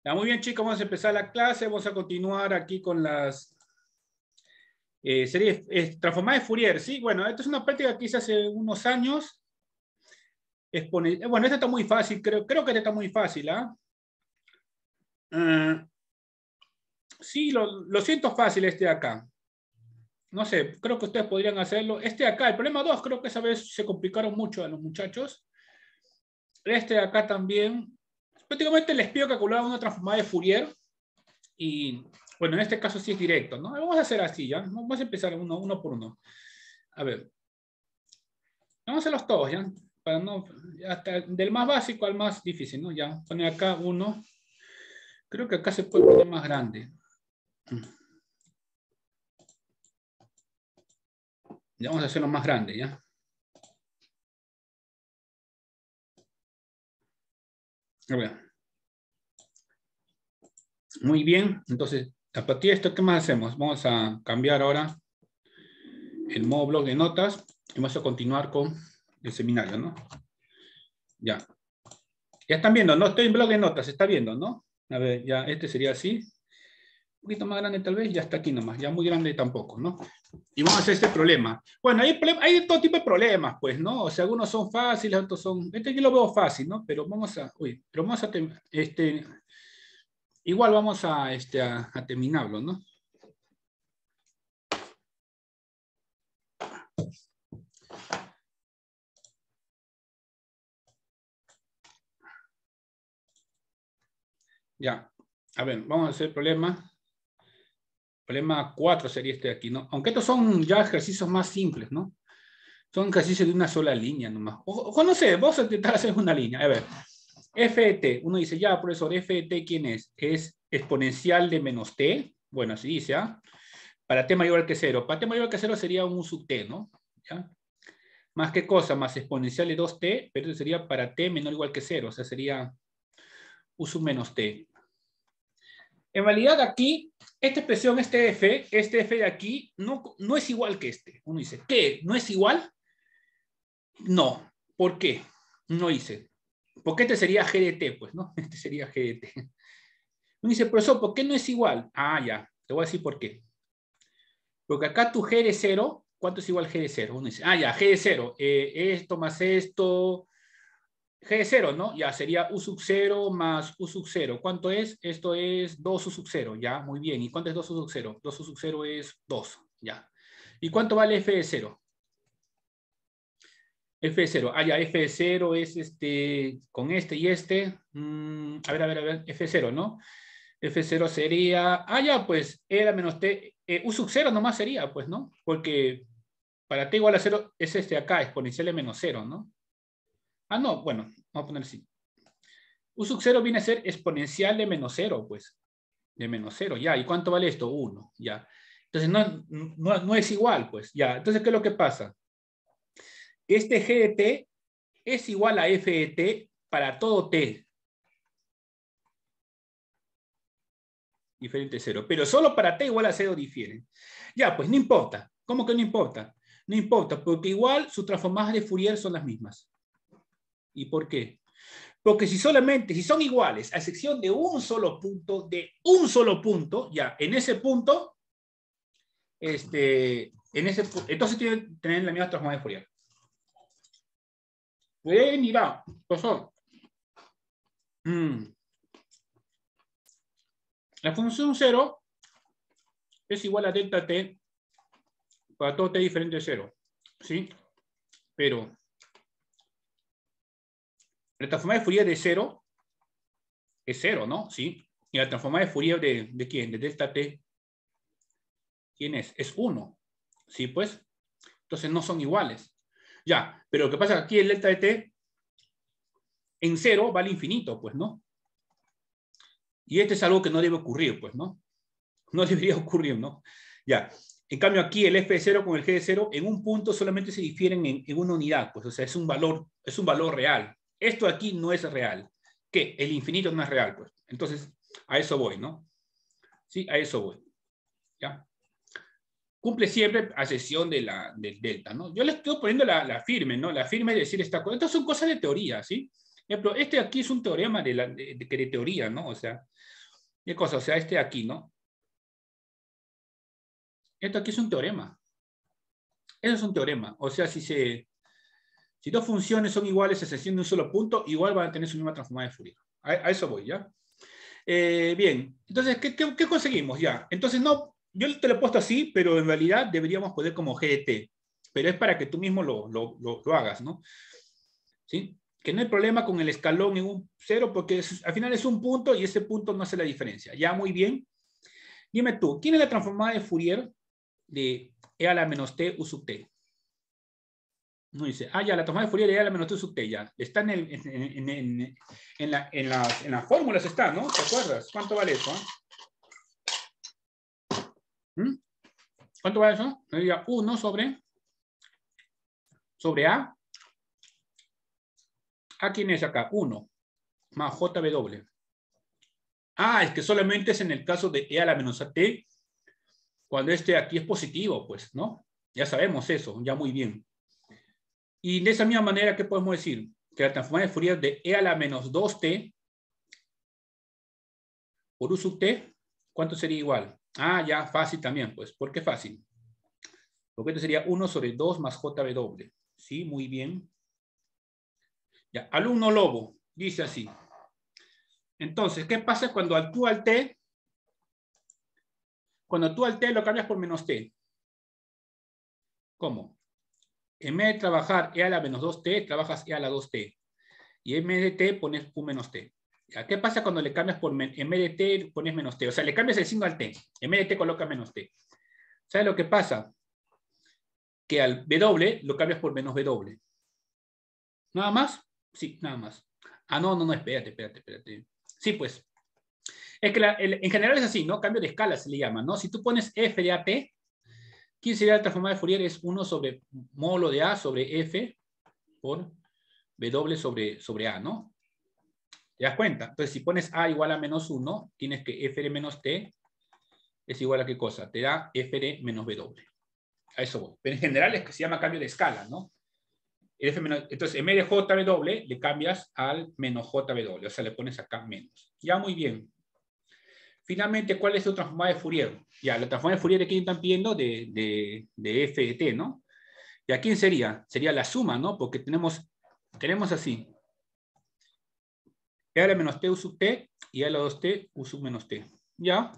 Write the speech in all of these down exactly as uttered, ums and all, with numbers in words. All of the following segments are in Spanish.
Ya, muy bien, chicos, vamos a empezar la clase. Vamos a continuar aquí con las eh, series eh, transformadas de Fourier. Sí, bueno, esto es una práctica que hice hace unos años. Expone, eh, bueno, esta está muy fácil, creo, creo que esta está muy fácil. ¿ah? Uh, sí, lo, lo siento fácil este de acá. No sé, creo que ustedes podrían hacerlo. Este de acá, el problema dos, creo que esa vez se complicaron mucho a los muchachos. Este de acá también. Prácticamente les pido calcular una transformada de Fourier. Y bueno, en este caso sí es directo, ¿no? Vamos a hacer así, ¿ya? Vamos a empezar uno, uno por uno. A ver. Vamos a hacerlos todos, ¿ya? Para no, hasta del más básico al más difícil, ¿no? Ya, poner acá uno. Creo que acá se puede poner más grande. Ya vamos a hacerlo más grande, ¿ya? A ver. Muy bien, entonces, a partir de esto, ¿qué más hacemos? Vamos a cambiar ahora el modo blog de notas y vamos a continuar con el seminario, ¿no? Ya. Ya están viendo, ¿no? Estoy en blog de notas, se está viendo, ¿no? A ver, ya, este sería así. Un poquito más grande tal vez, ya está aquí nomás, ya muy grande tampoco, ¿no? Y vamos a hacer este problema. Bueno, hay, hay todo tipo de problemas, pues, ¿no? O sea, algunos son fáciles, otros son... Este yo lo veo fácil, ¿no? Pero vamos a... Uy, pero vamos a... Este, igual vamos a, este, a, a terminarlo, ¿no? Ya. A ver, vamos a hacer el problema. Problema cuatro sería este de aquí, ¿no? Aunque estos son ya ejercicios más simples, ¿no? Son ejercicios de una sola línea nomás. O, o no sé, vos a intentar hacer una línea. A ver, f de t. Uno dice, ya, profesor, f de t, ¿quién es? Es exponencial de menos t. Bueno, así dice, ¿ah? Para t mayor que cero. Para t mayor que cero sería un u sub t, ¿no? ¿Ya? Más que cosa, más exponencial de dos t, pero eso sería para t menor o igual que cero. O sea, sería u sub menos t. En realidad aquí, esta expresión, este f, este f de aquí, no, no es igual que este. Uno dice, ¿qué? ¿No es igual? No. ¿Por qué? No dice. Porque este sería g de t, pues, ¿no? Este sería g de t. Uno dice, profesor, ¿por qué no es igual? Ah, ya. Te voy a decir por qué. Porque acá tu g de cero, ¿cuánto es igual g de cero? Uno dice, ah, ya, g de cero. Eh, esto más esto... G de cero, ¿no? Ya sería u sub cero más u sub cero. ¿Cuánto es? Esto es dos u sub cero, ya, muy bien. ¿Y cuánto es dos u sub cero? dos u sub cero es dos, ya. ¿Y cuánto vale f de cero? F de cero, ah, ya, f de cero es este, con este y este. Mm, a ver, a ver, a ver, f de cero, ¿no? F de cero sería, ah, ya, pues, era menos t, eh, u sub cero nomás sería, pues, ¿no? Porque para t igual a cero es este acá, exponencial de menos cero, ¿no? Ah, no, bueno, vamos a poner así. U sub cero viene a ser exponencial de menos cero, pues. De menos cero, ya. ¿Y cuánto vale esto? uno, ya. Entonces no, no, no es igual, pues, ya. Entonces, ¿qué es lo que pasa? Este g de t es igual a f de t para todo t. Diferente de cero. Pero solo para t igual a cero difiere. Ya, pues no importa. ¿Cómo que no importa? No importa, porque igual sus transformadas de Fourier son las mismas. ¿Y por qué? Porque si solamente, si son iguales, a excepción de un solo punto, de un solo punto, ya, en ese punto, este, en ese, entonces tienen que tener la misma transformada de Fourier. Eh, mira, profesor. Mm. La función cero es igual a delta t para todo t diferente de cero. ¿Sí? Pero la transformada de Fourier de cero es cero, ¿no? ¿Sí? Y la transformada de Fourier de, ¿de quién? De delta t. ¿Quién es? Es uno. ¿Sí? Pues. Entonces no son iguales. Ya, pero lo que pasa es que aquí el delta de t en cero vale infinito, pues, ¿no? Y este es algo que no debe ocurrir, pues, ¿no? No debería ocurrir, ¿no? Ya. En cambio, aquí el f de cero con el g de cero en un punto solamente se difieren en, en una unidad, pues, o sea, es un valor, es un valor real. Esto aquí no es real. ¿Qué? El infinito no es real, pues. Entonces, a eso voy, ¿no? Sí, a eso voy. ¿Ya? Cumple siempre a excepción de la, del delta, ¿no? Yo le estoy poniendo la, la firme, ¿no? La firme es decir esta cosa. Estas son cosas de teoría, ¿sí? ejemplo, este aquí es un teorema de, la, de, de, de teoría, ¿no? O sea, ¿qué cosa? O sea, este aquí, ¿no? Esto aquí es un teorema. Eso es un teorema. O sea, si, se, si dos funciones son iguales a excepción de un solo punto, igual van a tener su misma transformada de Fourier. A, a eso voy, ¿ya? Eh, bien, entonces, ¿qué, qué, ¿qué conseguimos ya? Entonces, no, yo te lo he puesto así, pero en realidad deberíamos poner como G de T. Pero es para que tú mismo lo, lo, lo, lo hagas, ¿no? ¿Sí? Que no hay problema con el escalón en un cero, porque es, al final es un punto y ese punto no hace la diferencia. Ya, muy bien. Dime tú, ¿quién es la transformada de Fourier de E a la menos T U sub T? No dice, ah, ya, la transformada de Fourier de E a la menos T U sub T, ya. Está en, el, en, en, en, en, la, en, las, en las fórmulas, está, ¿no? ¿Te acuerdas? ¿Cuánto vale eso? ¿Mm? ¿Cuánto vale eso? Sería uno sobre, sobre A. ¿A quién es acá? uno más J W. Ah, es que solamente es en el caso de E a la menos A T, cuando este aquí es positivo, pues, ¿no? Ya sabemos eso, ya muy bien. Y de esa misma manera, ¿qué podemos decir? Que la transformada de Fourier de E a la menos dos T por U sub T, ¿cuánto sería igual? Ah, ya, fácil también, pues. ¿Por qué fácil? Porque esto sería uno sobre dos más J W. Sí, muy bien. Ya, alumno Lobo, dice así. Entonces, ¿qué pasa cuando tú al T, cuando tú al T lo cambias por menos T? ¿Cómo? En vez de trabajar E a la menos dos T, trabajas E a la dos T. Y en vez de T pones U menos T. ¿Ya? ¿Qué pasa cuando le cambias por, en vez de T pones menos T? O sea, le cambias el signo al T. En vez de T coloca menos T. ¿Sabes lo que pasa? Que al W lo cambias por menos W. ¿Nada más? Sí, nada más. Ah, no, no, no, espérate, espérate, espérate. Sí, pues. Es que la, el, en general es así, ¿no? Cambio de escala se le llama, ¿no? Si tú pones F de A T, ¿quién sería la transformada de Fourier? Es uno sobre módulo de A sobre F por W sobre, sobre A, ¿no? ¿Te das cuenta? Entonces, si pones A igual a menos uno, tienes que F de menos T es igual a qué cosa? Te da F de menos W. A eso voy. Pero en general es que se llama cambio de escala, ¿no? F menos, entonces, en vez de J W, le cambias al menos J W. O sea, le pones acá menos. Ya, muy bien. Finalmente, ¿cuál es tu transformada de Fourier? Ya, la transformada de Fourier de quién están pidiendo de, de, de F de T, ¿no? ¿Y a quién sería? Sería la suma, ¿no? Porque tenemos, tenemos así. E a la menos T U sub T y A a la dos T U sub menos T. ¿Ya?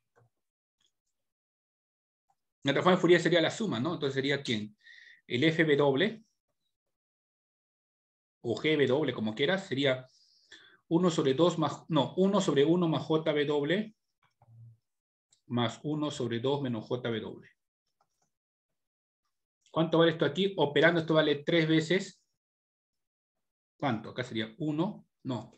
La transformada de Fourier sería la suma, ¿no? Entonces sería ¿quién? El F W o G W, como quieras, sería uno sobre dos más, no, uno sobre uno más J W más uno sobre dos menos J W. ¿Cuánto vale esto aquí? Operando esto vale tres veces. ¿Cuánto? Acá sería uno, no.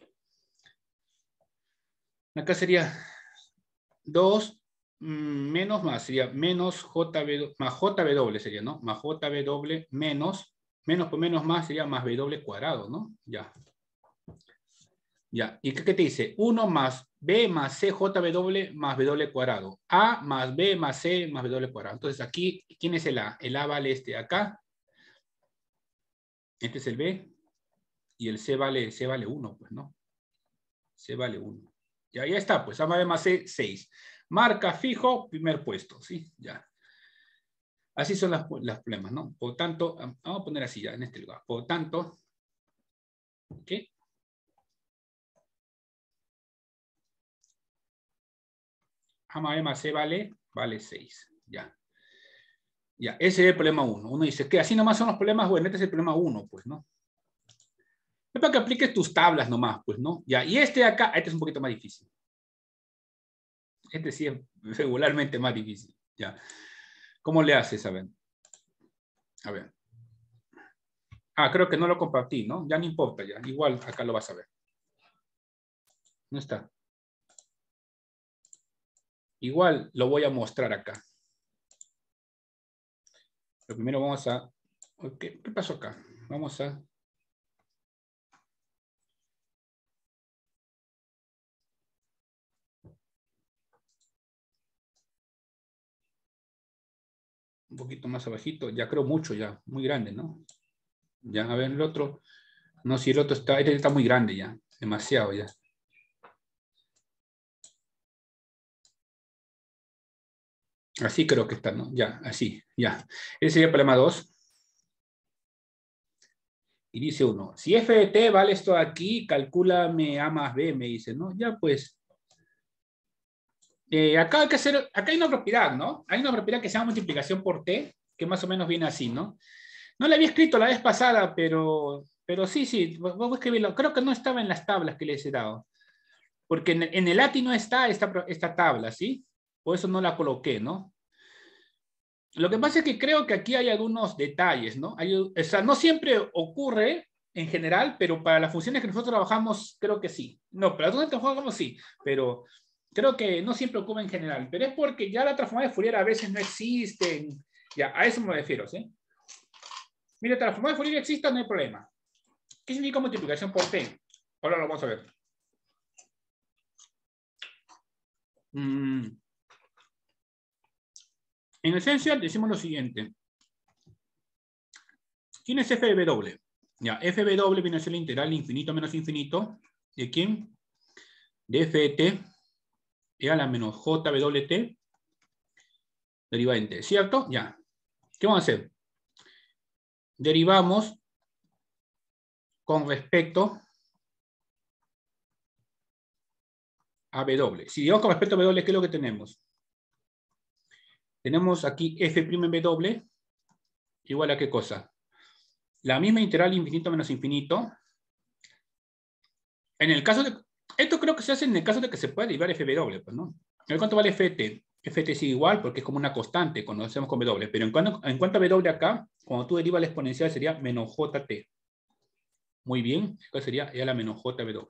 Acá sería dos menos más, sería menos J W, más J W sería, ¿no? Más J W menos, menos por menos más sería más W cuadrado, ¿no? Ya. Ya. ¿Y qué, qué te dice? uno más B más C J W más W cuadrado. A más B más C más W cuadrado. Entonces aquí, ¿quién es el A? El A vale este acá. Este es el B. Y el C vale, C vale uno, pues, ¿no? C vale uno. Ya, ya está, pues A más C, seis. Marca fijo, primer puesto, ¿sí? Ya. Así son las, las problemas, ¿no? Por tanto, vamos a poner así ya, en este lugar. Por tanto, ¿qué? A más C vale, vale seis. Ya. Ya, ese es el problema uno. Uno dice, ¿qué? Así nomás son los problemas, bueno, este es el problema uno, pues, ¿no? Es para que apliques tus tablas nomás, pues, ¿no? Ya, y este de acá, este es un poquito más difícil. Este sí es regularmente más difícil, ya. ¿Cómo le haces? A ver. A ver. Ah, creo que no lo compartí, ¿no? Ya no importa, ya. Igual acá lo vas a ver. No está. Igual lo voy a mostrar acá. Pero primero vamos a... ¿Qué, qué pasó acá? Vamos a... Un poquito más abajito. Ya creo mucho ya. Muy grande, ¿no? Ya, a ver, el otro. No, si el otro está, este está muy grande ya, demasiado ya. Así creo que está, ¿no? Ya, así, ya. Ese sería el problema dos. Y dice uno, si f de t vale esto aquí, calcúlame a más b, me dice, ¿no? Ya pues. Eh, acá hay que hacer, acá hay una propiedad, ¿no? Hay una propiedad que se llama multiplicación por t, que más o menos viene así, ¿no? No la había escrito la vez pasada, pero, pero sí, sí, voy a escribirlo. Creo que no estaba en las tablas que les he dado. Porque en, en el A T I no está esta, esta tabla, ¿sí? Por eso no la coloqué, ¿no? Lo que pasa es que creo que aquí hay algunos detalles, ¿no? Hay, o sea, no siempre ocurre en general, pero para las funciones que nosotros trabajamos, creo que sí. No, para las funciones que trabajamos sí, pero creo que no siempre ocurre en general. Pero es porque ya la transformada de Fourier a veces no existen. Ya, a eso me refiero, ¿sí? Mira, la transformada de Fourier existe, no hay problema. ¿Qué significa multiplicación por t? Ahora lo vamos a ver. Mm. En esencia, decimos lo siguiente. ¿Quién es f de w? Ya, f de w viene a ser la integral infinito menos infinito. ¿De quién? De f de t igual a menos j wt derivada en t. ¿Cierto? Ya. ¿Qué vamos a hacer? Derivamos con respecto a w. Si derivamos con respecto a w, ¿qué es lo que tenemos? Tenemos aquí f' en w igual a ¿qué cosa? La misma integral infinito menos infinito. En el caso de... Esto creo que se hace en el caso de que se pueda derivar f de w, pues, ¿no? ¿Cuánto vale f de t? F de t sigue igual porque es como una constante cuando lo hacemos con w. Pero en cuanto, en cuanto a w acá, cuando tú derivas la exponencial sería menos jt. Muy bien. Acá sería ya la menos jw.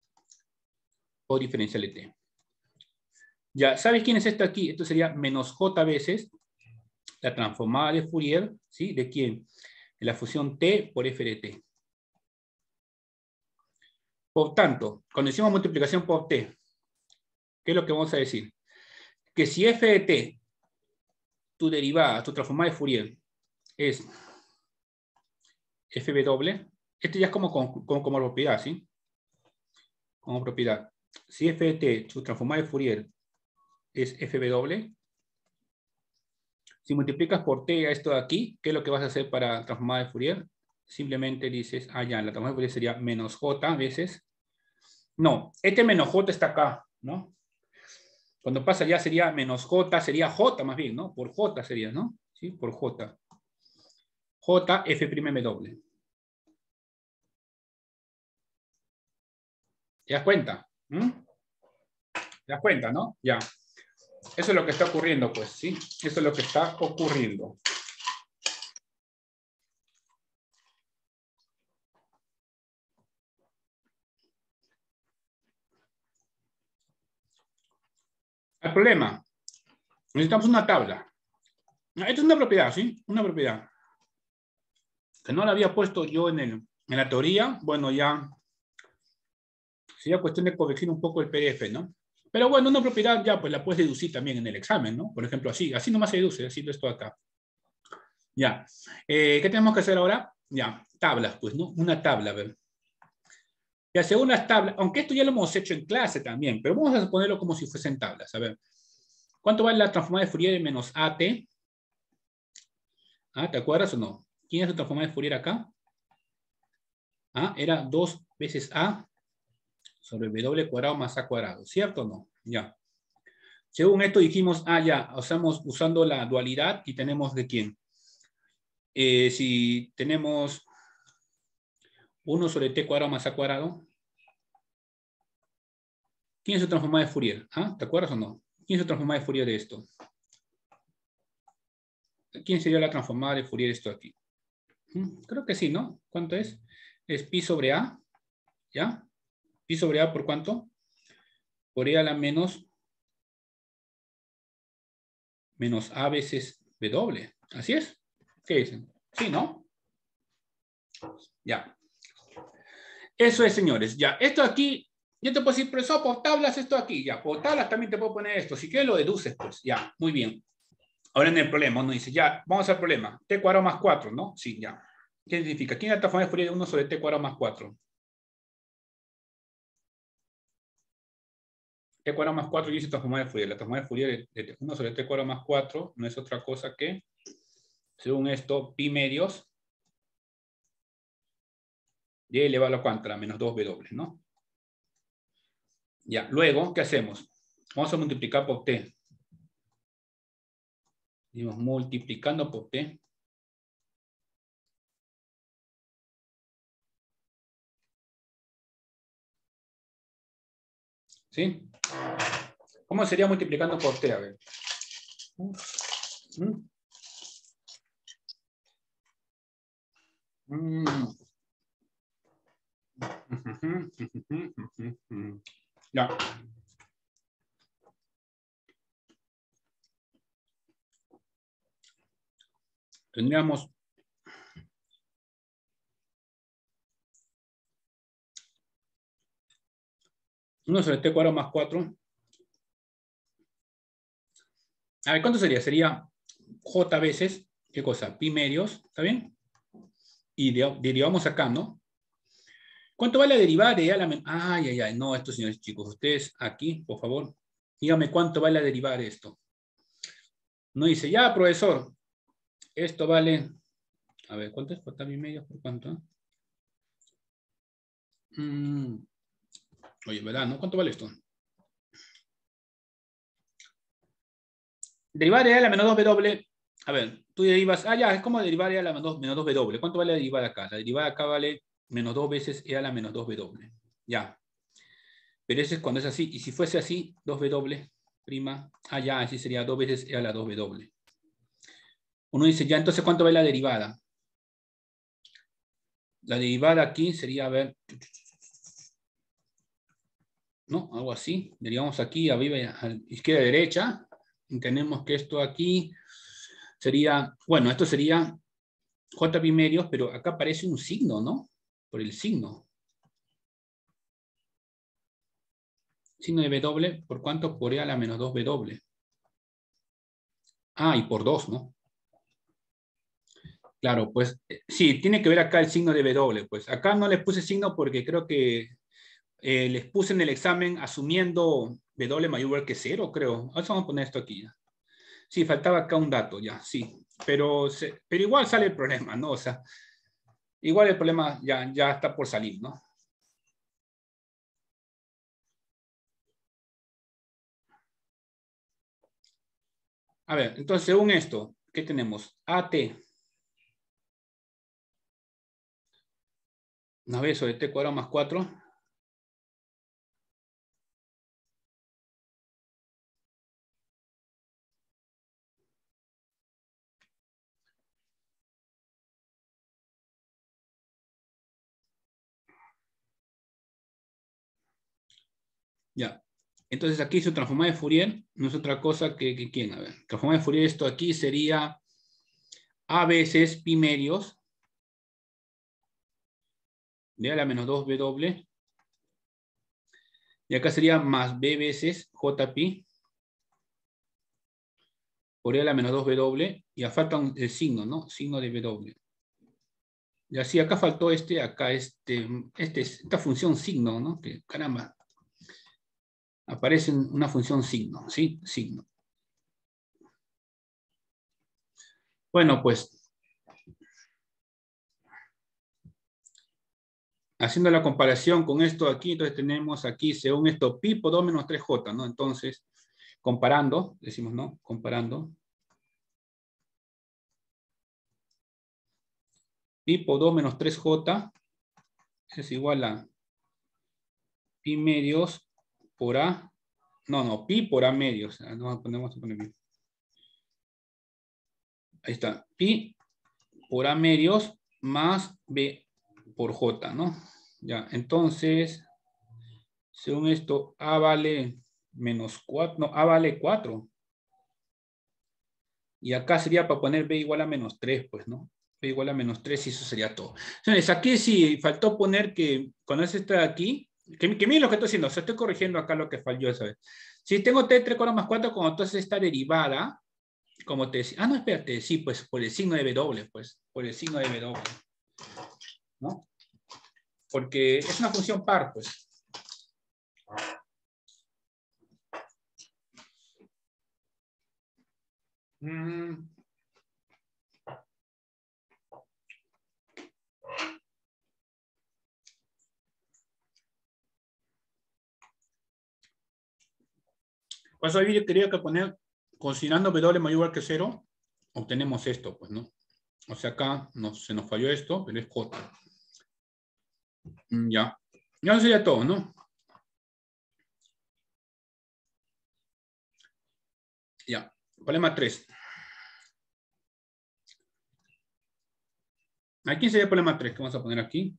O diferencial de t. Ya, ¿sabes quién es esto aquí? Esto sería menos j veces la transformada de Fourier, ¿sí? ¿De quién? De la función t por f de t. Por tanto, cuando decimos multiplicación por t, ¿qué es lo que vamos a decir? Que si f de t, tu derivada, tu transformada de Fourier, es f w, este ya es como, como, como propiedad, ¿sí? Como propiedad. Si f de t, tu transformada de Fourier, es f w, si multiplicas por t a esto de aquí, ¿qué es lo que vas a hacer para transformada de Fourier? Simplemente dices, ah, ya, la transformada de Fourier sería menos j veces. No, este menos j está acá, ¿no? Cuando pasa ya sería menos j, sería j más bien, ¿no? Por j sería, ¿no? Sí, por j. J, f' m doble. ¿Te das cuenta? ¿Mm? ¿Te das cuenta, no? Ya. Eso es lo que está ocurriendo, pues, ¿sí? Eso es lo que está ocurriendo. El problema. Necesitamos una tabla. Esta es una propiedad, ¿sí? Una propiedad. Que no la había puesto yo en, el, en la teoría. Bueno, ya sería cuestión de corregir un poco el P D F, ¿no? Pero bueno, una propiedad ya pues la puedes deducir también en el examen, ¿no? Por ejemplo, así. Así nomás se deduce, haciendo esto acá. Ya. Eh, ¿Qué tenemos que hacer ahora? Ya. Tablas, pues, ¿no? Una tabla, a ver. Ya, según las tablas, aunque esto ya lo hemos hecho en clase también, pero vamos a ponerlo como si fuesen tablas. A ver. ¿Cuánto vale la transformada de Fourier de menos A T? ¿Ah, ¿te acuerdas o no? ¿Quién es la transformada de Fourier acá? Ah, era dos veces A sobre W cuadrado más A cuadrado. ¿Cierto o no? Ya. Según esto dijimos, ah, ya, estamos usando la dualidad y tenemos de quién. Eh, si tenemos uno sobre T cuadrado más A cuadrado, ¿quién es la transformada de Fourier? ¿Ah? ¿Te acuerdas o no? ¿Quién es la transformada de Fourier de esto? ¿Quién sería la transformada de Fourier de esto aquí? Creo que sí, ¿no? ¿Cuánto es? Es pi sobre A, ¿ya? Pi sobre A, ¿por cuánto? Por E a la menos, menos A veces W. ¿Así es? ¿Qué dicen? Sí, ¿no? Ya. Eso es, señores. Ya, esto aquí, yo te puedo decir, profesor, por tablas esto aquí. Ya, por tablas también te puedo poner esto. Si quieres lo deduces, pues. Ya, muy bien. Ahora en el problema, uno dice, ya, vamos al problema. T cuadrado más cuatro, ¿no? Sí, ya. ¿Qué significa? Aquí en la transformación de Fourier de uno sobre t cuadrado más cuatro. T cuadrado más cuatro, yo hice transformación de Fourier. La transformación de Fourier de uno sobre t cuadrado más cuatro no es otra cosa que, según esto, pi medios de elevado a la cuánta, a menos dos w, ¿no? Ya, luego, ¿qué hacemos? Vamos a multiplicar por t. Digamos, multiplicando por t. ¿Sí? ¿Cómo sería multiplicando por t? A ver. ¿Mm? Mm. Ya. Tendríamos uno sobre t cuadrado más cuatro. A ver, ¿cuánto sería? Sería j veces, ¿qué cosa? Pi medios, ¿está bien? Y de, derivamos acá, ¿no? ¿Cuánto vale la derivada de a la menos? Ay, ay, ay, no, estos señores chicos, ustedes aquí, por favor, díganme cuánto vale la derivada de esto. No dice, ya, profesor, esto vale, a ver, ¿cuánto es? J pi medios por cuánto? Mm. Oye, ¿verdad? ¿No? ¿Cuánto vale esto? Derivada de a la menos dos w. A ver, tú derivas, ah, ya, es como derivada de a la menos dos, menos dos w. ¿Cuánto vale la derivada acá? La derivada acá vale menos dos veces e a la menos dos w. Ya. Pero ese es cuando es así. Y si fuese así, dos w prima, ah, ya, así sería dos veces e a la dos w. Uno dice, ya, entonces, ¿cuánto vale la derivada? La derivada aquí sería, a ver, ¿no? Algo así. Derivamos aquí, arriba, a izquierda, derecha. Y tenemos que esto aquí sería, bueno, esto sería j pi medios, pero acá aparece un signo, ¿no? Por el signo. Signo de W, ¿por cuánto? Por e a la menos dos w. Ah, y por dos, ¿no? Claro, pues sí, tiene que ver acá el signo de W. Pues acá no les puse signo porque creo que eh, les puse en el examen asumiendo W mayor que cero, creo. Ahora vamos a poner esto aquí ya. Sí, faltaba acá un dato ya, sí. Pero, se, pero igual sale el problema, ¿no? O sea, igual el problema ya, ya está por salir, ¿no? A ver, entonces según esto, ¿qué tenemos? A T. Una vez sobre T cuadrado más cuatro. Ya. Entonces aquí su transformada de Fourier no es otra cosa que, que ¿quién? A ver, transformada de Fourier, esto aquí sería A veces pi medios de a la menos dos w. Y acá sería más b veces j pi por e a la menos dos w. Y acá falta un, el signo, ¿no? Signo de w. Y así acá faltó este, acá este, este, esta función signo, ¿no? Que caramba. Aparece una función signo, ¿sí? Signo. Bueno, pues haciendo la comparación con esto aquí, entonces tenemos aquí, según esto, pi por dos menos tres j, ¿no? Entonces, comparando, decimos, ¿no? Comparando. Pi por dos menos tres j es igual a pi medios por a. No, no, pi por a medios. No, ponemos, ponemos pi. Ahí está. Pi por a medios más b por j, ¿no? Ya, entonces, según esto, a vale menos cuatro, no, a vale cuatro. Y acá sería para poner b igual a menos tres, pues, ¿no? B igual a menos tres y eso sería todo. Entonces, aquí sí faltó poner que cuando es esta de aquí, que, que miren lo que estoy haciendo, o sea, estoy corrigiendo acá lo que falló esa vez. Si tengo t tres cuadrado más cuatro, como entonces esta derivada, como te decía, ah, no, espérate, sí, pues por el signo de W, pues, por el signo de W. ¿no? Porque es una función par, pues. Mm. Por eso ahí yo quería que poner, considerando W mayor o igual que cero, obtenemos esto, pues, ¿no? O sea, acá no, se nos falló esto, pero es J. Mm, ya. Ya eso sería todo, ¿no? Ya. Problema tres. Aquí sería el problema tres que vamos a poner aquí.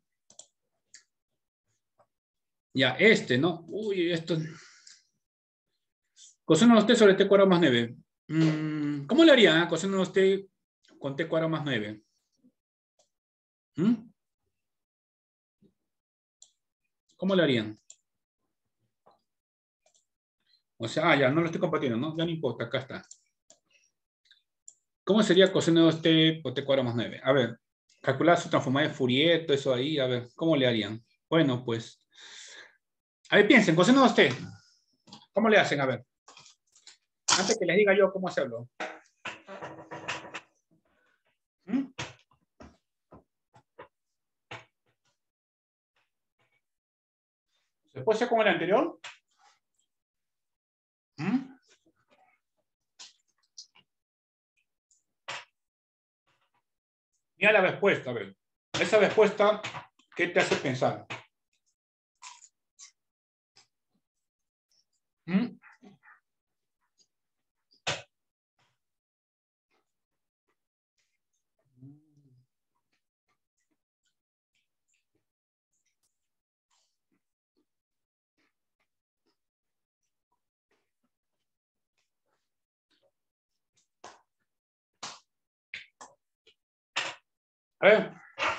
Ya, este, ¿no? Uy, esto. Coseno de T sobre T cuadrado más nueve. Mm, ¿Cómo le haría? Eh? Coseno de T con T cuadrado más nueve. ¿Mm? ¿Cómo le harían? O sea, ah, ya, no lo estoy compartiendo, ¿no? Ya no importa, acá está. ¿Cómo sería coseno de T por T cuadrado más nueve? A ver, calcular su transformada de Fourier, todo eso ahí, a ver, ¿cómo le harían? Bueno, pues, a ver, piensen, coseno de T. ¿Cómo le hacen? A ver. Antes que les diga yo cómo hacerlo. ¿Mm? ¿Se puede hacer como el anterior? ¿Mm? Mira la respuesta, a ver. Esa respuesta, ¿qué te hace pensar? ¿Mm? A ver.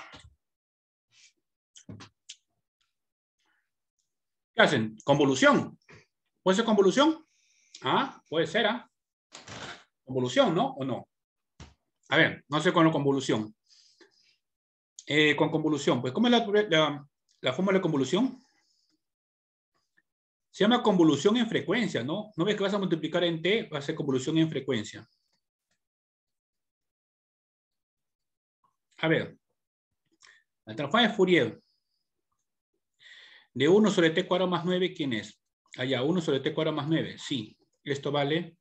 ¿Qué hacen? Convolución. ¿Puede ser convolución? Ah, puede ser, ¿ah? Convolución, ¿no? ¿O no? A ver, no sé con la convolución. Eh, con convolución, pues, ¿cómo es la, la, la fórmula de convolución? Se llama convolución en frecuencia, ¿no? ¿No ves que vas a multiplicar en T? Va a ser convolución en frecuencia. A ver, la transformación de Fourier de uno sobre T cuadrado más nueve, ¿quién es? Allá, uno sobre T cuadrado más nueve, sí. Esto vale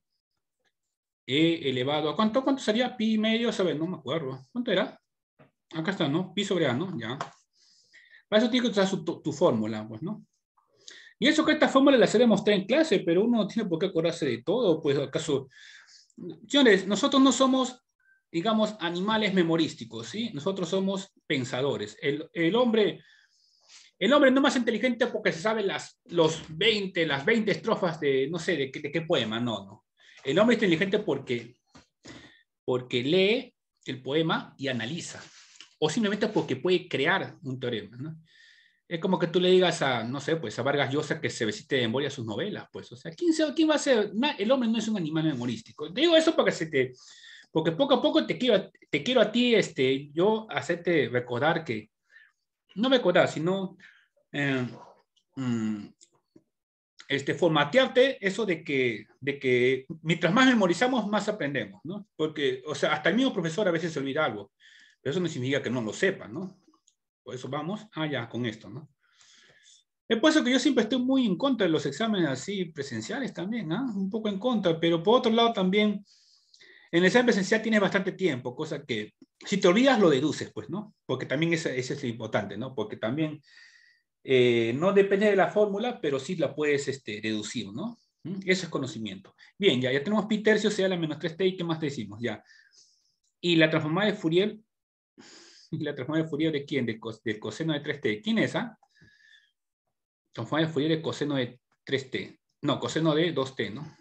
E elevado a, ¿cuánto, cuánto sería? Pi medio, ¿sabes? No me acuerdo. ¿Cuánto era? Acá está, ¿no? Pi sobre A, ¿no? Ya. Para eso tiene que usar su, tu, tu fórmula, pues, ¿no? Y eso que esta fórmula la se demostré en clase, pero uno no tiene por qué acordarse de todo, pues, ¿acaso? Señores, nosotros no somos, digamos, animales memorísticos, ¿sí? Nosotros somos pensadores. El, el hombre... El hombre no es más inteligente porque se sabe las, los veinte, las veinte estrofas de, no sé, de, de qué poema, no, no. El hombre es inteligente porque, porque lee el poema y analiza, o simplemente porque puede crear un teorema, ¿no? Es como que tú le digas a, no sé, pues a Vargas Llosa que se visite de memoria sus novelas, pues, o sea, ¿quién, se, quién va a ser? El hombre no es un animal memorístico. Te digo eso porque se te, porque poco a poco te quiero, te quiero a ti, este, yo hacerte recordar que, no recordar, sino eh, mm, este, formatearte eso de que, de que mientras más memorizamos, más aprendemos, ¿no? Porque, o sea, hasta el mismo profesor a veces se olvida algo, pero eso no significa que no lo sepa, ¿no? Por eso vamos allá con esto, ¿no? Es por eso que yo siempre estoy muy en contra de los exámenes así presenciales también, ¿ah? Un poco en contra, pero por otro lado también, en el examen presencial tienes bastante tiempo, cosa que si te olvidas lo deduces, pues, ¿no? Porque también ese, ese es lo importante, ¿no? Porque también eh, no depende de la fórmula, pero sí la puedes este, deducir, ¿no? ¿Mm? Eso es conocimiento. Bien, ya, ya tenemos pi tercio, sea la menos tres t, ¿y qué más decimos? Ya. Y la transformada de Fourier, ¿y la transformada de Fourier de quién? Del, cos, del coseno de tres t. ¿Quién es esa? Ah? Transformada de Fourier de coseno de tres t. No, coseno de dos t, ¿no?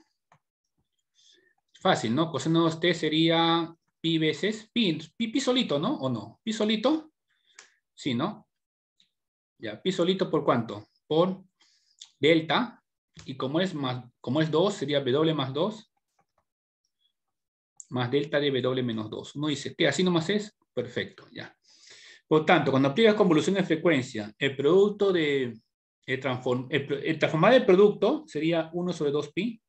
Fácil, ¿no? Coseno de dos t sería pi veces, pi, pi, pi solito, ¿no? ¿O no? ¿Pi solito? Sí, ¿no? Ya, pi solito por cuánto? Por delta, y como es, más, como es dos, sería W más dos, más delta de W menos dos. Uno dice, ¿qué? ¿Así nomás es? Perfecto, ya. Por tanto, cuando aplicas convolución de frecuencia, el producto de... El, transform, el, el transformar del producto sería uno sobre dos pi.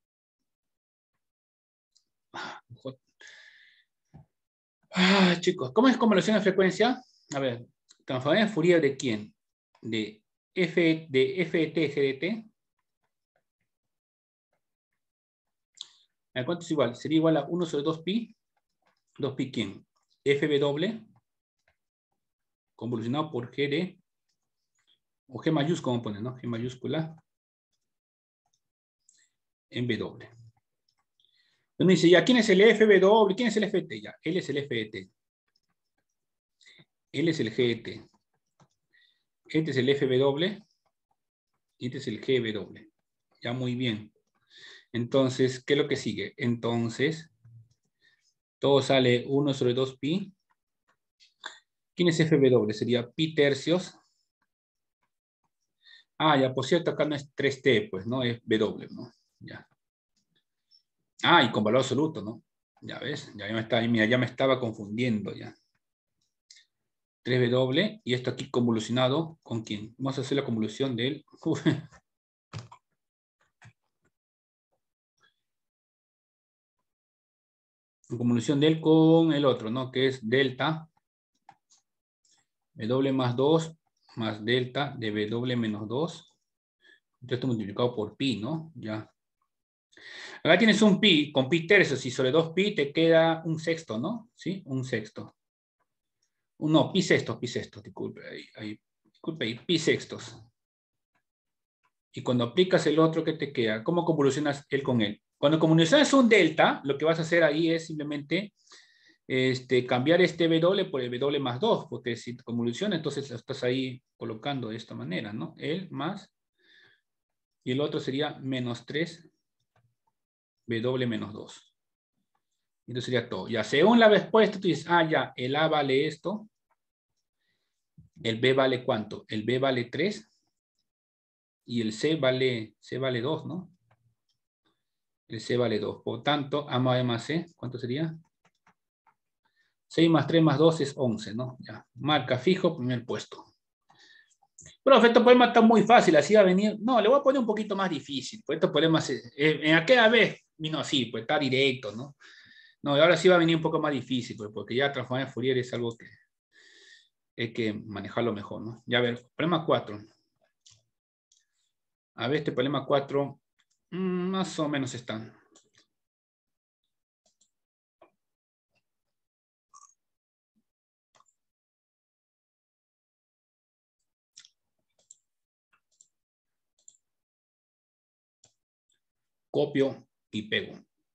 Ah, chicos, ¿cómo es convolución de frecuencia? A ver, transformar de Fourier de quién? De f de f de t g de t. ¿Cuánto es igual? Sería igual a uno sobre dos pi. dos pi quién? Fb doble. Convolucionado por G de... O G mayúscula, ¿cómo poner, no? G mayúscula. En B doble. Entonces me dice, ya, ¿quién es el F B doble? ¿Quién es el F T? Ya, él es el F de T. Él es el G de T. Este es el F B doble. Y este es el G B doble. Ya, muy bien. Entonces, ¿qué es lo que sigue? Entonces, todo sale uno sobre dos pi. ¿Quién es F B doble? Sería pi tercios. Ah, ya, por cierto, acá no es tres T, pues, ¿no? Es B doble, ¿no? Ya. Ah, y con valor absoluto, ¿no? Ya ves, ya me, está, mira, ya me estaba confundiendo ya. tres B doble, y esto aquí convolucionado, ¿con quién? Vamos a hacer la convolución de él. Convolución de él con el otro, ¿no? Que es delta W más dos más delta de W menos dos. Esto multiplicado por pi, ¿no? Ya. Acá tienes un pi, con pi tercios y sobre dos pi te queda un sexto, ¿no? ¿Sí? Un sexto. No, pi sextos, pi sextos, disculpe, ahí, ahí, disculpe, ahí, pi sextos. Y cuando aplicas el otro, ¿qué te queda? ¿Cómo convolucionas él con él? Cuando convolucionas un delta, lo que vas a hacer ahí es simplemente este, cambiar este W por el W más dos, porque si convoluciona, entonces lo estás ahí colocando de esta manera, ¿no? Él más, y el otro sería menos tres W menos dos. Entonces sería todo. Ya, según la respuesta, tú dices, ah, ya, el A vale esto, el B vale ¿cuánto? El B vale tres, y el C vale, C vale dos, ¿no? El C vale dos. Por tanto, A más B más C, ¿cuánto sería? seis más tres más dos es once, ¿no? Ya, marca fijo, primer puesto. Profe, este problema está muy fácil, así va a venir. No, le voy a poner un poquito más difícil. Pues estos problemas, eh, en aquella vez vino así, pues está directo, ¿no? No, y ahora sí va a venir un poco más difícil, pues, porque ya transformar en Fourier es algo que hay que manejarlo mejor, ¿no? Ya a ver, problema cuatro. A ver, este problema cuatro, mmm, más o menos está. Copio y pego.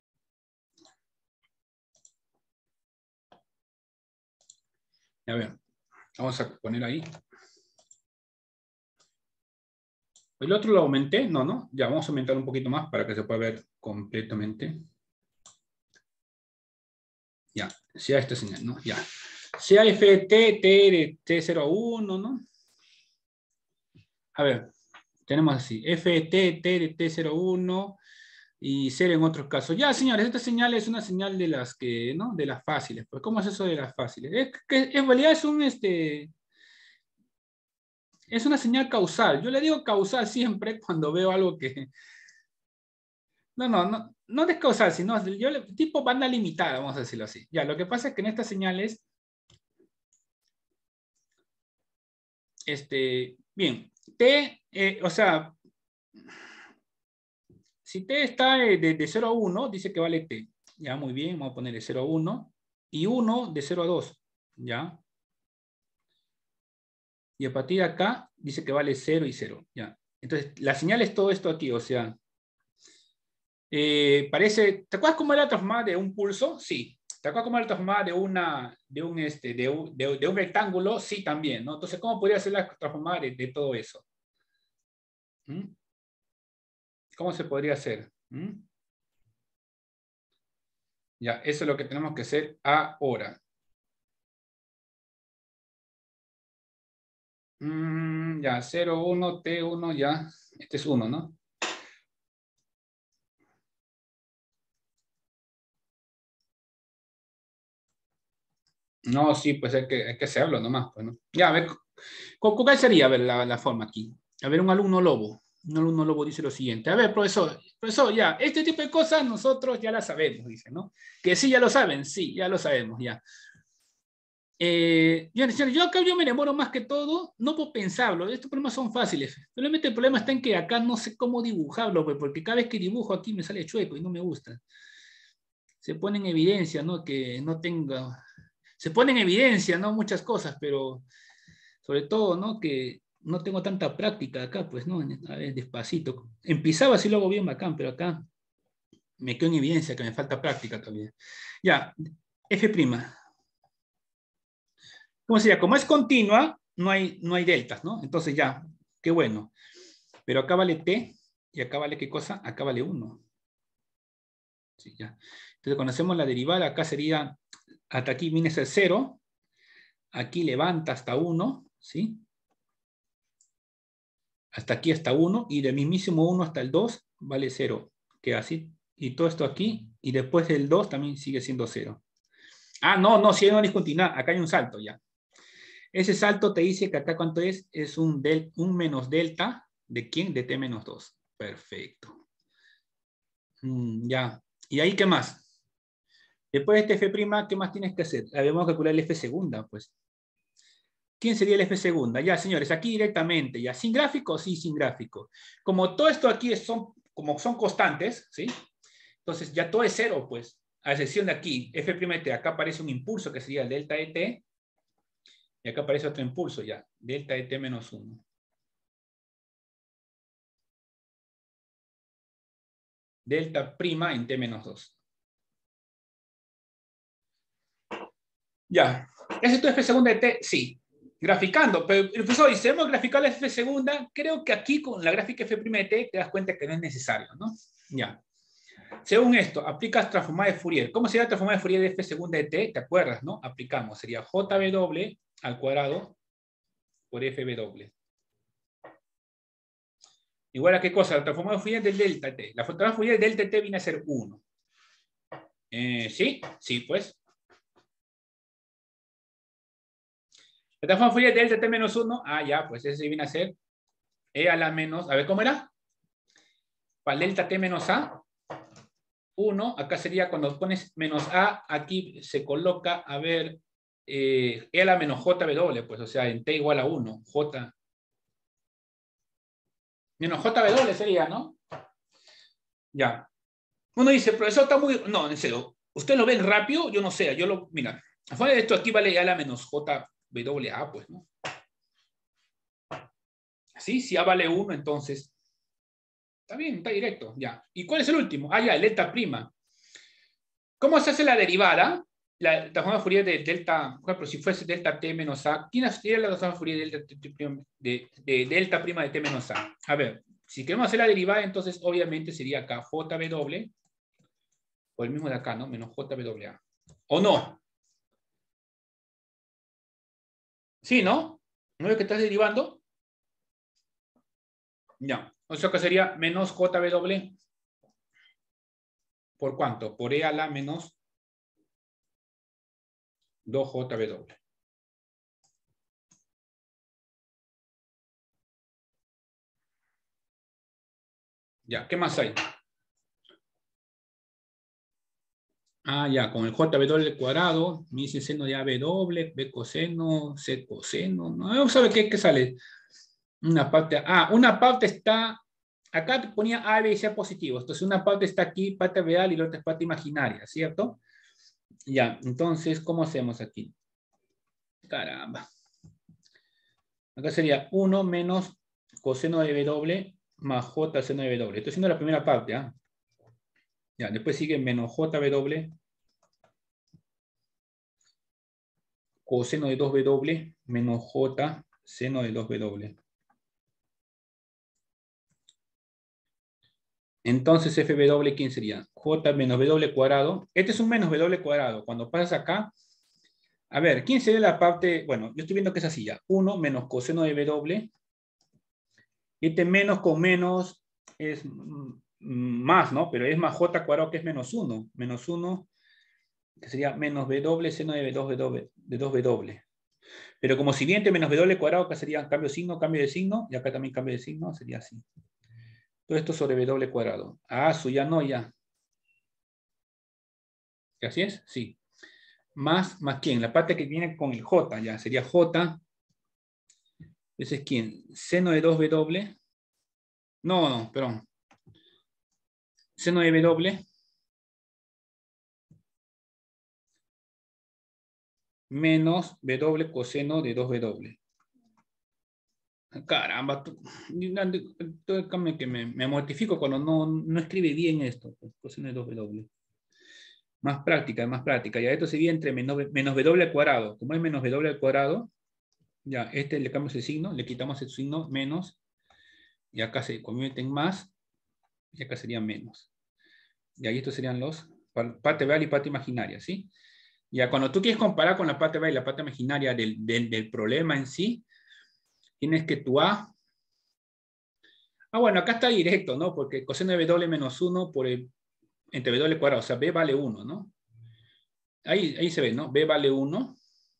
A ver, vamos a poner ahí. ¿El otro lo aumenté? No, ¿no? Ya, vamos a aumentar un poquito más para que se pueda ver completamente. Ya, sea esta señal, ¿no? Ya. Sea F T, T de T cero a uno, ¿no? A ver, tenemos así. F T, T de T cero a uno y cero en otros casos. Ya, señores, esta señal es una señal de las que, ¿no? De las fáciles. Pues, ¿cómo es eso de las fáciles? Es que en realidad es un, este... Es una señal causal. Yo le digo causal siempre cuando veo algo que... No, no, no, no es causal, sino yo le... tipo banda limitada, vamos a decirlo así. Ya, lo que pasa es que en estas señales, este, bien, T, eh, o sea, si T está de, de, de cero a uno, dice que vale T. Ya, muy bien, vamos a poner de cero a uno. Y uno de cero a dos. Ya. Y a partir de acá, dice que vale cero y cero. Ya. Entonces, la señal es todo esto aquí, o sea, eh, parece, ¿te acuerdas cómo era la transformada de un pulso? Sí. ¿Te acuerdas cómo era la transformada de, una, de, un, este, de, un, de, de un rectángulo? Sí, también, ¿no? Entonces, ¿cómo podría ser la transformada de, de todo eso? ¿Mm? ¿Cómo se podría hacer? ¿Mm? Ya, eso es lo que tenemos que hacer ahora. Mm, ya, cero, uno, T uno, ya. Este es uno, ¿no? No, sí, pues hay que, hay que hacerlo nomás. Pues, ¿no? Ya, a ver, ¿cu- ¿cuál sería a ver, la, la forma aquí? A ver, un alumno lobo. Un alumno lobo dice lo siguiente. A ver, profesor, profesor, ya, este tipo de cosas nosotros ya las sabemos, dice, ¿no? Que sí, ya lo saben, sí, ya lo sabemos, ya. Eh, yo, yo acá yo me demoro más que todo, no por pensarlo, estos problemas son fáciles. Solamente el problema está en que acá no sé cómo dibujarlo, pues, porque cada vez que dibujo aquí me sale chueco y no me gusta. Se pone en evidencia, ¿no? Que no tenga... Se pone en evidencia, ¿no? Muchas cosas, pero sobre todo, ¿no? Que no tengo tanta práctica acá, pues, ¿no? A ver, despacito. En Pisaba sí lo hago bien bacán, pero acá me quedo en evidencia que me falta práctica todavía. Ya, F'. ¿Cómo sería? Como es continua, no hay, no hay deltas, ¿no? Entonces ya, qué bueno. Pero acá vale t, y acá vale qué cosa, acá vale uno. Sí, ya. Entonces cuando hacemos la derivada, acá sería, hasta aquí viene a ser cero, aquí levanta hasta uno, ¿sí? Hasta aquí hasta uno, y del mismísimo uno hasta el dos vale cero. Queda así, y todo esto aquí, y después del dos también sigue siendo cero. Ah, no, no, si hay una discontinuidad, acá hay un salto ya. Ese salto te dice que acá cuánto es, es un, del, un menos delta, ¿de quién? De t menos dos. Perfecto. Mm, ya. ¿Y ahí qué más? Después de este f', ¿qué más tienes que hacer? Debemos calcular el f segunda, pues. ¿Quién sería el f segunda? Ya, señores, aquí directamente, ya. ¿Sin gráfico? Sí, sin gráfico. Como todo esto aquí son, como son constantes, ¿sí? Entonces ya todo es cero, pues. A excepción de aquí, f' de t, acá aparece un impulso que sería el delta de t, y acá aparece otro impulso ya, delta de t menos uno. Delta prima en t menos dos. Ya. ¿Es esto f segunda de t? Sí. Graficando. Pero el profesor dice, hemos graficado la f segunda. Creo que aquí con la gráfica f' de t te das cuenta que no es necesario, ¿no? Ya. Según esto, aplicas transformada de Fourier. ¿Cómo sería la transformada de Fourier de f segunda de t? ¿Te acuerdas, no? Aplicamos. Sería jw al cuadrado por fw. Igual a qué cosa? La transformada de Fourier del delta t. La transformada de Fourier del delta t viene a ser uno. Eh, ¿Sí? Sí, pues. La transformada de Fourier del delta t menos uno. Ah, ya, pues ese viene a ser e a la menos. A ver, ¿cómo era? Para el delta t menos a. uno, acá sería cuando pones menos a, aquí se coloca, a ver, eh, e a la menos jw, pues, o sea, en t igual a uno, j. Menos jw sería, ¿no? Ya. Uno dice, profesor, está muy... No, en serio, ¿usted lo ven rápido? Yo no sé, yo lo... Mira, afuera de esto aquí vale a la menos jwa, pues, ¿no? Así, si a vale uno, entonces... Está bien, está directo, ya. ¿Y cuál es el último? Ah, ya, el delta prima. ¿Cómo se hace la derivada? La transformación de Fourier de delta, por ejemplo, si fuese delta t menos a, ¿quién sería la transformación de Fourier de delta, de, de delta prima de t menos a? A ver, si queremos hacer la derivada, entonces obviamente sería acá jw, o el mismo de acá, ¿no? Menos jwa. ¿O no? Sí, ¿no? ¿No es que estás derivando? Ya. O sea que sería menos jw, ¿por cuánto? Por e a la menos dos jw. Ya, ¿qué más hay? Ah, ya, con el jw al cuadrado, me dice seno de a w, b coseno, c coseno. No, vamos a ver qué, qué sale. Una parte, ah, una parte está, acá te ponía A, B y C positivos. Entonces una parte está aquí, parte real, y la otra es parte imaginaria, ¿cierto? Ya, entonces, ¿cómo hacemos aquí? Caramba. Acá sería uno menos coseno de W más J seno de W. Estoy haciendo la primera parte, ¿ah? Ya, después sigue menos J W coseno de dos W menos J seno de dos W. Entonces F W, ¿quién sería? J menos W cuadrado. Este es un menos W cuadrado. Cuando pasas acá, a ver, ¿quién sería la parte? Bueno, yo estoy viendo que es así ya. uno menos coseno de W. Este menos con menos es más, ¿no? Pero es más J cuadrado que es menos uno. Menos uno que sería menos W seno de dos W, de dos W. Pero como siguiente menos W cuadrado, acá sería cambio de signo, cambio de signo, y acá también cambio de signo, sería así. Todo esto sobre W cuadrado. Ah, su ya no, ya. ¿Y así es? Sí. Más, más quién, la parte que viene con el J, ya, sería J. Ese es quién, seno de dos W. No, no, perdón. Seno de W menos W coseno de dos W. Caramba, tú, déjame que me, me mortifico cuando no, no escribe bien esto. Pues, coseno de dos W. Más práctica, más práctica. Ya esto sería entre menos, menos W al cuadrado. Como es menos W al cuadrado, ya este le cambiamos el signo, le quitamos el signo menos, y acá se convierte en más, y acá sería menos. Y ahí estos serían los parte real y parte imaginaria, ¿sí? Ya cuando tú quieres comparar con la parte real y la parte imaginaria del, del, del problema en sí, tienes que tu A... Ah, bueno, acá está directo, ¿no? Porque coseno de W menos uno por el, entre W cuadrado, o sea, B vale uno, ¿no? Ahí, ahí se ve, ¿no? B vale uno.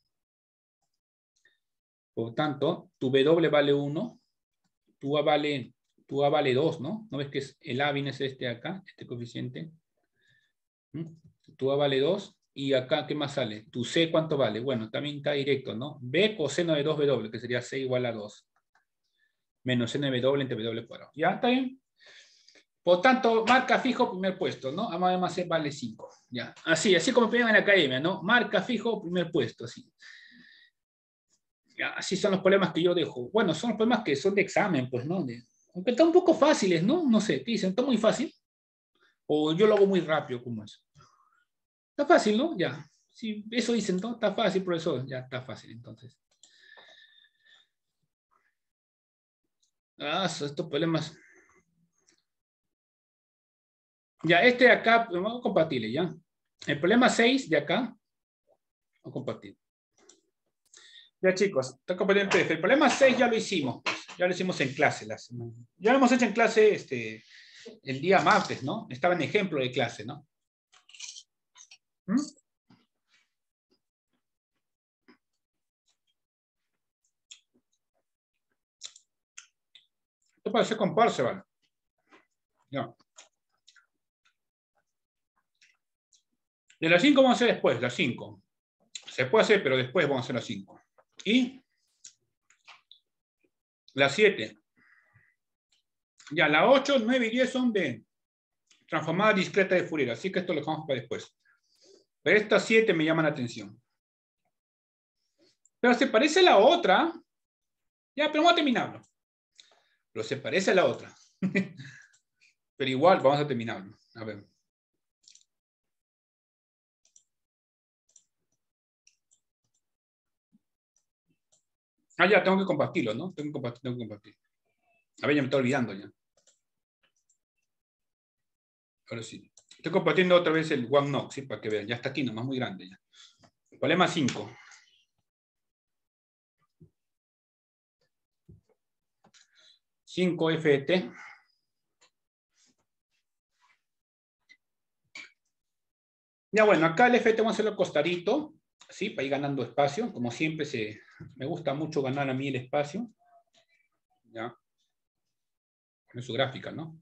Por tanto, tu W vale uno, tu A vale, tu A vale dos, ¿no? ¿No ves que es, el A viene es este acá, este coeficiente? ¿Mm? Tu A vale dos, y acá, ¿qué más sale? Tu C, ¿cuánto vale? Bueno, también está directo, ¿no? B coseno de dos W, que sería C igual a dos. Menos seno de W entre W cuadrado. ¿Ya? ¿Está bien? Por tanto, marca fijo, primer puesto, ¿no? A más C vale cinco. ¿Ya? Así, así como piden en la academia, ¿no? Marca fijo, primer puesto, así. Ya, así son los problemas que yo dejo. Bueno, son los problemas que son de examen, pues, ¿no? De, aunque están un poco fáciles, ¿no? No sé, ¿qué dicen? ¿Está muy fácil? O yo lo hago muy rápido, ¿cómo es? Está fácil, ¿no? Ya. Si eso dicen, ¿no? Está fácil, profesor. Ya está fácil, entonces. Ah, estos problemas. Ya, este de acá, vamos a compartirle, ¿ya? El problema seis de acá, vamos a compartir. Ya, chicos, está compartiendo el P D F. El problema seis ya lo hicimos, pues. Ya lo hicimos en clase. La semana. Ya lo hemos hecho en clase este, el día martes, ¿no? Estaba en ejemplo de clase, ¿no? ¿Mm? Esto parece con Parseval. Ya. De las cinco vamos a hacer después, las cinco. Se puede hacer, pero después vamos a hacer las cinco. Y las siete. Ya, la ocho, nueve y diez son de transformada discreta de Fourier, así que esto lo dejamos para después. Pero estas siete me llaman la atención. Pero se parece a la otra. Ya, pero vamos a terminarlo. Pero se parece a la otra. Pero igual vamos a terminarlo. A ver. Ah, ya, tengo que compartirlo, ¿no? Tengo que compartir, tengo que compartir. A ver, ya me estoy olvidando ya. Ahora sí. Estoy compartiendo otra vez el OneNote, ¿sí? Para que vean. Ya está aquí nomás, muy grande ya. Problema cinco. cinco F de T. Ya bueno, acá el F de T vamos a hacerlo costadito, ¿sí? Para ir ganando espacio. Como siempre, se, me gusta mucho ganar a mí el espacio. Ya. En su gráfica, ¿no?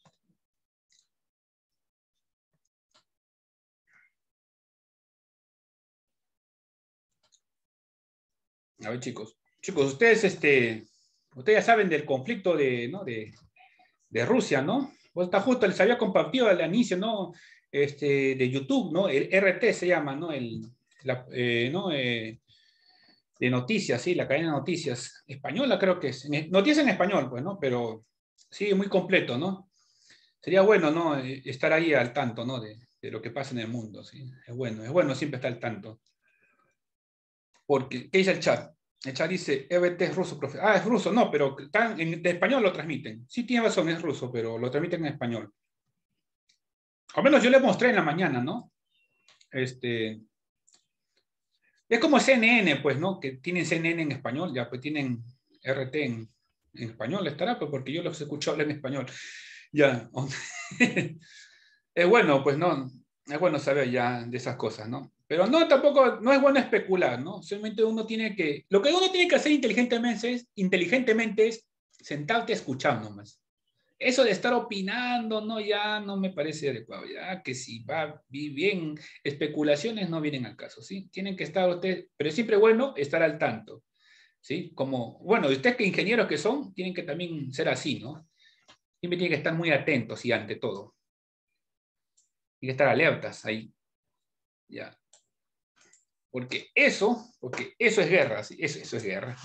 A ver, chicos. Chicos, ustedes, este, ustedes ya saben del conflicto de, ¿no? de, de Rusia, ¿no? Pues está justo, les había compartido al inicio, ¿no? Este, de YouTube, ¿no? El R T se llama, ¿no? El, la, eh, ¿no? Eh, de noticias, sí, la cadena de noticias española creo que es. Noticias en español, pues, ¿no? Pero sí, muy completo, ¿no? Sería bueno, ¿no? Estar ahí al tanto, ¿no? De, de lo que pasa en el mundo, ¿sí? Es bueno, es bueno siempre estar al tanto. Porque, ¿qué dice el chat? El chat dice, E B T es ruso, profe. Ah, es ruso, no, pero tan, en, de español lo transmiten. Sí, tiene razón, es ruso, pero lo transmiten en español. Al menos yo le mostré en la mañana, ¿no? Este, es como C N N, pues, ¿no? Que tienen C N N en español, ya pues tienen R T en, en español, estará, pues porque yo los escucho hablar en español. Ya. Es bueno, pues, ¿no? Es bueno saber ya de esas cosas, ¿no? Pero no, tampoco, no es bueno especular, ¿no? Solamente uno tiene que, lo que uno tiene que hacer inteligentemente es, inteligentemente es sentarte a escuchar nomás. Eso de estar opinando, no, ya no me parece adecuado. Ya que si va bien, especulaciones no vienen al caso, ¿sí? Tienen que estar ustedes, pero es siempre bueno estar al tanto, ¿sí? Como, bueno, ustedes que ingenieros que son, tienen que también ser así, ¿no? Siempre tienen que estar muy atentos y ante todo. Tienen que estar alertas ahí, ya. Porque eso, porque eso es guerra, ¿sí? Eso, eso es guerra.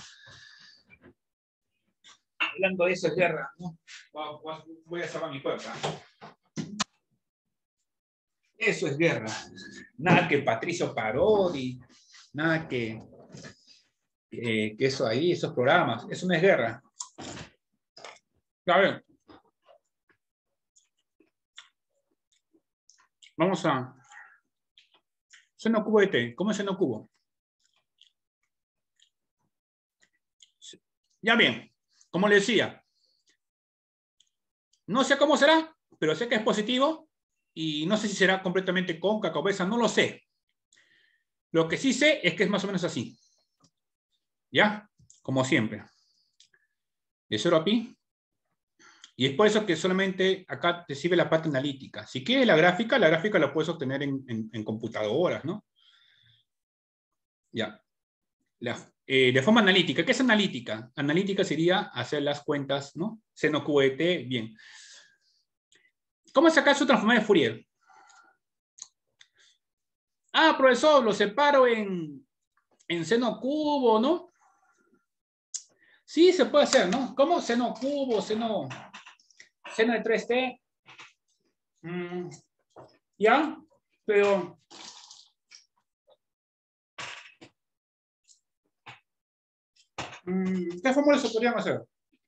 Hablando de eso es guerra, ¿no? Voy a cerrar mi puerta. Eso es guerra. Nada que Patricio Parodi, nada que, que, que eso ahí, esos programas. Eso no es guerra. A ver. Vamos a... Seno cubo de T. ¿Cómo es seno cubo? Ya bien. Como le decía, no sé cómo será, pero sé que es positivo y no sé si será completamente cóncavo, cabeza, no lo sé. Lo que sí sé es que es más o menos así. ¿Ya? Como siempre. De cero a pi. Y es por eso que solamente acá te sirve la parte analítica. Si quieres la gráfica, la gráfica la puedes obtener en, en, en computadoras, ¿no? Ya. La, eh, de forma analítica. ¿Qué es analítica? Analítica sería hacer las cuentas, ¿no? Seno cubo de T, bien. ¿Cómo sacar su transformada de Fourier? Ah, profesor, lo separo en, en seno cubo, ¿no? Sí, se puede hacer, ¿no? ¿Cómo? Seno cubo, seno, seno de tres T. Mm, ¿ya? Pero... ¿qué fórmulas se podrían hacer?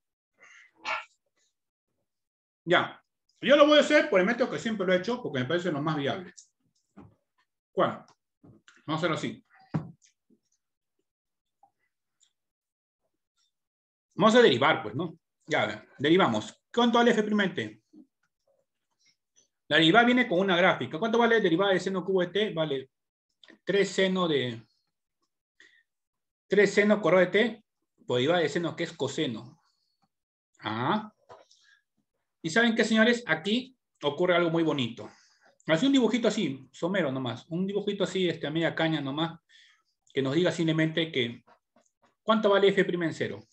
Ya. Yo lo voy a hacer por el método que siempre lo he hecho, porque me parece lo más viable. ¿Cuál? Vamos a hacerlo así. Vamos a derivar, pues, ¿no? Ya, a ver, derivamos. ¿Cuánto vale f' T? La derivada viene con una gráfica. ¿Cuánto vale derivada de seno cubo de T? Vale tres seno de... tres seno cuadrado de T por derivada de seno, que es coseno. Ah. ¿Y saben qué, señores? Aquí ocurre algo muy bonito. Así un dibujito así, somero nomás. Un dibujito así, este, a media caña nomás, que nos diga simplemente que ¿cuánto vale f' en cero?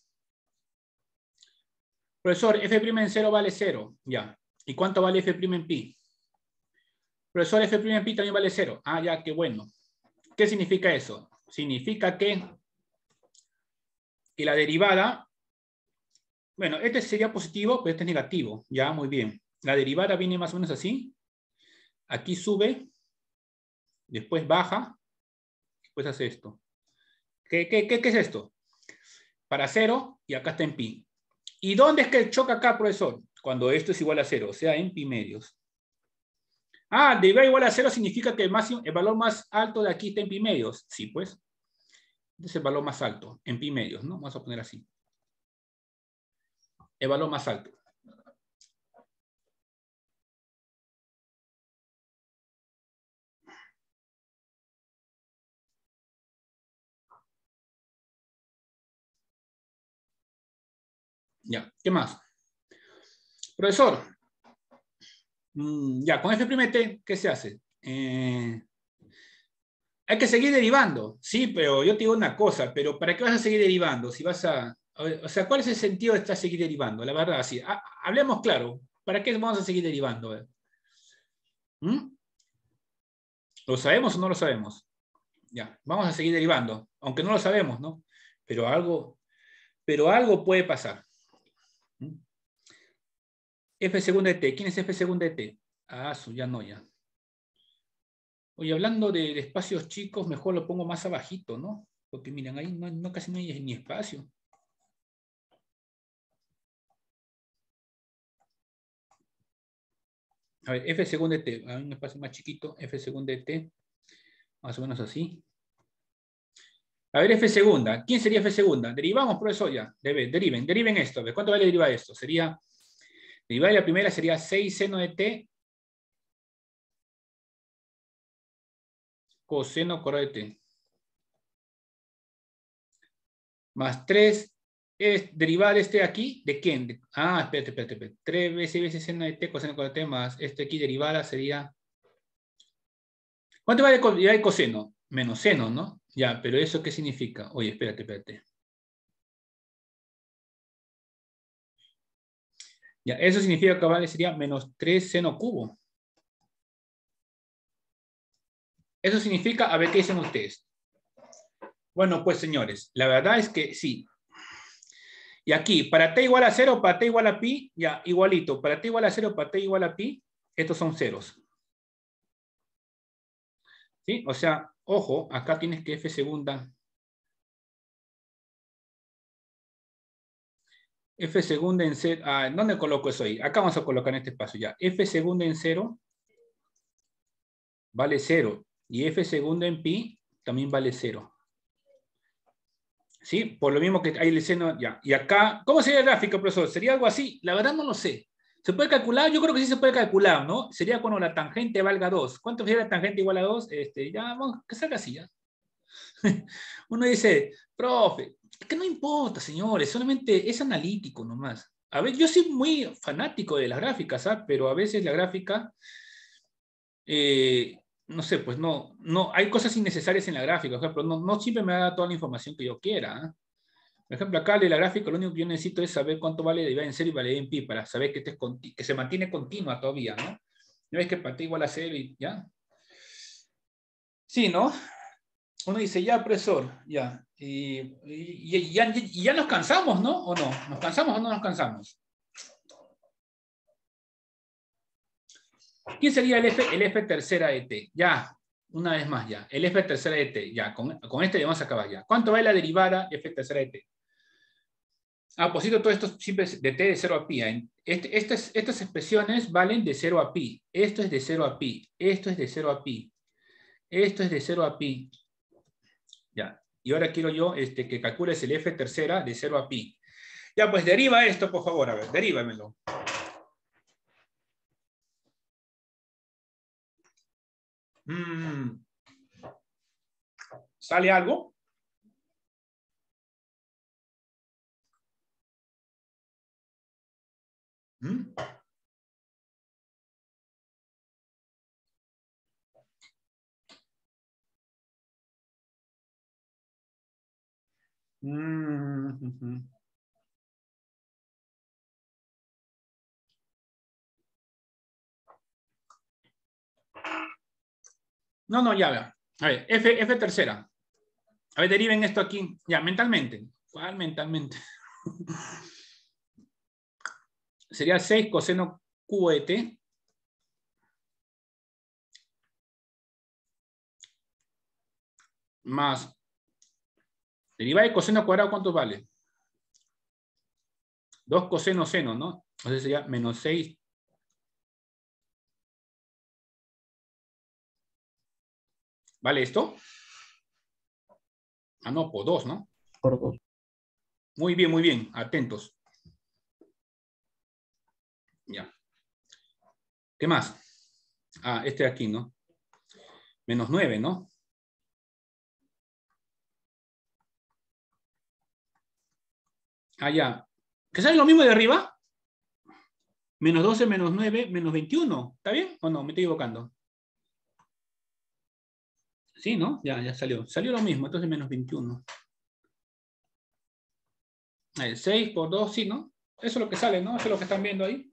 Profesor, f' en cero vale cero. Ya. ¿Y cuánto vale f' en pi? Profesor, f' en pi también vale cero. Ah, ya, qué bueno. ¿Qué significa eso? Significa que, que la derivada, bueno, este sería positivo, pero este es negativo. Ya, muy bien. La derivada viene más o menos así. Aquí sube, después baja, después hace esto. ¿Qué, qué, qué, qué es esto? Para cero y acá está en pi. ¿Y dónde es que choca acá, profesor? Cuando esto es igual a cero, o sea, en pi medios. Ah, derivada igual a cero significa que el, máximo, el valor más alto de aquí está en pi medios. Sí, pues. Este es el valor más alto, en pi medios, ¿no? Vamos a poner así. El valor más alto. Ya, ¿qué más? Profesor, mmm, ya, con f' T, ¿qué se hace? Eh, hay que seguir derivando. Sí, pero yo te digo una cosa, pero ¿para qué vas a seguir derivando? Si vas a... O sea, ¿cuál es el sentido de estar seguir derivando? La verdad, sí. Ha, hablemos claro. ¿Para qué vamos a seguir derivando? ¿Mm? ¿Lo sabemos o no lo sabemos? Ya, vamos a seguir derivando, aunque no lo sabemos, ¿no? Pero algo, pero algo puede pasar. ¿Mm? F segunda de T. ¿Quién es F segunda de T? Ah, su, ya no, ya. Oye, hablando de, de espacios chicos, mejor lo pongo más abajito, ¿no? Porque miren, ahí no, no casi no hay ni espacio. A ver, F segunda de T. Hay un espacio más chiquito. F segunda de T. Más o menos así. A ver, F segunda. ¿Quién sería F segunda? Derivamos, profesor, ya. Debe, deriven, deriven esto. ¿Cuánto vale derivar esto? Sería, derivada de la primera sería seis seno de T coseno cuadrado de t. Más tres es derivada de este de aquí. ¿De quién? De, ah, espérate, espérate, espérate. tres veces veces seno de t coseno cuadrado de t más este aquí derivada sería... ¿Cuánto vale derivada de coseno? Menos seno, ¿no? Ya, pero ¿eso qué significa? Oye, espérate, espérate. Ya, eso significa que vale sería menos tres seno cubo. Eso significa, a ver qué dicen ustedes. Bueno, pues señores, la verdad es que sí. Y aquí, para t igual a cero, para t igual a pi, ya, igualito. Para t igual a cero, para t igual a pi, estos son ceros. ¿Sí? O sea, ojo, acá tienes que f segunda. F segunda en cero. Ah, ¿dónde coloco eso ahí? Acá vamos a colocar en este espacio ya. F segunda en cero vale cero. Y f segunda en pi también vale cero. ¿Sí? Por lo mismo que hay el seno ya. Y acá, ¿cómo sería el gráfico, profesor? ¿Sería algo así? La verdad no lo sé. ¿Se puede calcular? Yo creo que sí se puede calcular, ¿no? Sería cuando la tangente valga dos. ¿Cuánto sería la tangente igual a dos? Este, ya, vamos, que salga así, ya. Uno dice, profe, es que no importa, señores, solamente es analítico nomás. A ver, yo soy muy fanático de las gráficas, ¿ah? Pero a veces la gráfica, eh, no sé, pues no, no, hay cosas innecesarias en la gráfica, por ejemplo, no, no siempre me da toda la información que yo quiera, ¿ah? Por ejemplo, acá de la gráfica lo único que yo necesito es saber cuánto vale derivada en cero y vale en pi para saber que, este es que se mantiene continua todavía, ¿no? No es que para t igual a cero y ya. Sí, ¿no? Uno dice, ya, profesor, ya. Y, y, y ya, y ya nos cansamos, ¿no? ¿O no? ¿Nos cansamos o no nos cansamos? ¿Quién sería el f, el f tercera de t? Ya, una vez más ya. El f tercera de t, ya. Con, con este ya vamos a acabar ya. ¿Cuánto vale la derivada f tercera de t? Ah, pues todo esto siempre es de t de cero a pi. ¿eh? Este, estas, estas expresiones valen de cero a pi. Esto es de cero a pi. Esto es de cero a pi. Esto es de cero a pi. Ya. Y ahora quiero yo este, que calcules el f tercera de cero a pi. Ya, pues deriva esto, por favor. A ver, derívamelo. Mm. ¿Sale algo? ¿Mm? Mm. No, no, ya, vea. A ver, F, F tercera. A ver, deriven esto aquí. Ya, mentalmente. ¿Cuál mentalmente? Sería seis coseno cubo de t. Más. Derivada de coseno cuadrado, ¿cuánto vale? dos coseno seno, ¿no? Entonces sería menos seis. ¿Vale esto? Ah, no, por dos, ¿no? Por dos. Muy bien, muy bien. Atentos. Ya. ¿Qué más? Ah, este de aquí, ¿no? Menos nueve, ¿no? Ah, ya. ¿Que sale lo mismo de arriba? Menos doce, menos nueve, menos veintiuno. ¿Está bien o no? Me estoy equivocando. Sí, ¿no? Ya, ya salió. Salió lo mismo, entonces menos veintiuno. Ahí, seis por dos, sí, ¿no? Eso es lo que sale, ¿no? Eso es lo que están viendo ahí.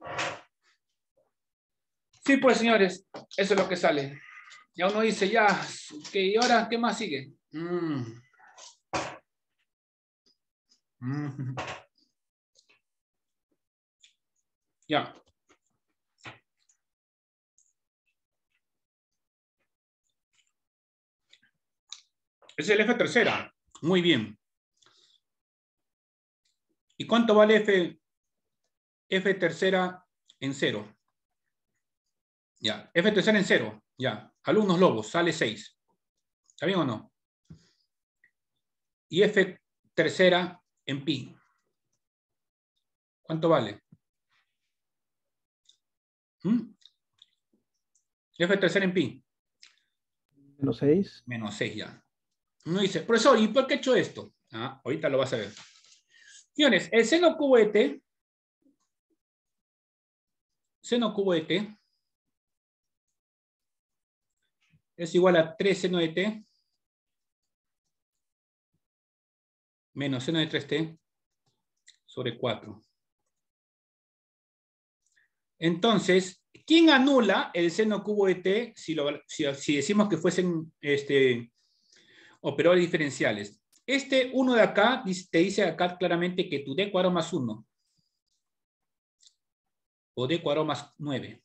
Sí, pues, señores, eso es lo que sale. Ya uno dice, ya, ¿qué, ¿y ahora qué más sigue? Mm. Mm. Ya. Es el F tercera. Muy bien. ¿Y cuánto vale F, F tercera en cero? Ya. F tercera en cero. Ya. Alumnos lobos, sale seis. ¿Está bien o no? Y F tercera en pi. ¿Cuánto vale? ¿Mm? F tercera en pi. Menos seis. Menos seis ya. Uno dice, profesor, ¿y por qué he hecho esto? Ah, ahorita lo vas a ver. Señores, el seno cubo de t, seno cubo de t, es igual a tres seno de t menos seno de tres t sobre cuatro. Entonces, ¿quién anula el seno cubo de t si, lo, si, si decimos que fuesen este, operadores diferenciales? Este uno de acá te dice acá claramente que tu d cuadrado más uno o d cuadrado más nueve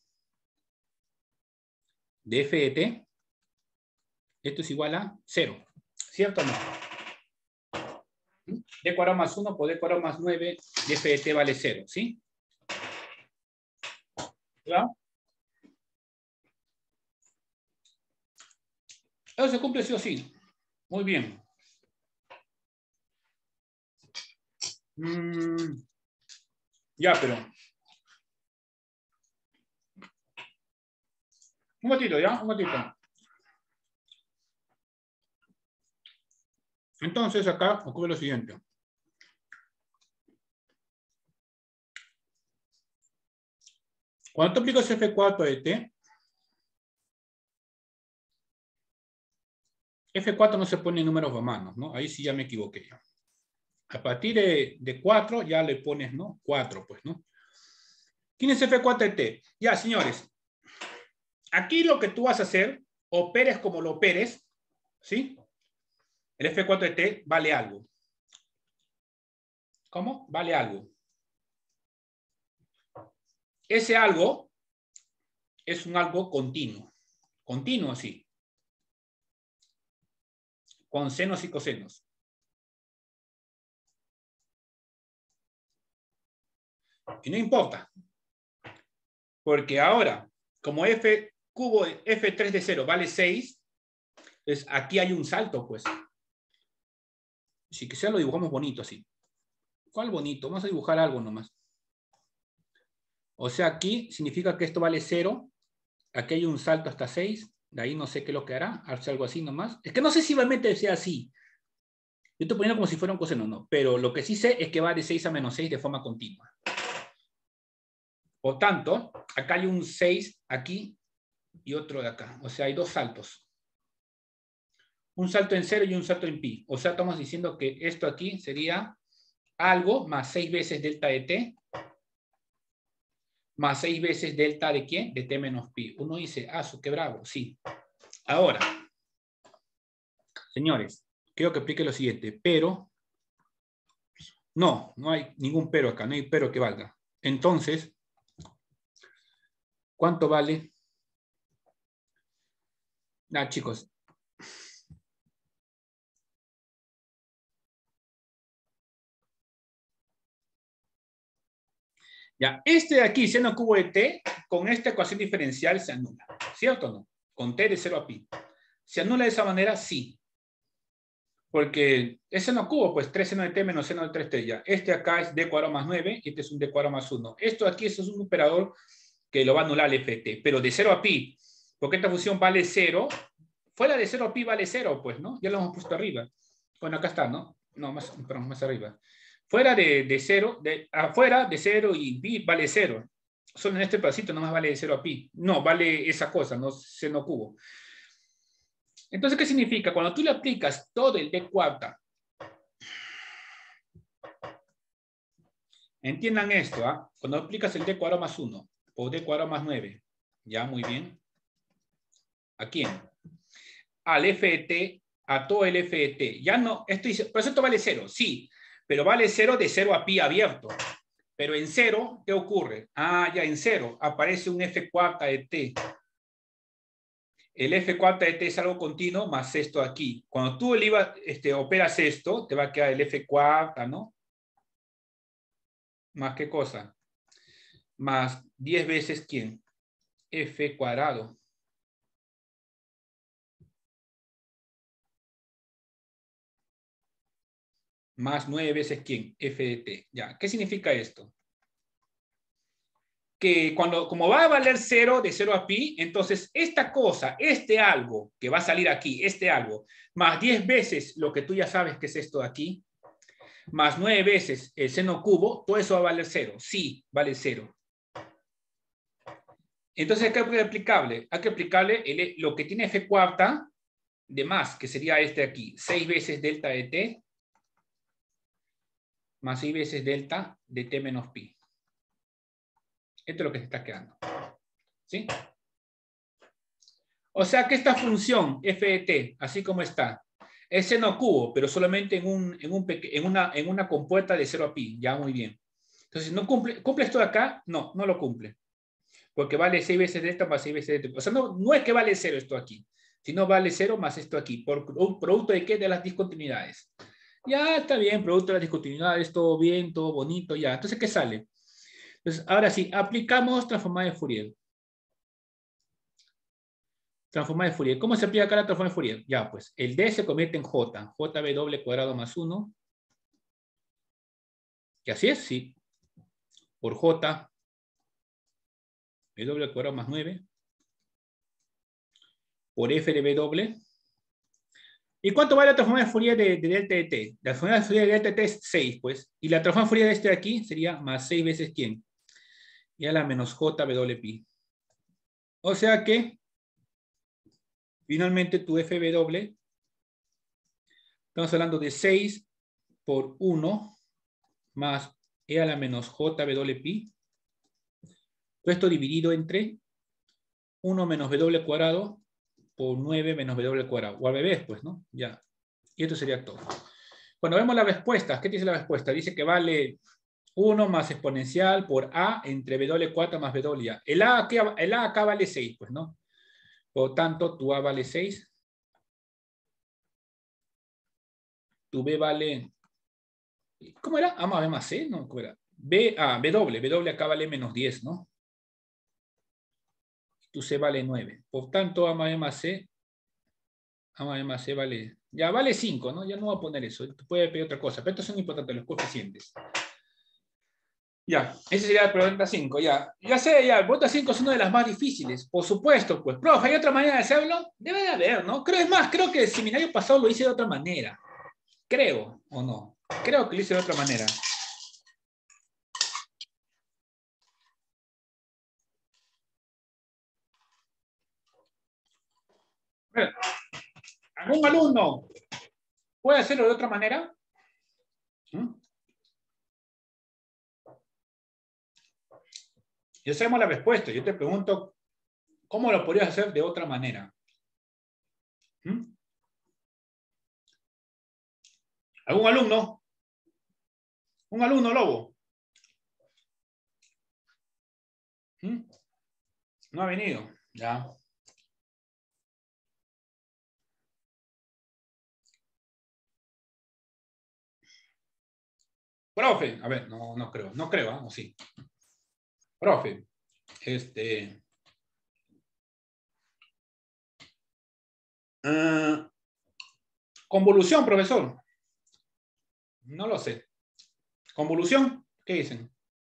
de f de t, esto es igual a cero. ¿Cierto o no? D cuadrado más uno por D cuadrado más nueve de f de t vale cero, ¿sí? ¿Ya? Eso se cumple sí o sí. Muy bien. Mm, ya, pero... Un ratito, ¿ya? Un ratito. Entonces, acá ocurre lo siguiente. Cuando tú aplicas f cuatro de t, f cuatro no se pone en números romanos, ¿no? Ahí sí ya me equivoqué. A partir de, de cuatro ya le pones, ¿no? cuatro, pues, ¿no? ¿Quién es f cuatro de t? Ya, señores. Aquí lo que tú vas a hacer, operes como lo operes, ¿sí? El f cuatro de t vale algo. ¿Cómo? Vale algo. Ese algo es un algo continuo. Continuo, sí. Con senos y cosenos. Y no importa. Porque ahora, como f cubo de f tres de cero vale seis, pues aquí hay un salto, pues. Si que sea lo dibujamos bonito así. ¿Cuál bonito? Vamos a dibujar algo nomás. O sea, aquí significa que esto vale cero. Aquí hay un salto hasta seis. De ahí no sé qué es lo que hará. Hace algo así nomás. Es que no sé si realmente sea así. Yo estoy poniendo como si fuera un coseno, no. Pero lo que sí sé es que va de seis a menos seis de forma continua. Por tanto, acá hay un seis aquí y otro de acá. O sea, hay dos saltos. Un salto en cero y un salto en pi. O sea, estamos diciendo que esto aquí sería algo más seis veces delta de t más seis veces delta de ¿quién? De t menos pi. Uno dice, ah, su qué bravo. Sí. Ahora, señores, quiero que explique lo siguiente. Pero, no, no hay ningún pero acá. No hay pero que valga. Entonces, ¿cuánto vale? Ah, chicos. Ya, este de aquí, seno cubo de t, con esta ecuación diferencial se anula. ¿Cierto o no? Con t de cero a pi. ¿Se anula de esa manera? Sí. Porque es seno cubo, pues tres seno de t menos seno de tres t ya. Este acá es d cuadrado más nueve y este es un d cuadrado más uno. Esto aquí es un operador que lo va a anular el f de t. Pero de cero a pi, porque esta función vale cero, fuera de cero a pi vale cero, pues, ¿no? Ya lo hemos puesto arriba. Bueno, acá está, ¿no? No, más, perdón, más arriba. Fuera de, de cero, de, afuera de cero y pi vale cero. Solo en este pedacito nomás vale de cero a pi. No, vale esa cosa, no seno cubo. Entonces, ¿qué significa? Cuando tú le aplicas todo el d cuarta, entiendan esto, ¿ah? ¿eh? Cuando aplicas el d cuadrado más uno o d cuadrado más nueve, ya, muy bien. ¿A quién? Al f de t, a todo el f de t. Ya no, esto dice, pero esto vale cero, sí, pero vale cero de cero a pi abierto. Pero en cero, ¿qué ocurre? Ah, ya en cero aparece un f cuarta de t. El f cuarta de t es algo continuo más esto aquí. Cuando tú el IVA, este, operas esto, te va a quedar el f cuarta, ¿no? ¿Más qué cosa? Más diez veces ¿quién? F cuadrado. Más nueve veces ¿quién? F de t. Ya, ¿qué significa esto? que cuando, como va a valer cero, de cero a pi, entonces esta cosa, este algo que va a salir aquí, este algo, más diez veces lo que tú ya sabes que es esto de aquí, más nueve veces el seno cubo, todo eso va a valer cero. Sí, vale cero. Entonces, ¿qué hay que aplicarle? Hay que aplicarle el, lo que tiene f cuarta de más, que sería este aquí, seis veces delta de t, más seis veces delta de t menos pi. Esto es lo que se está quedando. ¿Sí? O sea que esta función f de t, así como está, es seno cubo, pero solamente en, un, en, un en, una, en una compuerta de cero a pi. Ya, muy bien. Entonces, ¿no cumple, ¿cumple esto de acá? No, no lo cumple. Porque vale seis veces delta más seis veces delta. O sea, no, no es que vale cero esto aquí, sino vale cero más esto aquí. ¿Por un producto de qué? De las discontinuidades. Ya está bien, producto de las discontinuidades, todo bien, todo bonito, ya. Entonces, ¿qué sale? Entonces, ahora sí, aplicamos transformada de Fourier. Transformada de Fourier. ¿Cómo se aplica acá la transformada de Fourier? Ya, pues, el D se convierte en J. J B doble cuadrado más uno. ¿Y así es? Sí. Por J B doble cuadrado más nueve. Por F de B doble. ¿Y cuánto vale la transformada de Fourier de, de delta de t? La transformada de Fourier de delta de t es seis, pues. Y la transformada de Fourier de este de aquí sería más seis veces ¿quién? Y a la menos J B doble pi. O sea que, finalmente, tu F B doble, estamos hablando de seis por uno más E a la menos J B doble pi. Todo esto dividido entre uno menos B doble cuadrado por nueve menos B doble cuadrado. O al revés, pues, ¿no? Ya. Y esto sería todo. Cuando vemos la respuesta, ¿qué dice la respuesta? Dice que vale uno más exponencial por A entre B doble cuatro más B doble A. El A, aquí, el A acá vale seis, pues, ¿no? Por lo tanto, tu A vale seis. Tu B vale... ¿Cómo era? A más B más C, ¿no? ¿Cómo era? B, ah, B doble. B doble acá vale menos diez, ¿no? Tu C vale nueve. Por tanto, A más B más C... A más B más C vale... Ya vale cinco, ¿no? Ya no voy a poner eso. Puede pedir otra cosa. Pero estos son importantes, los coeficientes. Ya, ese sería la pregunta cinco, ya. Ya sé, ya, el pregunta cinco es una de las más difíciles, por supuesto, pues. Profe, ¿hay otra manera de hacerlo? Debe de haber, ¿no? Creo, es más, creo que el seminario pasado lo hice de otra manera. Creo, ¿o no? Creo que lo hice de otra manera. A ver, ¿algún alumno puede hacerlo de otra manera? ¿Mm? Ya sabemos la respuesta. Yo te pregunto, ¿cómo lo podrías hacer de otra manera? ¿Mm? ¿Algún alumno? ¿Un alumno, Lobo? ¿Mm? No ha venido. Ya. Profe, a ver, no, no creo, no creo, ¿eh? ¿O sí? Profe, este... Uh, convolución, profesor. No lo sé. ¿Convolución? ¿Qué dicen?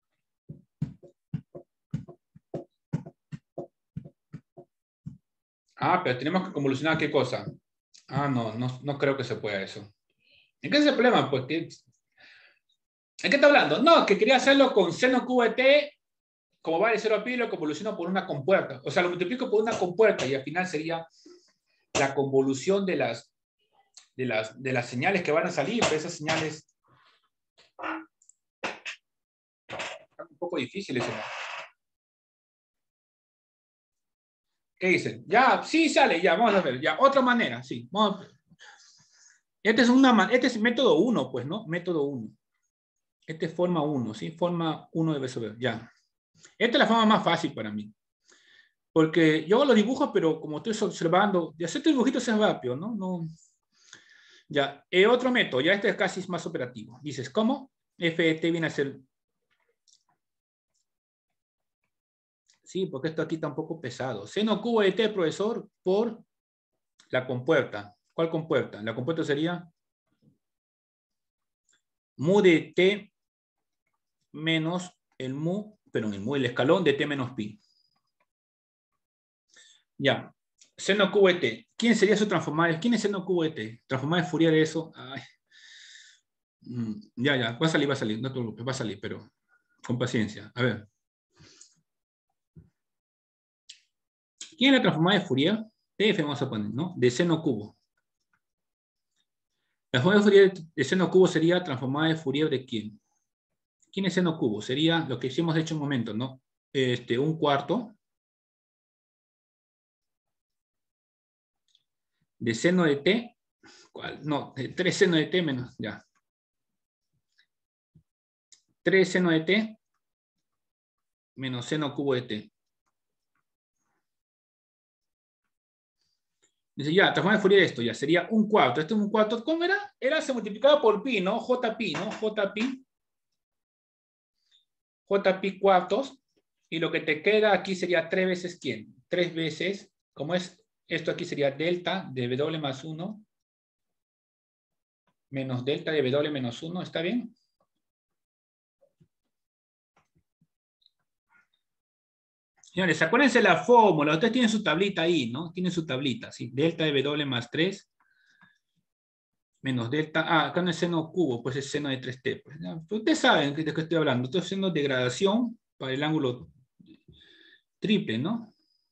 Ah, pero tenemos que convolucionar qué cosa. Ah, no, no, no creo que se pueda eso. ¿En qué es el problema? Pues, ¿qué, ¿en qué está hablando? No, que quería hacerlo con seno cubo de t, como vale cero a pi, lo convoluciono por una compuerta. O sea, lo multiplico por una compuerta y al final sería la convolución de las, de las, de las señales que van a salir. Pero esas señales están un poco difíciles, ¿no? ¿Qué dicen? Ya, sí sale, ya, vamos a ver. Ya, otra manera, sí. Vamos a ver. Este es, una, este es método uno, pues, ¿no? Método uno. Este es forma uno, ¿sí? Forma uno de resolver, ya. Esta es la forma más fácil para mí. Porque yo lo dibujo, pero como estoy observando, de hacer dibujitos es rápido, ¿no? no ya, eh, otro método, ya este es casi más operativo. Dices, ¿cómo? F de t viene a ser... Sí, porque esto aquí está un poco pesado. Seno cubo de t, profesor, por la compuerta. ¿Cuál compuerta? La compuerta sería mu de t menos el mu pero en el, el escalón de t menos pi. Ya. Seno cubo de t. ¿Quién sería su transformada? ¿Quién es seno cubo de t? Transformada de Fourier de eso. Ay. Ya, ya. Va a salir, va a salir. No te preocupes, va a salir, pero con paciencia. A ver. ¿Quién es la transformada de Fourier? T F vamos a poner, ¿no? De seno cubo. La transformada de Fourier de seno cubo sería transformada de Fourier de quién? ¿Quién es seno cubo? Sería lo que hicimos de hecho un momento, ¿no? Este, un cuarto de seno de t. ¿Cuál? No, de tres seno de t menos, ya. tres seno de t menos seno cubo de t. Dice, ya, transformar de Fourier de esto, ya, sería un cuarto. Esto es un cuarto, ¿cómo era? Era, se multiplicaba por pi, ¿no? Jpi, ¿no? Jpi. Jpi cuartos. Y lo que te queda aquí sería tres veces, ¿quién? tres veces, como es, esto aquí sería delta de w más uno menos delta de w menos uno, ¿está bien? Señores, acuérdense la fórmula. Ustedes tienen su tablita ahí, ¿no? Tienen su tablita, ¿sí? Delta de W más tres menos delta. Ah, acá no es seno cubo, pues es seno de tres t. Pues, ¿ya? Pues ustedes saben de qué estoy hablando. Estoy haciendo degradación para el ángulo triple, ¿no?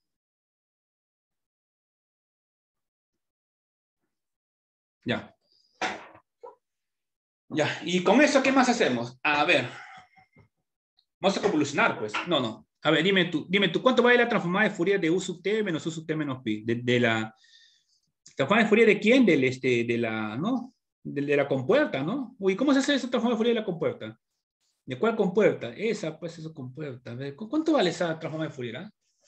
Ya. Ya. Y con eso, ¿qué más hacemos? A ver. Vamos a convolucionar, pues. No, no. A ver, dime tú, dime tú, ¿cuánto vale la transformada de Fourier de U sub t menos U sub t menos pi? De, de la transformada de Fourier de quién? Del, este, de la, ¿no? De, de la compuerta, ¿no? Uy, ¿cómo se hace esa transformada de Fourier de la compuerta? ¿De cuál compuerta? Esa, pues, esa compuerta. A ver, ¿cuánto vale esa transformada de Fourier? ¿Ah?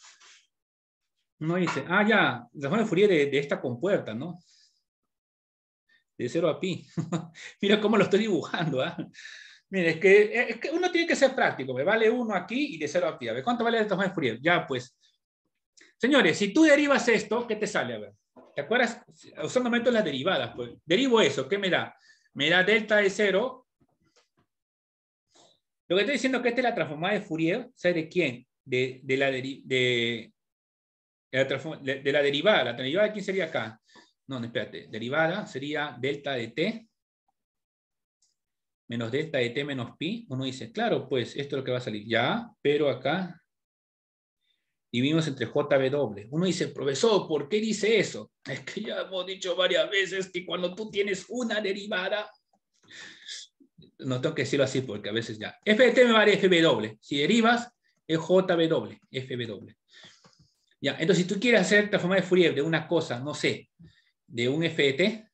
No dice, ah, ya, transformada de Fourier de, de esta compuerta, ¿no? De cero a pi. Mira cómo lo estoy dibujando, ¿ah? Mira, es que, es que uno tiene que ser práctico. Me vale uno aquí y de cero a pi. A ver, ¿cuánto vale la transformada de Fourier? Ya, pues. Señores, si tú derivas esto, ¿qué te sale? A ver, ¿te acuerdas? Usando métodos las derivadas, pues. Derivo eso, ¿qué me da? Me da delta de cero. Lo que estoy diciendo es que esta es la transformada de Fourier, ¿sabes de quién? De, de, la, de, de, la, de, de la derivada. ¿La derivada de quién sería acá? No, no, espérate. Derivada sería delta de t menos delta de t menos pi. Uno dice, claro, pues esto es lo que va a salir. Ya, pero acá dividimos entre jw. Uno dice, profesor, ¿por qué dice eso? Es que ya hemos dicho varias veces que cuando tú tienes una derivada, no tengo que decirlo así porque a veces ya. F de t me vale fw. Si derivas, es jw, fw. Ya, entonces si tú quieres hacer transformada de Fourier de una cosa, no sé, de un f de t,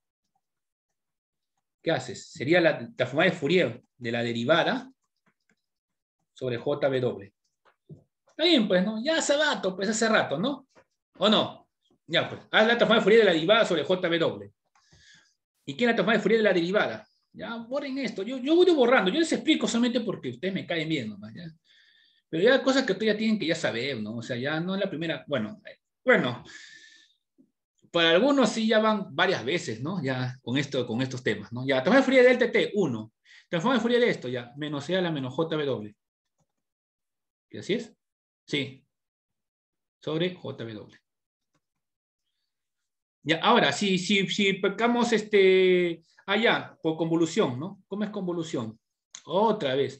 ¿qué haces? Sería la transformada de Fourier de la derivada sobre jw. Está bien, pues, ¿no? Ya hace rato, pues hace rato, ¿no? ¿O no? Ya, pues, haz la transformada de Fourier de la derivada sobre jw. ¿Y qué es la transformada de Fourier de la derivada? Ya, borren esto. Yo, yo voy borrando. Yo les explico solamente porque ustedes me caen bien nomás, ¿ya? Pero ya cosas que ustedes ya tienen que ya saber, ¿no? O sea, ya no es la primera... Bueno, bueno, para algunos sí ya van varias veces, ¿no? Ya con, esto, con estos temas, ¿no? Ya, transformada de Fourier de delta t, uno. Transformada de Fourier de esto, ya, menos e a la menos jw. ¿Qué así es? Sí. Sobre jw. Ya, ahora, si, si, si pecamos este... allá, por convolución, ¿no? ¿Cómo es convolución? Otra vez.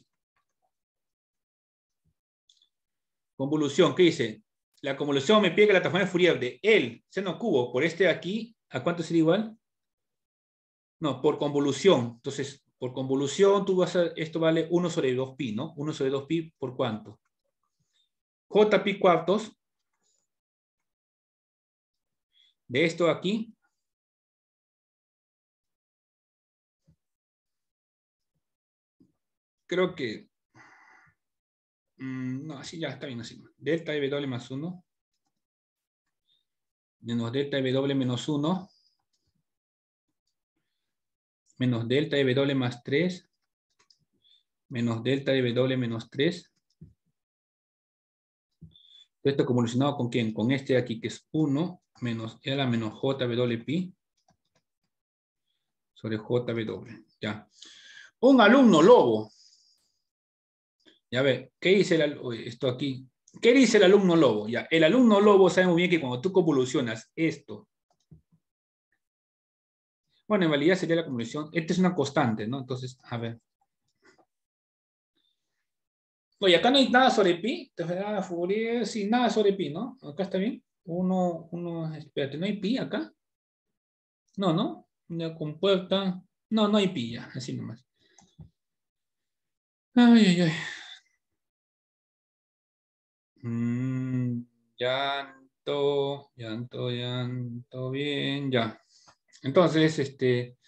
Convolución, ¿qué dice? La convolución me pide que la transformada de Fourier de el seno cubo por este de aquí, ¿a cuánto sería igual? No, por convolución. Entonces, por convolución, tú vas a, esto vale uno sobre dos pi, ¿no? uno sobre dos pi, ¿por cuánto? Jpi cuartos de esto aquí. Creo que... Mmm, no, así ya está bien así. Delta de W más uno. Menos delta de W menos uno. Menos delta de W más tres. Menos delta de W menos tres. Esto convolucionado con quién? Con este de aquí que es uno menos e a la menos jw pi sobre jw. Ya. Un alumno lobo Ya ve, ¿qué dice el, al- uy, esto aquí? ¿Qué dice el alumno lobo? Ya, el alumno lobo sabe muy bien que cuando tú convolucionas esto, bueno, en realidad sería la convolución, esta es una constante, ¿no? Entonces, a ver. Oye, acá no hay nada sobre pi, entonces, ah, Fourier, sí, nada sobre pi, ¿no? Acá está bien. Uno, uno, espérate, ¿no hay pi acá? No, ¿no? Una compuerta. No, no hay pi ya, así nomás. Ay, ay, ay. Mm, llanto, llanto, llanto, bien, ya. Entonces, este,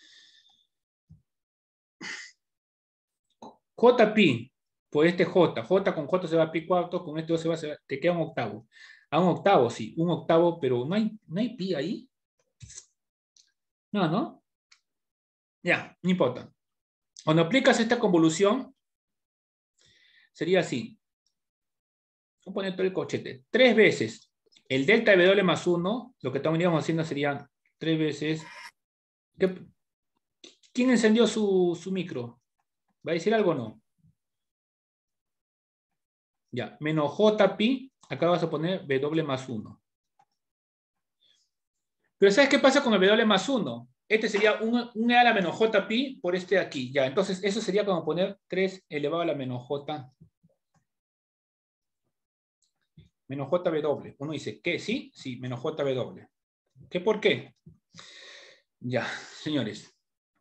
J pi, pues este J, J con J se va a pi cuarto, con este se va, se va, te queda un octavo. A un octavo, sí, un octavo, pero no hay, no hay pi ahí. No, ¿no? Ya, no importa. Cuando aplicas esta convolución, sería así. Voy a poner todo el cochete. Tres veces el delta de W más uno, lo que estaríamos haciendo sería tres veces. ¿Qué- ¿Quién encendió su, su micro? ¿Va a decir algo o no? Ya, menos J pi, acá vas a poner W más uno. Pero ¿sabes qué pasa con el W más uno? Este sería un, un e a la menos J pi por este de aquí. Ya, entonces eso sería como poner tres elevado a la menos J menos J W. Uno dice, ¿qué? ¿Sí? Sí, menos J W. ¿Qué por qué? Ya, señores.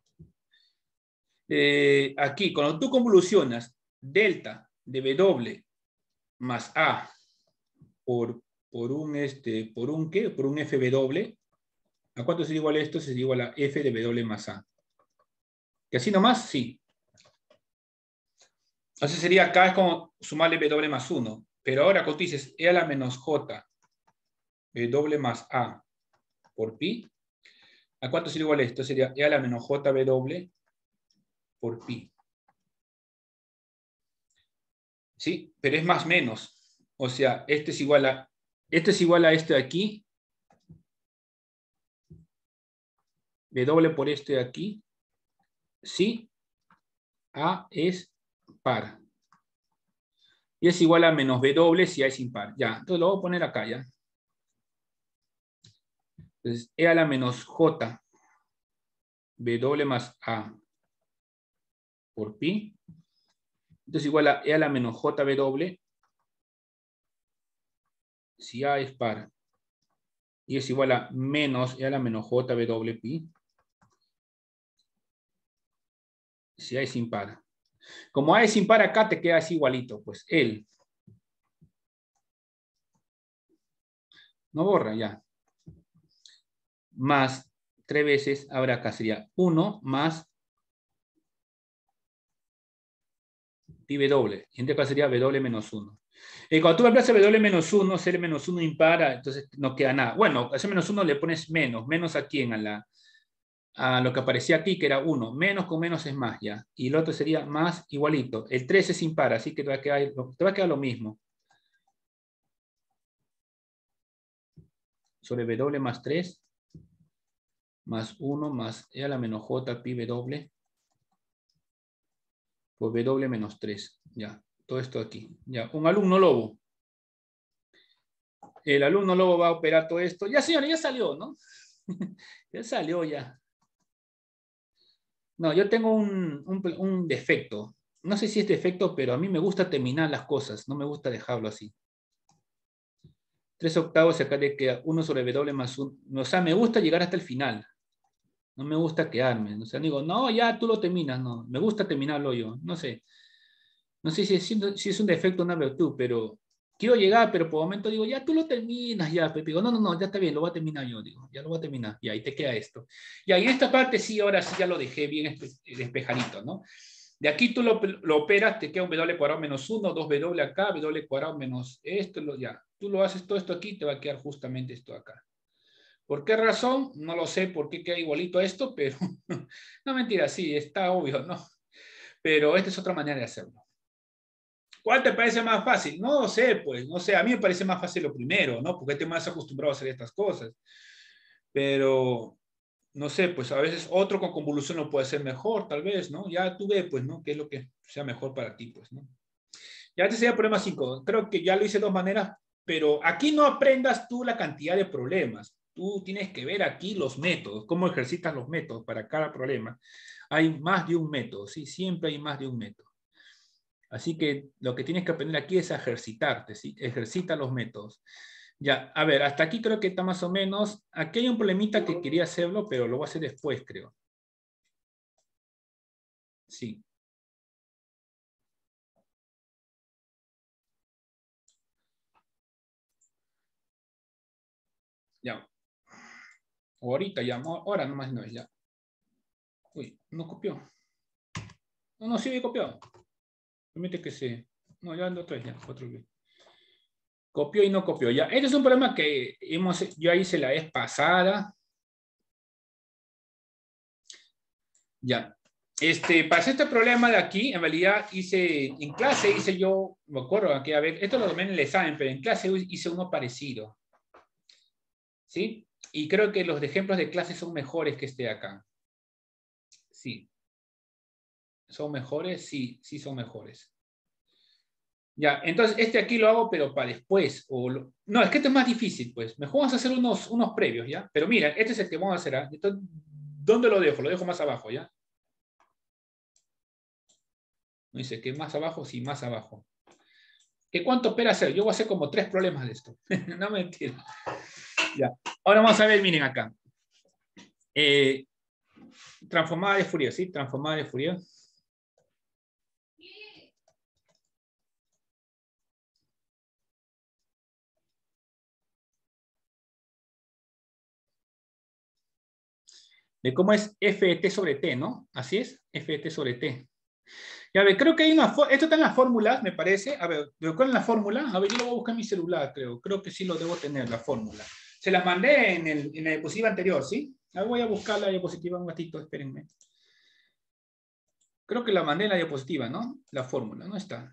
Eh, aquí, cuando tú convolucionas delta de W más A por, por un, este, por un ¿qué? Por un F W, ¿a cuánto sería igual esto? Sería igual a F de W más A. ¿Y así nomás? Sí. Entonces sería acá es como sumarle W más uno. Pero ahora cuando tú dices E a la menos J, W más A por pi, ¿a cuánto sería igual esto? Sería E a la menos J W por pi. ¿Sí? Pero es más menos. O sea, este es igual a, este es igual a este de aquí. W por este de aquí. Si A es par. Y es igual a menos W si A es impar. Ya, entonces lo voy a poner acá ya. Entonces, E a la menos J, W más A por pi. Entonces igual a E a la menos J W si A es par. Y es igual a menos E a la menos J W pi si A es impar. Como A es impar acá te queda así igualito. Pues él. No borra ya. Más tres veces, ahora acá sería uno más pi W. Y en este caso sería W menos uno. Y cuando tú reemplazas W menos uno, C menos uno impara, entonces no queda nada. Bueno, a C menos uno le pones menos. ¿Menos a quién? A, la, a lo que aparecía aquí, que era uno. Menos con menos es más ya. Y el otro sería más igualito. El tres es impar, así que te va a quedar, te va a quedar lo mismo. Sobre W más tres, más uno, más E a la menos J pi W, por W menos tres. Ya, todo esto aquí. Ya, un alumno lobo. El alumno lobo va a operar todo esto. Ya, señores, ya salió, ¿no? Ya salió ya. No, yo tengo un, un, un defecto. No sé si es defecto, pero a mí me gusta terminar las cosas. No me gusta dejarlo así. Tres octavos y acá le queda uno sobre W más uno. O sea, me gusta llegar hasta el final. No me gusta quedarme. O sea, digo, no, ya tú lo terminas. No, me gusta terminarlo yo. No sé. No sé si es, si es un defecto o una virtud, pero quiero llegar, pero por momento digo, ya tú lo terminas, ya, Pepe. Digo, no, no, no, ya está bien, lo voy a terminar yo, digo, ya lo voy a terminar. Y ahí te queda esto. Y ahí en esta parte sí, ahora sí ya lo dejé bien despejadito, ¿no? De aquí tú lo, lo operas, te queda un W cuadrado menos uno, dos W acá, W cuadrado menos esto, lo, ya. Tú lo haces todo esto aquí, te va a quedar justamente esto acá. ¿Por qué razón? No lo sé por qué queda igualito a esto, pero no mentira, sí, está obvio, ¿no? Pero esta es otra manera de hacerlo. ¿Cuál te parece más fácil? No sé, pues, no sé, a mí me parece más fácil lo primero, ¿no? Porque estoy más acostumbrado a hacer estas cosas. Pero, no sé, pues a veces otro con convolución lo puede hacer mejor, tal vez, ¿no? Ya tú ves, pues, ¿no? ¿Qué es lo que sea mejor para ti, pues, ¿no? Ya este sería el problema cinco. Creo que ya lo hice de dos maneras, pero aquí no aprendas tú la cantidad de problemas. Tú tienes que ver aquí los métodos, cómo ejercitas los métodos para cada problema. Hay más de un método, ¿sí? Siempre hay más de un método. Así que lo que tienes que aprender aquí es a ejercitarte, ¿sí? Ejercita los métodos. Ya, a ver, hasta aquí creo que está más o menos. Aquí hay un problemita que quería hacerlo, pero lo voy a hacer después, creo. Sí. Ya. O ahorita ya, ahora nomás no es ya. Uy, no copió. No, no, sí me copió. Permite que se... No, ya lo otra vez, ya, otro vez. Copió y no copió. Ya, este es un problema que hemos, yo hice la vez pasada. Ya. Este, para hacer este problema de aquí, en realidad hice, en clase hice yo, me acuerdo aquí, a ver, esto lo tomé en el examen, pero en clase hice uno parecido. ¿Sí? Y creo que los ejemplos de clase son mejores que este de acá. Sí. ¿Son mejores? Sí, sí son mejores. Ya, entonces este aquí lo hago, pero para después. O lo... No, es que este es más difícil, pues. Mejor vamos a hacer unos, unos previos, ¿ya? Pero mira, este es el que vamos a hacer. ¿Ah? Entonces, ¿dónde lo dejo? Lo dejo más abajo, ¿ya? No dice que más abajo, sí, más abajo. ¿Qué cuánto espera hacer? Yo voy a hacer como tres problemas de esto. No mentira. Ya. Ahora vamos a ver, miren acá. Eh, transformada de Fourier, ¿sí? Transformada de Fourier. De cómo es f de t sobre t, ¿no? Así es, f de t sobre t. Y a ver, creo que hay una... Esto está en las fórmulas, me parece. A ver, ¿cuál es la fórmula? A ver, yo lo voy a buscar en mi celular, creo. Creo que sí lo debo tener, la fórmula. Se la mandé en, el, en la diapositiva anterior, ¿sí? Ahora voy a buscar la diapositiva un ratito, espérenme. Creo que la mandé en la diapositiva, ¿no? La fórmula, ¿no está?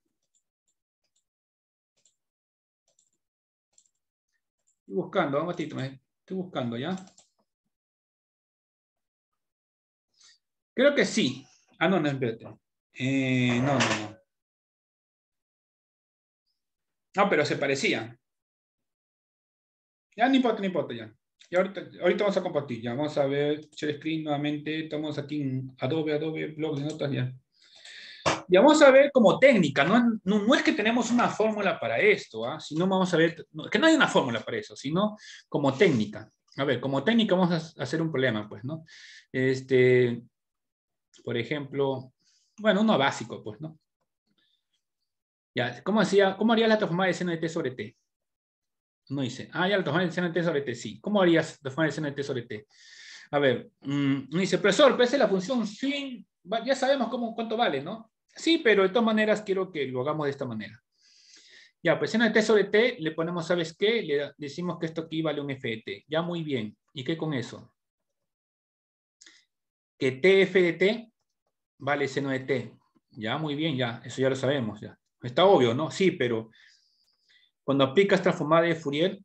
Estoy buscando, un ratito, me estoy buscando, ¿ya? Creo que sí. Ah, no, no, espérate. Eh, no, no, no. No, pero se parecía. Ya, no importa, no importa, ya. Y ahorita, ahorita vamos a compartir, ya. Vamos a ver, share screen nuevamente. Estamos aquí en Adobe, Adobe, blog de notas, ya. Y vamos a ver como técnica, no, no, no es que tenemos una fórmula para esto, ¿ah? Sino vamos a ver, no, que no hay una fórmula para eso, sino como técnica. A ver, como técnica vamos a hacer un problema, pues, ¿no? Este, por ejemplo, bueno, uno básico, pues, ¿no? Ya, ¿cómo, hacía, cómo harías la transformada de seno de t sobre t? No dice, ah, ya la transformada de seno de t sobre t, sí. ¿Cómo harías la transformada de seno de t sobre t? A ver, mmm, dice, profesor, pero esa es la función swing, ya sabemos cómo, cuánto vale, ¿no? Sí, pero de todas maneras quiero que lo hagamos de esta manera. Ya, pues seno de t sobre t le ponemos, ¿sabes qué? Le decimos que esto aquí vale un f de t. Ya, muy bien. ¿Y qué con eso? Que tf de t vale seno de t. Ya, muy bien, ya. Eso ya lo sabemos, ya. Está obvio, ¿no? Sí, pero cuando aplicas transformada de Fourier,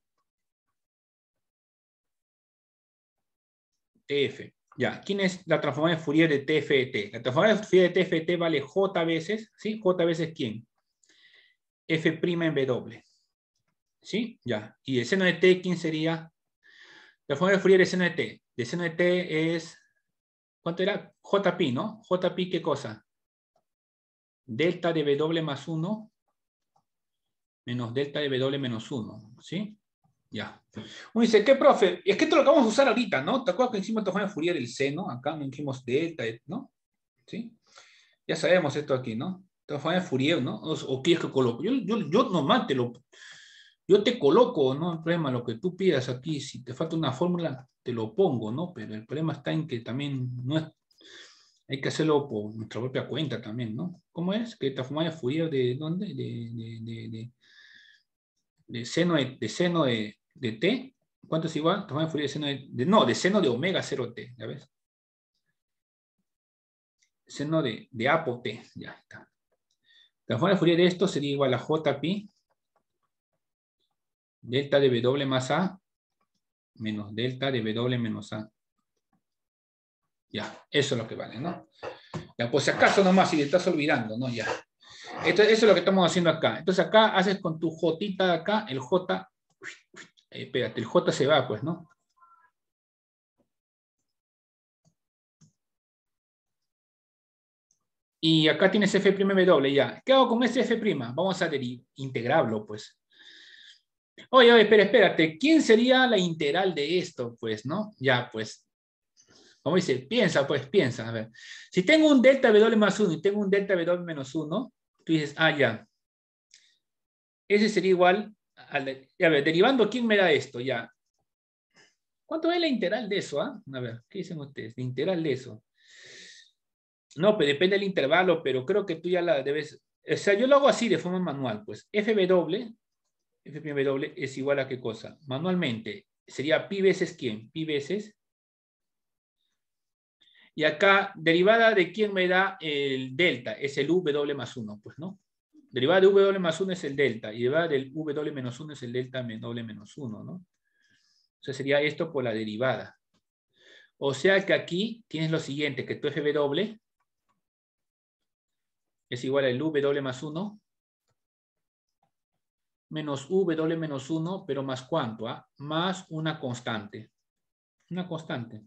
tf. Ya, ¿quién es la transformada de Fourier de tf de t? La transformada de Fourier de tf de t vale j veces, ¿sí? J veces ¿quién? F' en W. ¿Sí? Ya. ¿Y el seno de t quién sería? La forma de Fourier de seno de t. De seno de t es... ¿Cuánto era? Jpi, ¿no? Jpi, ¿qué cosa? Delta de W más uno menos delta de W menos uno. ¿Sí? Ya. Uno dice, ¿qué, profe? Es que esto lo que vamos a usar ahorita, ¿no? ¿Te acuerdas que hicimos la forma de Fourier del seno? Acá no hicimos delta, ¿no? ¿Sí? Ya sabemos esto aquí, ¿no? La forma de Fourier, ¿no? O, o quieres que coloco. Yo, yo, yo normal te lo... Yo te coloco, ¿no? El problema, lo que tú pidas aquí, si te falta una fórmula, te lo pongo, ¿no? Pero el problema está en que también no es, hay que hacerlo por nuestra propia cuenta también, ¿no? ¿Cómo es? Que esta forma de Fourier de dónde? De, de, de, de, de seno, de, de, seno de, de t. ¿Cuánto es igual? Transforma de Fourier de seno de, de, no, de seno de omega cero t, ¿ya ves? Seno de, de a por t, ya está. La transforma de Fourier de esto sería igual a jpi delta de w más a menos delta de W menos A. Ya, eso es lo que vale, ¿no? Ya, pues si acaso nomás, si te estás olvidando, ¿no? Ya. Entonces, eso es lo que estamos haciendo acá. Entonces, acá haces con tu jotita de acá, el J, eh, espérate, el J se va, pues, ¿no? Y acá tienes F'W, ya. ¿Qué hago con ese F'? Vamos a integrarlo, pues. Oye, oye, espera, espérate. ¿Quién sería la integral de esto, pues, no? Ya, pues. Como dice, piensa, pues, piensa. A ver. Si tengo un delta W más uno y tengo un delta W menos uno, tú dices, ah, ya. Ese sería igual a, la, a ver, derivando, ¿quién me da esto? Ya. ¿Cuánto es la integral de eso? Ah? A ver, ¿qué dicen ustedes? La integral de eso. No, pero depende del intervalo, pero creo que tú ya la debes... O sea, yo lo hago así de forma manual, pues. Fw, Fw es igual a qué cosa. Manualmente, sería pi veces quién? Pi veces. Y acá, derivada de quién me da el delta, es el W más uno, pues, ¿no? Derivada de W más uno es el delta, y derivada del W menos uno es el delta W menos uno, ¿no? O sea, sería esto por la derivada. O sea que aquí tienes lo siguiente, que tu Fw es igual al W más uno menos W menos uno, pero más cuánto, ¿ah? Más una constante. Una constante.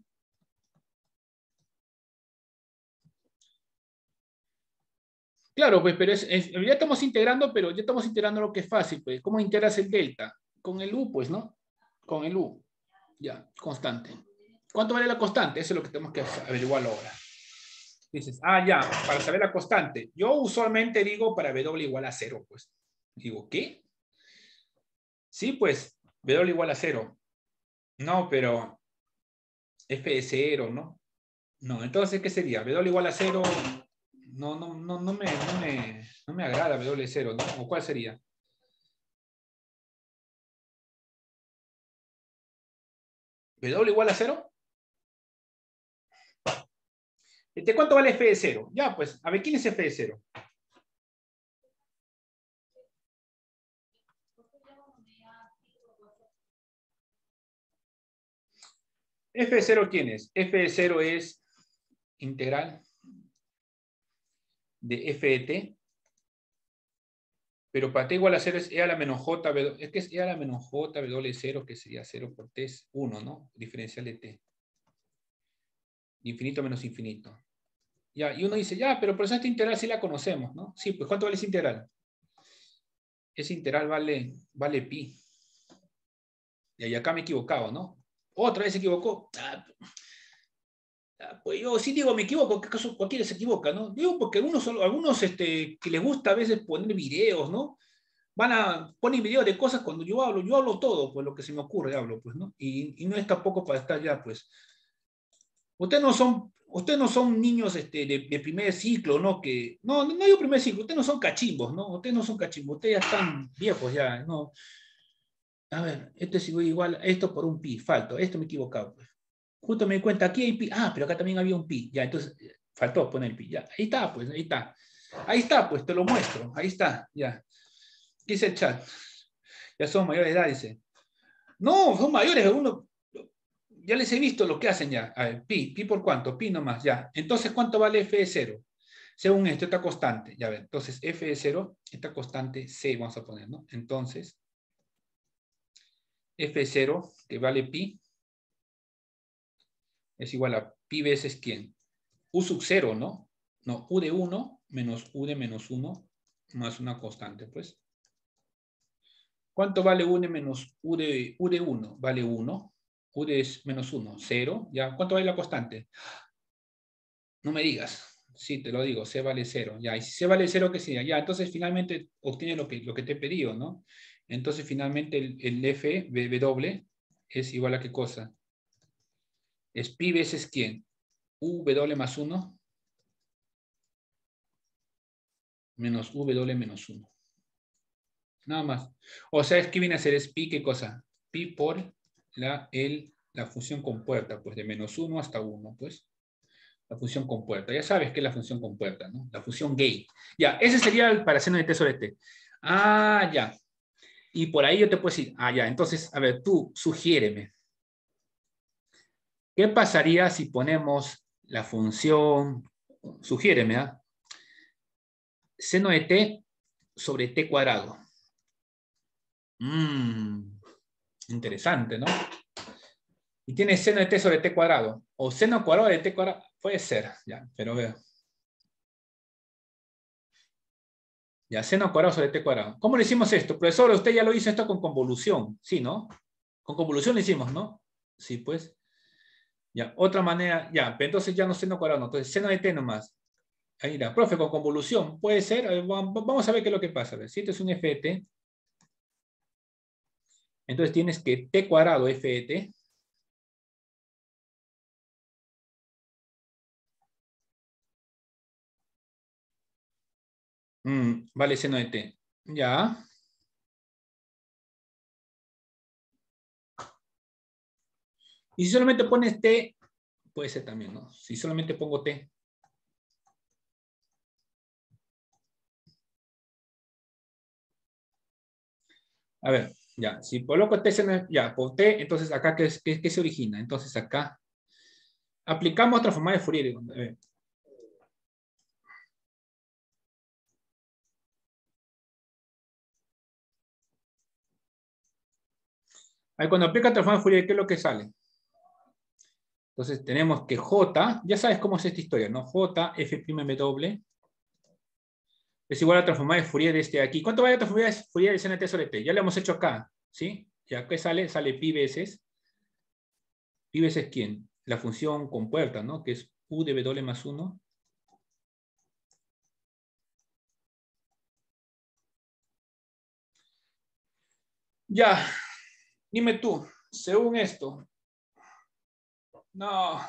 Claro, pues, pero es, es, ya estamos integrando, pero ya estamos integrando lo que es fácil, pues. ¿Cómo integras el delta? Con el U, pues, ¿no? Con el U. Ya, constante. ¿Cuánto vale la constante? Eso es lo que tenemos que averiguarlo ahora. Dices, ah, ya, para saber la constante. Yo usualmente digo para W igual a cero, pues. Digo, ¿qué? Sí, pues, W igual a cero. No, pero F es cero, ¿no? No, entonces, ¿qué sería? W igual a cero, no, no, no, no, me, no, me, no me agrada W cero, ¿no? ¿O cuál sería? ¿W igual a cero? ¿De cuánto vale F de cero? Ya, pues, a ver, ¿quién es F de cero? F de cero, ¿quién es? F de cero es integral de F de t, pero para t igual a cero es e a la menos j, es que es e a la menos j, w cero, que sería cero por t, es uno, ¿no? Diferencial de t. Infinito menos infinito. Ya, y uno dice, ya, pero por eso esta integral sí la conocemos, ¿no? Sí, pues ¿cuánto vale esa integral? Esa integral vale, vale pi. Y acá me he equivocado, ¿no? Otra vez se equivocó. Ah, pues yo sí digo, me equivoco, que acaso cualquiera se equivoca, ¿no? Digo porque algunos, algunos este, que les gusta a veces poner videos, ¿no? Van a poner videos de cosas cuando yo hablo, yo hablo todo, pues lo que se me ocurre, hablo, pues, ¿no? Y, y no es tampoco para estar ya, pues. Ustedes no son, ustedes no son niños este, de, de primer ciclo, ¿no? Que, no, no digo primer ciclo, ustedes no son cachimbos, ¿no? Ustedes no son cachimbos, ustedes ya están viejos ya, ¿no? A ver, esto es igual, esto por un pi, falto, esto me he equivocado, pues. Justo me di cuenta, aquí hay pi, ah, pero acá también había un pi, ya, entonces, faltó poner el pi, ya, ahí está, pues, ahí está. Ahí está, pues, te lo muestro, ahí está, ya. ¿Qué dice el chat? Ya son mayores de edad, dice. No, son mayores, uno, ya les he visto lo que hacen ya. A ver, pi, pi por cuánto, pi nomás, ya. Entonces, ¿cuánto vale f de cero? Según esto, esta constante, ya ven. Entonces, f de cero, esta constante c, vamos a poner, ¿no? Entonces, f de cero, que vale pi, es igual a pi veces ¿quién? U sub cero, ¿no? No, u de uno menos u de menos uno más una constante, pues. ¿Cuánto vale u de menos u de, u de uno? Vale uno. U de menos uno, cero. ¿Ya? ¿Cuánto vale la constante? No me digas. Sí, te lo digo, C vale cero. Ya, y si C vale cero, ¿qué sería? Ya, entonces finalmente obtiene lo que, lo que te he pedido, ¿no? Entonces finalmente el, el F, W, es igual a ¿qué cosa? Es pi veces ¿quién? U W más uno menos W menos uno. Nada más. O sea, es que viene a ser es pi, ¿qué cosa? Pi por la, el, la función compuerta, pues de menos uno hasta uno, pues. La función compuerta. Ya sabes qué es la función compuerta, ¿no? La función gate. Ya, ese sería el para hacer un T sobre T. Ah, ya. Y por ahí yo te puedo decir, ah, ya. Entonces, a ver, tú, sugiéreme. ¿Qué pasaría si ponemos la función, sugiéreme, ¿ah? seno de t sobre t cuadrado. Mmm, interesante, ¿no? Y tiene seno de t sobre t cuadrado. O seno cuadrado de t cuadrado. Puede ser, ya, pero veo. Ya, seno cuadrado sobre t cuadrado. ¿Cómo le hicimos esto? Profesor, usted ya lo hizo esto con convolución. Sí, ¿no? Con convolución lo hicimos, ¿no? Sí, pues. Ya, otra manera, ya, pero entonces ya no seno cuadrado, no. Entonces seno de t nomás. Ahí la, profe, con convolución. Puede ser. A ver, vamos a ver qué es lo que pasa. A ver, si esto es un f de t, entonces tienes que t cuadrado f de t. Mm, vale seno de t. Ya. Y si solamente pones t, puede ser también, ¿no? Si solamente pongo t. A ver, ya. Si coloco t, seno, ya, por t, entonces acá, ¿qué, qué, qué se origina? Entonces acá, aplicamos otra forma de Fourier. A ver. Ahí cuando aplica otra forma de Fourier, ¿qué es lo que sale? Entonces tenemos que J, ya sabes cómo es esta historia, ¿no? J, F'W, es igual a la transformada de Fourier de este de aquí. ¿Cuánto vale la transformada de Fourier de seno de t sobre t? Ya lo hemos hecho acá, ¿sí? ¿Ya qué sale? Sale pi veces. ¿Pi veces quién? La función compuerta, ¿no? Que es u de w más uno. Ya, dime tú, según esto. No.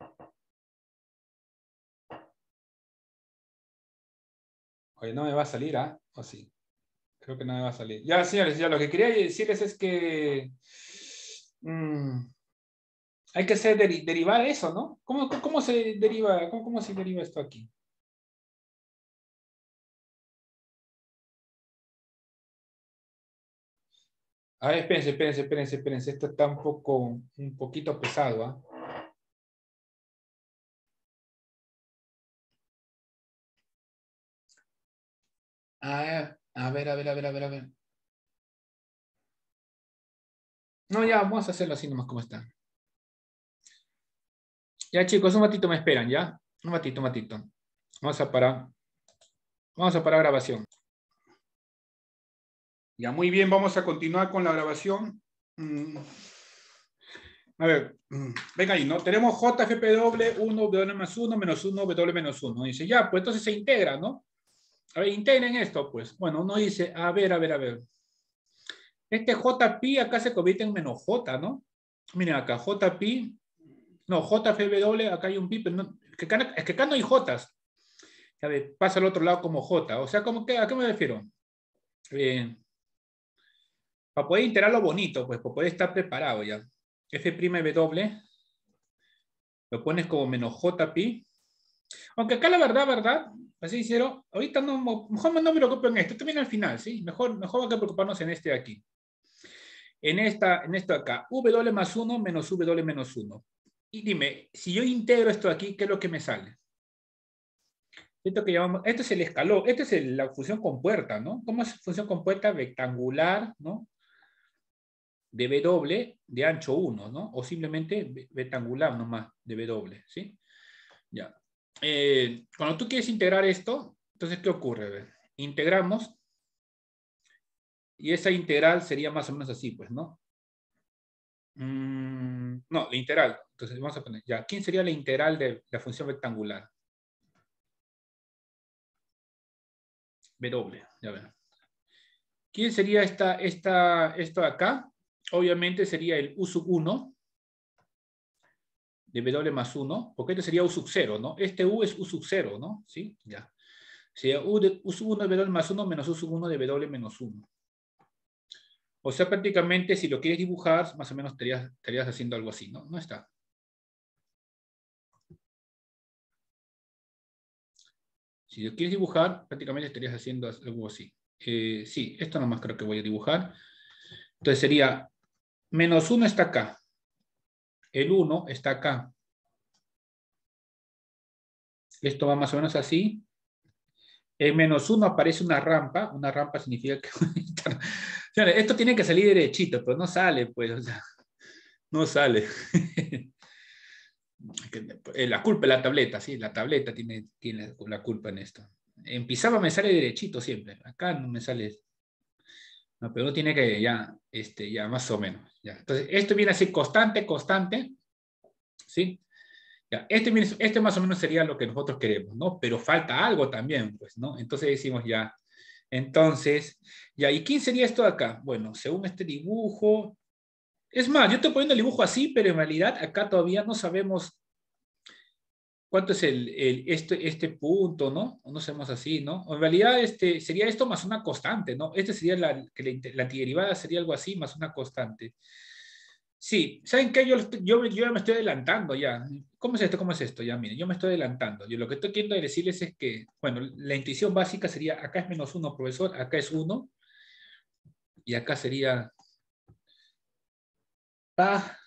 Oye, no me va a salir, ¿ah? ¿O sí? Creo que no me va a salir. Ya, señores, ya lo que quería decirles es que mmm, hay que hacer deri derivar eso, ¿no? ¿Cómo, cómo se deriva? ¿Cómo, cómo se deriva esto aquí? A ver, espérense, espérense, espérense, espérense. Esto está un poco, un poquito pesado, ¿ah? A a ver, a ver, a ver, a ver, a ver. No, ya, vamos a hacerlo así nomás como está. Ya, chicos, un ratito me esperan, ¿ya? Un ratito, un ratito. Vamos a parar. Vamos a parar grabación. Ya, muy bien, vamos a continuar con la grabación. Mm. A ver, mm, venga ahí, ¿no? Tenemos J F P W, uno, W más uno, menos uno, W menos uno. Dice, ya, pues entonces se integra, ¿no? A ver, integren esto, pues. Bueno, uno dice, a ver, a ver, a ver. Este J pi acá se convierte en menos J, ¿no? Miren acá, J pi, no, J F W, acá hay un pi, pero no, es, que acá, es que acá no hay Jotas. A ver, pasa al otro lado como J. O sea, ¿cómo que, ¿a qué me refiero? Eh, para poder integrarlo bonito, pues, para poder estar preparado ya. F'W, lo pones como menos J pi. Aunque acá la verdad, verdad, así hicieron, ahorita no, mejor no me preocupo en esto, también al final, ¿sí? Mejor, mejor hay que preocuparnos en este de aquí. En, esta, en esto de acá, W más uno menos W menos uno. Y dime, si yo integro esto de aquí, ¿qué es lo que me sale? Esto que llamamos, esto es el escalón, esto es el, la función compuerta, ¿no? ¿Cómo es función compuerta? Rectangular, ¿no? De W de ancho uno, ¿no? O simplemente rectangular nomás de W, ¿sí? Ya. Eh, cuando tú quieres integrar esto, entonces, ¿qué ocurre? A ver, integramos y esa integral sería más o menos así, pues, ¿no? Mm, no, la integral. Entonces, vamos a poner, ya, ¿quién sería la integral de la función rectangular? W, ya ven. ¿Quién sería esta, esta, esto de acá? Obviamente sería el u sub uno de W más uno, porque esto sería u sub cero, ¿no? Este u es u sub cero, ¿no? ¿Sí? Ya. Sería u, de, u sub uno de W más uno menos u sub uno de W menos uno. O sea, prácticamente, si lo quieres dibujar, más o menos estarías, estarías haciendo algo así, ¿no? No está. Si lo quieres dibujar, prácticamente estarías haciendo algo así. Eh, sí, esto nomás creo que voy a dibujar. Entonces sería, menos uno está acá. El uno está acá. Esto va más o menos así. En menos uno aparece una rampa. Una rampa significa que... esto tiene que salir derechito, pero no sale, pues, o sea, no sale. La culpa es la tableta, sí, la tableta tiene, tiene la culpa en esto. En Pizarra me sale derechito siempre, acá no me sale... No, pero uno tiene que ya, este, ya más o menos. Ya. Entonces, esto viene así constante, constante, ¿sí? Ya. Este, este más o menos sería lo que nosotros queremos, ¿no? Pero falta algo también, pues, ¿no? Entonces decimos ya, entonces, ya, ¿y quién sería esto de acá? Bueno, según este dibujo, es más, yo estoy poniendo el dibujo así, pero en realidad acá todavía no sabemos cuánto es el, el, este, este punto, ¿no? No sabemos así, ¿no? En realidad este, sería esto más una constante, ¿no? Este sería la, que la, la antiderivada sería algo así más una constante. Sí, ¿saben qué? Yo, yo, yo ya me estoy adelantando ya. ¿Cómo es esto? ¿Cómo es esto? Ya, miren, yo me estoy adelantando. Yo lo que estoy queriendo decirles es que, bueno, la intuición básica sería, acá es menos uno, profesor, acá es uno, y acá sería pa,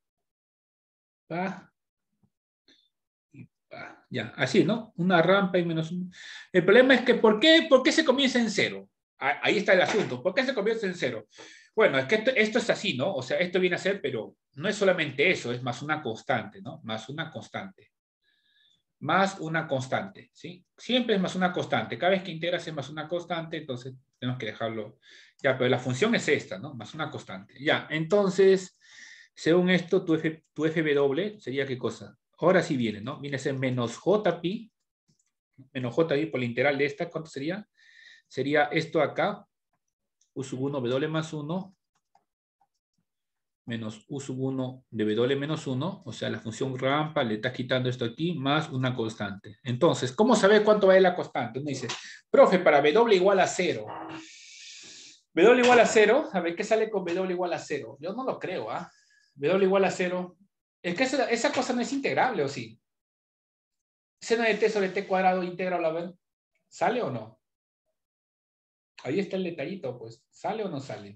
pa, y pa. Ya, así, ¿no? Una rampa y menos uno. El problema es que, ¿por qué, por qué se comienza en cero? Ahí está el asunto. ¿Por qué se comienza en cero? Bueno, es que esto, esto es así, ¿no? O sea, esto viene a ser, pero no es solamente eso, es más una constante, ¿no? Más una constante. Más una constante, ¿sí? Siempre es más una constante. Cada vez que integras es más una constante, entonces tenemos que dejarlo. Ya, pero la función es esta, ¿no? Más una constante. Ya, entonces, según esto, tu, F, tu F W sería ¿qué cosa? Ahora sí viene, ¿no? Viene a ser menos J pi, menos J pi por la integral de esta, ¿cuánto sería? Sería esto acá, U sub uno W más uno, menos U sub uno de W menos uno, o sea, la función rampa, le estás quitando esto aquí, más una constante. Entonces, ¿cómo saber cuánto vale la constante? Uno dice, profe, para W igual a cero. W igual a cero, a ver, ¿qué sale con W igual a cero? Yo no lo creo, ¿ah? ¿eh? W igual a cero. Es que esa, esa cosa no es integrable, ¿o sí? Seno de t sobre t cuadrado íntegro, a ver, ¿sale o no? Ahí está el detallito, pues, ¿sale o no sale?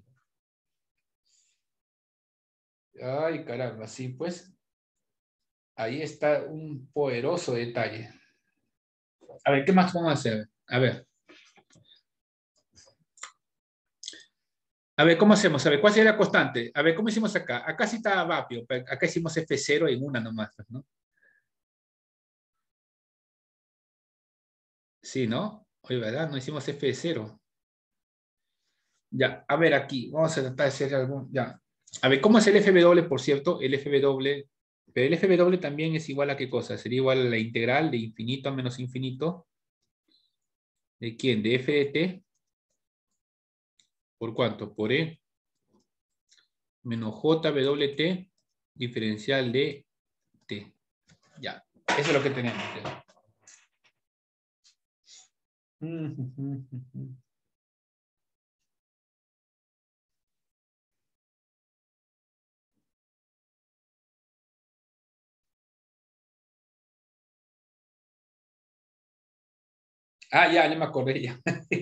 Ay, caramba, sí, pues, ahí está un poderoso detalle. A ver, ¿qué más vamos a hacer? A ver. A ver, ¿cómo hacemos? A ver, ¿cuál sería la constante? A ver, ¿cómo hicimos acá? Acá sí está vapio, pero acá hicimos F cero en una nomás, ¿no? Sí, ¿no? Oye, ¿verdad? No hicimos F cero. Ya, a ver aquí, vamos a tratar de hacer algún... Ya. A ver, ¿cómo es el F W, por cierto? El F W, pero el F W también es igual a ¿qué cosa? Sería igual a la integral de infinito a menos infinito. ¿De quién? De F de t. ¿Por cuánto? Por E menos J W T diferencial de T. Ya, eso es lo que tenemos. Ya. Ah, ya, ya me acordé ya.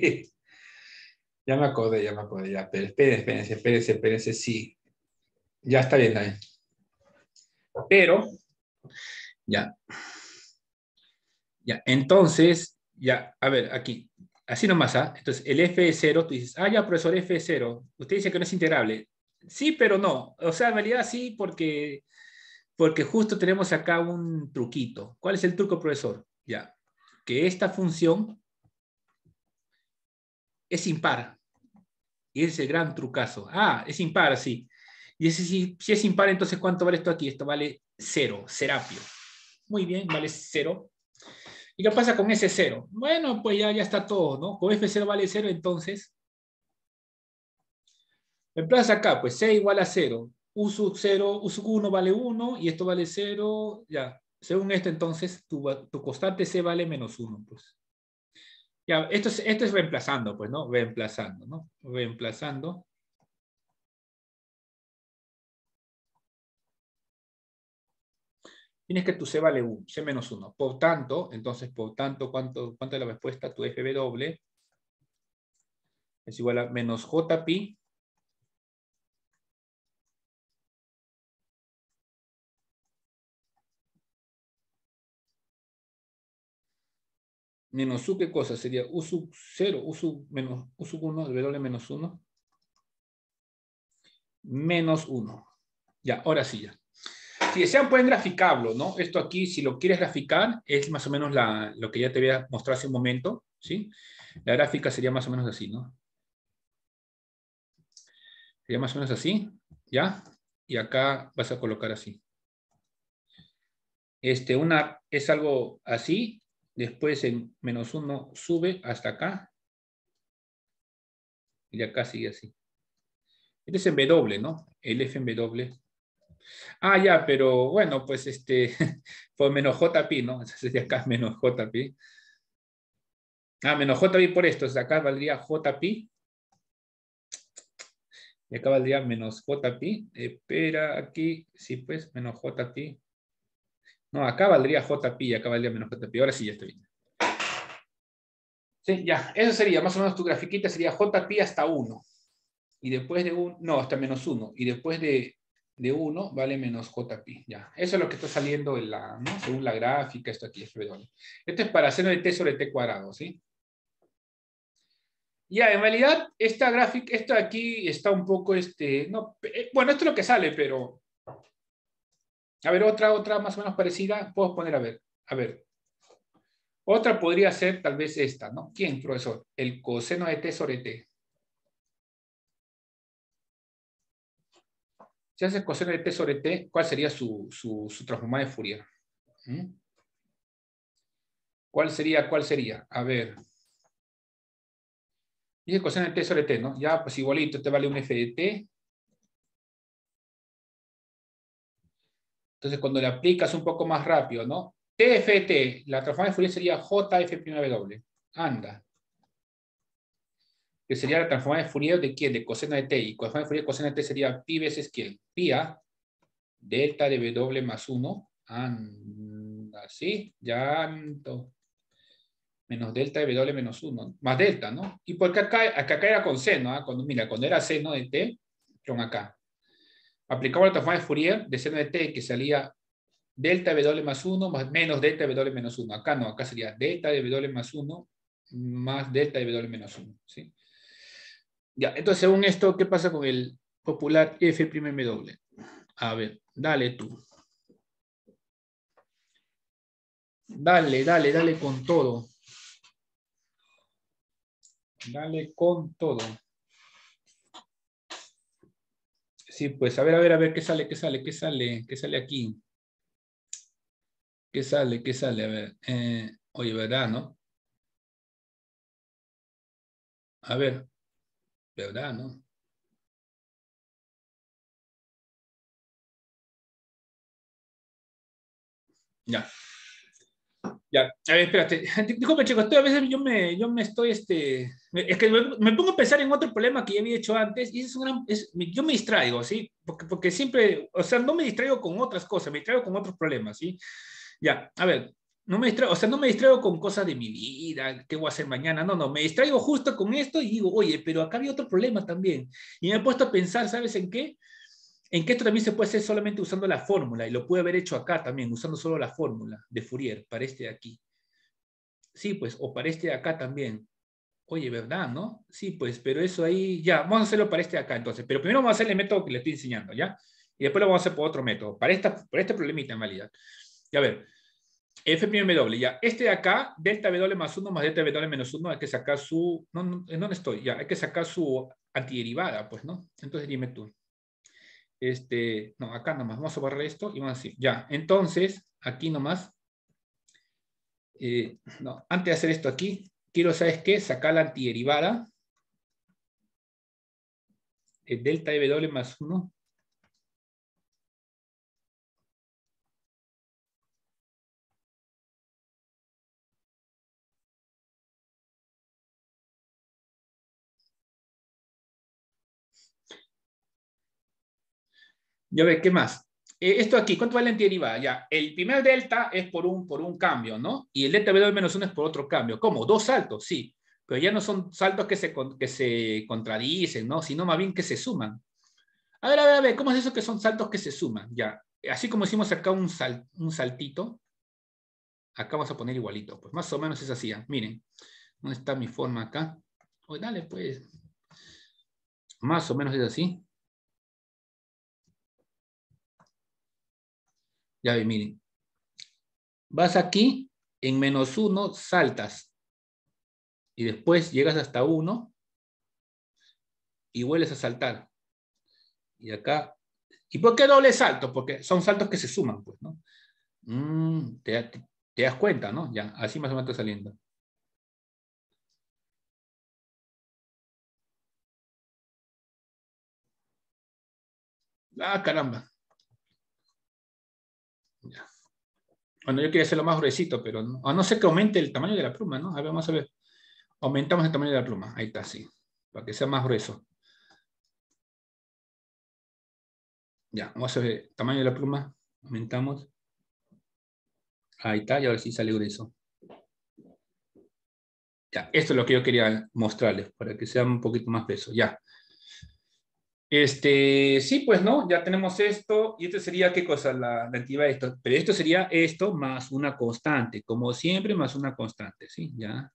Ya me acordé, ya me acordé, ya. Pero espérense, espérense, espérense, espérense, sí. Ya está bien, ahí. Pero, ya, ya. Entonces, ya, a ver, aquí. Así nomás, ¿ah? Entonces, el F es cero, tú dices, ah, ya, profesor, F es cero. Usted dice que no es integrable. Sí, pero no. O sea, en realidad sí, porque, porque justo tenemos acá un truquito. ¿Cuál es el truco, profesor? Ya, que esta función es impar. Y ese es el gran trucazo. Ah, es impar, sí. Y ese, si, si es impar, entonces ¿cuánto vale esto aquí? Esto vale cero, serapio. Muy bien, vale cero. ¿Y qué pasa con ese cero? Bueno, pues ya, ya está todo, ¿no? Con F cero vale cero, entonces, reemplaza acá, pues C igual a cero. U sub cero, U sub uno vale uno y esto vale cero, ya. Según esto, entonces, tu, tu constante C vale menos uno, pues. Ya, esto es, esto es reemplazando, pues, ¿no? Reemplazando, ¿no? Reemplazando. Tienes que tu C vale uno, C menos uno. Por tanto, entonces, por tanto, ¿cuánto, cuánto es la respuesta? Tu F W es igual a menos J pi menos U, ¿qué cosa? Sería U sub cero, U sub menos, U sub uno, W menos uno. Menos uno. Ya, ahora sí ya. Si desean pueden graficarlo, ¿no? Esto aquí, si lo quieres graficar, es más o menos la, lo que ya te había mostrado hace un momento, ¿sí? La gráfica sería más o menos así, ¿no? Sería más o menos así, ¿ya? Y acá vas a colocar así. Este, una es algo así, después en menos uno sube hasta acá, y acá sigue así. Este es en W, ¿no? El F en W. Ah, ya, pero bueno, pues este, por menos J pi, ¿no? Entonces de acá es menos J pi. Ah, menos J pi por esto, o sea, acá valdría J pi. Y acá valdría menos J pi. Espera, aquí, sí, pues, menos J pi. No, acá valdría J pi y acá valdría menos J pi. Ahora sí ya estoy bien. Sí, ya, eso sería, más o menos tu grafiquita sería J pi hasta uno. Y después de uno, no, hasta menos uno. Y después de, de uno vale menos J pi. Ya, eso es lo que está saliendo en la, ¿no? Según la gráfica, esto aquí es W. Esto es para seno de t sobre t cuadrado, ¿sí? Ya, en realidad, esta gráfica, esto de aquí está un poco, este, no, eh, bueno, esto es lo que sale, pero, a ver, otra, otra más o menos parecida, puedo poner, a ver, a ver. Otra podría ser tal vez esta, ¿no? ¿Quién, profesor? El coseno de t sobre t. Si hace coseno de t sobre t, ¿cuál sería su, su, su transformada de Fourier? ¿Mm? ¿Cuál sería, cuál sería? A ver. Dice coseno de t sobre t, ¿no? Ya, pues igualito, te vale un f de t. Entonces, cuando le aplicas un poco más rápido, ¿no? T F T, la transformada de Fourier sería J F W. Anda. Que sería la transformada de Fourier de quién? De coseno de t. Y transformada de Fourier de coseno de t sería pi veces quién? Pi a delta de W más uno. Anda, ¿sí? Ya ando. Menos delta de W menos uno. Más delta, ¿no? Y porque acá, acá, acá era con seno, ¿eh? Cuando, mira, cuando era seno de t, con acá. Aplicamos la transformada de Fourier de seno de t que salía delta de W más uno más menos delta de W menos uno. Acá no, acá sería delta de W más uno más delta de W menos uno. ¿Sí? Ya, entonces según esto, ¿qué pasa con el popular F'M? A ver, dale tú. Dale, dale, dale con todo. Dale con todo. Sí, pues a ver, a ver, a ver, ¿qué sale, qué sale, qué sale, qué sale aquí? ¿Qué sale, qué sale? A ver, eh, oye, ¿verdad, no? A ver, ¿verdad, no? Ya. Ya, a ver, espérate. Disculpe, chicos, estoy, a veces yo me, yo me estoy, este, me- es que me, me pongo a pensar en otro problema que ya había hecho antes y es un gran, es, me- yo me distraigo, ¿sí? Porque, porque siempre, o sea, no me distraigo con otras cosas, me distraigo con otros problemas, ¿sí? Ya, a ver, no me distraigo, o sea, no me distraigo con cosas de mi vida, qué voy a hacer mañana, no, no, me distraigo justo con esto y digo, oye, pero acá había otro problema también. Y me he puesto a pensar, ¿sabes en qué? En que esto también se puede hacer solamente usando la fórmula, y lo pude haber hecho acá también, usando solo la fórmula de Fourier para este de aquí. Sí, pues, o para este de acá también. Oye, ¿verdad, no? Sí, pues, pero eso ahí, ya, vamos a hacerlo para este de acá entonces. Pero primero vamos a hacer el método que le estoy enseñando, ¿ya? Y después lo vamos a hacer por otro método, para, esta, para este problemita en realidad. Ya, a ver, F'M, ya. Este de acá, delta W más uno más delta W menos uno, hay que sacar su, no, no, ¿en dónde estoy? Ya, hay que sacar su antiderivada, pues, ¿no? Entonces dime tú. Este, no, acá nomás, vamos a borrar esto y vamos a decir, ya, entonces, aquí nomás, eh, no, antes de hacer esto aquí, quiero, ¿sabes qué? Sacar la antiderivada, eh, delta de W más uno. Ya ve, ¿qué más? Eh, esto aquí, ¿cuánto vale la antiderivada? Ya, el primer delta es por un, por un cambio, ¿no? Y el delta de W menos uno es por otro cambio. ¿Cómo? Dos saltos, sí. Pero ya no son saltos que se, que se contradicen, ¿no? Sino más bien que se suman. A ver, a ver, a ver, ¿cómo es eso que son saltos que se suman? Ya, así como hicimos acá un, sal, un saltito, acá vamos a poner igualito. Pues más o menos es así. ¿eh? Miren, ¿dónde está mi forma acá? Pues dale, pues. Más o menos es así. Ya ve, miren. Vas aquí, en menos uno, saltas. Y después llegas hasta uno y vuelves a saltar. Y acá. ¿Y por qué doble salto? Porque son saltos que se suman, pues, ¿no? Mm, te, te, te das cuenta, ¿no? Ya, así más o menos está saliendo. Ah, caramba. Ya. Bueno, yo quería hacerlo más gruesito, pero no, a no ser que aumente el tamaño de la pluma, ¿no? A ver, vamos a ver. Aumentamos el tamaño de la pluma. Ahí está, sí. Para que sea más grueso. Ya, vamos a ver el tamaño de la pluma. Aumentamos. Ahí está, y ahora sí sale grueso. Ya, esto es lo que yo quería mostrarles, para que sea un poquito más peso. Ya. Este, sí, pues, ¿no? Ya tenemos esto, y esto sería, ¿qué cosa? La, la actividad de esto. Pero esto sería esto más una constante, como siempre, más una constante, ¿sí? Ya.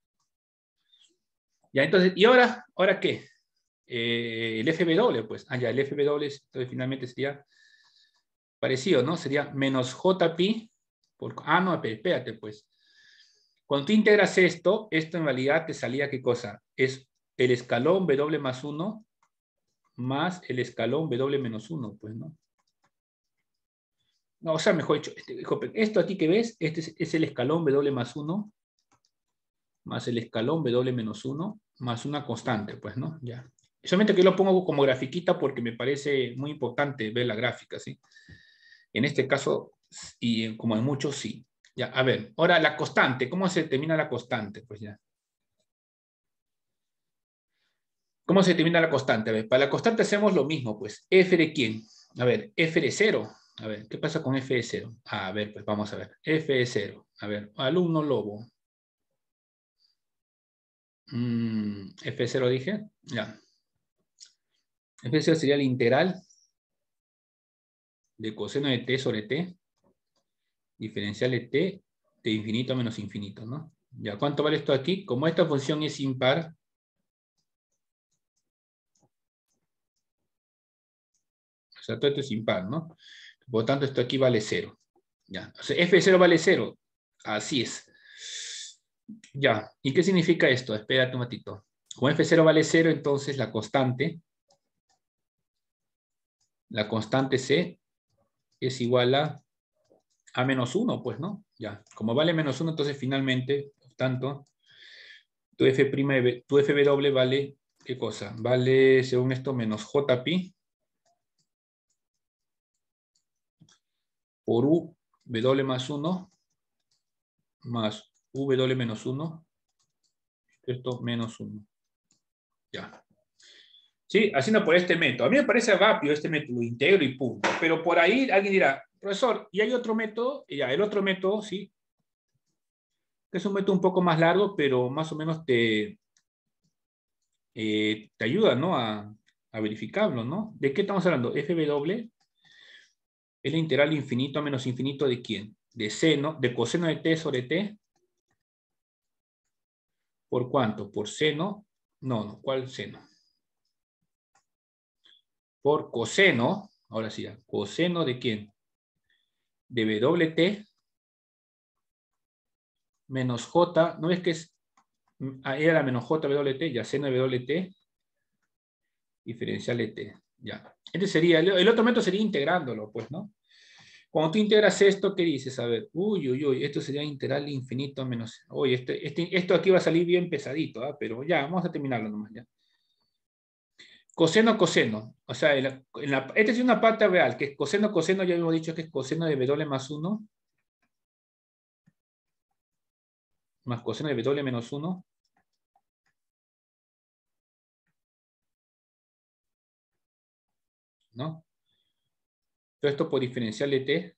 Ya, entonces, ¿y ahora? ¿Ahora qué? Eh, el F W, pues. Ah, ya, el F W, entonces finalmente sería parecido, ¿no? Sería menos J pi por... Ah, no, espérate, pues. Cuando tú integras esto, esto en realidad te salía, ¿qué cosa? Es el escalón W más uno más el escalón W menos uno, pues, ¿no? No, o sea, mejor dicho, este, esto aquí que ves, este es, es el escalón W más uno más el escalón W menos uno más una constante, pues, ¿no? Ya. Solamente que lo pongo como grafiquita porque me parece muy importante ver la gráfica, ¿sí? En este caso, y como en muchos, sí. Ya, a ver, ahora la constante, ¿cómo se determina la constante? Pues ya. ¿Cómo se determina la constante? A ver, para la constante hacemos lo mismo, pues. ¿F de quién? A ver, F de cero. A ver, ¿qué pasa con F de cero? A ver, pues vamos a ver. F de cero. A ver, alumno lobo. Mm, F de cero dije. Ya. F de cero sería la integral de coseno de t sobre t, diferencial de t, de infinito a menos infinito, ¿no? Ya, ¿cuánto vale esto aquí? Como esta función es impar, o sea, todo esto es impar, ¿no? Por lo tanto, esto aquí vale cero. Ya, o sea, F de cero vale cero. Así es. Ya, ¿y qué significa esto? Espérate un ratito. Como F de cero vale cero, entonces la constante, la constante C es igual a a menos uno, pues, ¿no? Ya, como vale menos uno, entonces finalmente, por tanto, tu F', tu F W vale, ¿qué cosa? Vale, según esto, menos J pi por U W más uno más W menos uno, esto menos uno. Ya. Sí, haciendo por este método. A mí me parece rápido este método, integro y punto. Pero por ahí alguien dirá, profesor, ¿y hay otro método? Y ya, el otro método, sí, que es un método un poco más largo, pero más o menos te, eh, te ayuda, ¿no? A, a verificarlo, ¿no? ¿De qué estamos hablando? F W es la integral infinito a menos infinito de quién? De seno, de coseno de t sobre t. ¿Por cuánto? Por seno. No, no, ¿cuál seno? Por coseno. Ahora sí, ya. Coseno de quién? De wt menos j. ¿No ves que es? Era la menos jwt, ya seno de wt diferencial de t. Ya. Este sería, el otro método sería integrándolo, pues, ¿no? Cuando tú integras esto, ¿qué dices? A ver, uy, uy, uy, esto sería integral infinito menos... Oye, este, este, esto aquí va a salir bien pesadito, ¿eh? Pero ya, vamos a terminarlo nomás ya. Coseno, coseno. O sea, en la, en la, esta es una parte real, que es coseno, coseno, ya hemos dicho que es coseno de W más uno, más coseno de W menos uno. ¿No? Todo esto por diferencial de t.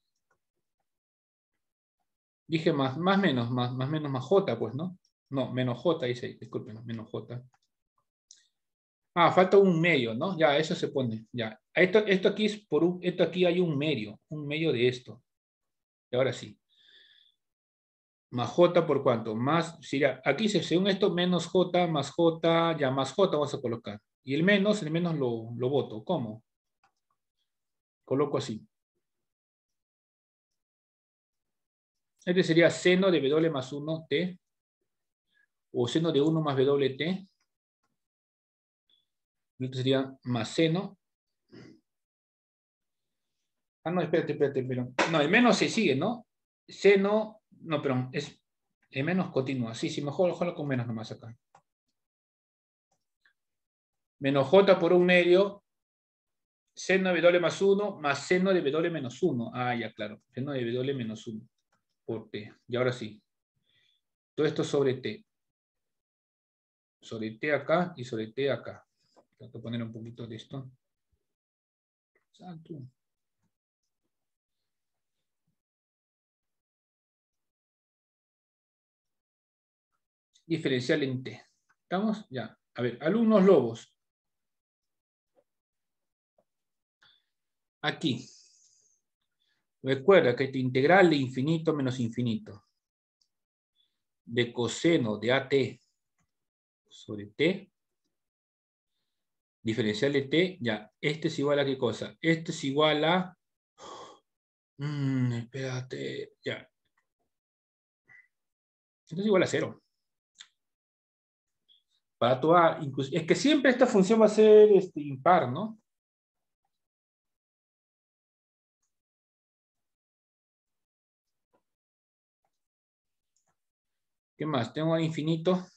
Dije más, más menos, más, más menos, más j, pues, ¿no? No, menos j, dice, disculpen, menos j. Ah, falta un medio, ¿no? Ya, eso se pone, ya. Esto, esto aquí es por un, esto aquí hay un medio, un medio de esto. Y ahora sí. Más J por cuánto, más, sería, aquí se, según esto, menos J, más J, ya más J vamos a colocar. Y el menos, el menos lo, lo boto. ¿Cómo? Coloco así. Este sería seno de W más uno, T. O seno de uno más W, T. Este sería más seno. Ah, no, espérate, espérate, pero... No, el menos se sigue, ¿no? Seno, no, perdón, es el menos continua. Sí, sí, mejor, mejor con menos nomás acá. Menos J por un medio, seno de W más uno, más seno de W menos uno. Ah, ya, claro. Seno de W menos uno por T. Y ahora sí. Todo esto sobre T. Sobre T acá y sobre T acá. Tengo que poner un poquito de esto. Santo. Diferencial en T. ¿Estamos? Ya. A ver, alumnos lobos. Aquí. Recuerda que tu integral de infinito menos infinito de coseno de A T sobre T, diferencial de T, ya, este es igual a ¿qué cosa? Este es igual a... Mmm, espérate, ya. Esto es igual a cero. Para toda, es que siempre esta función va a ser este, impar, ¿no? ¿Qué más? Tengo al infinito.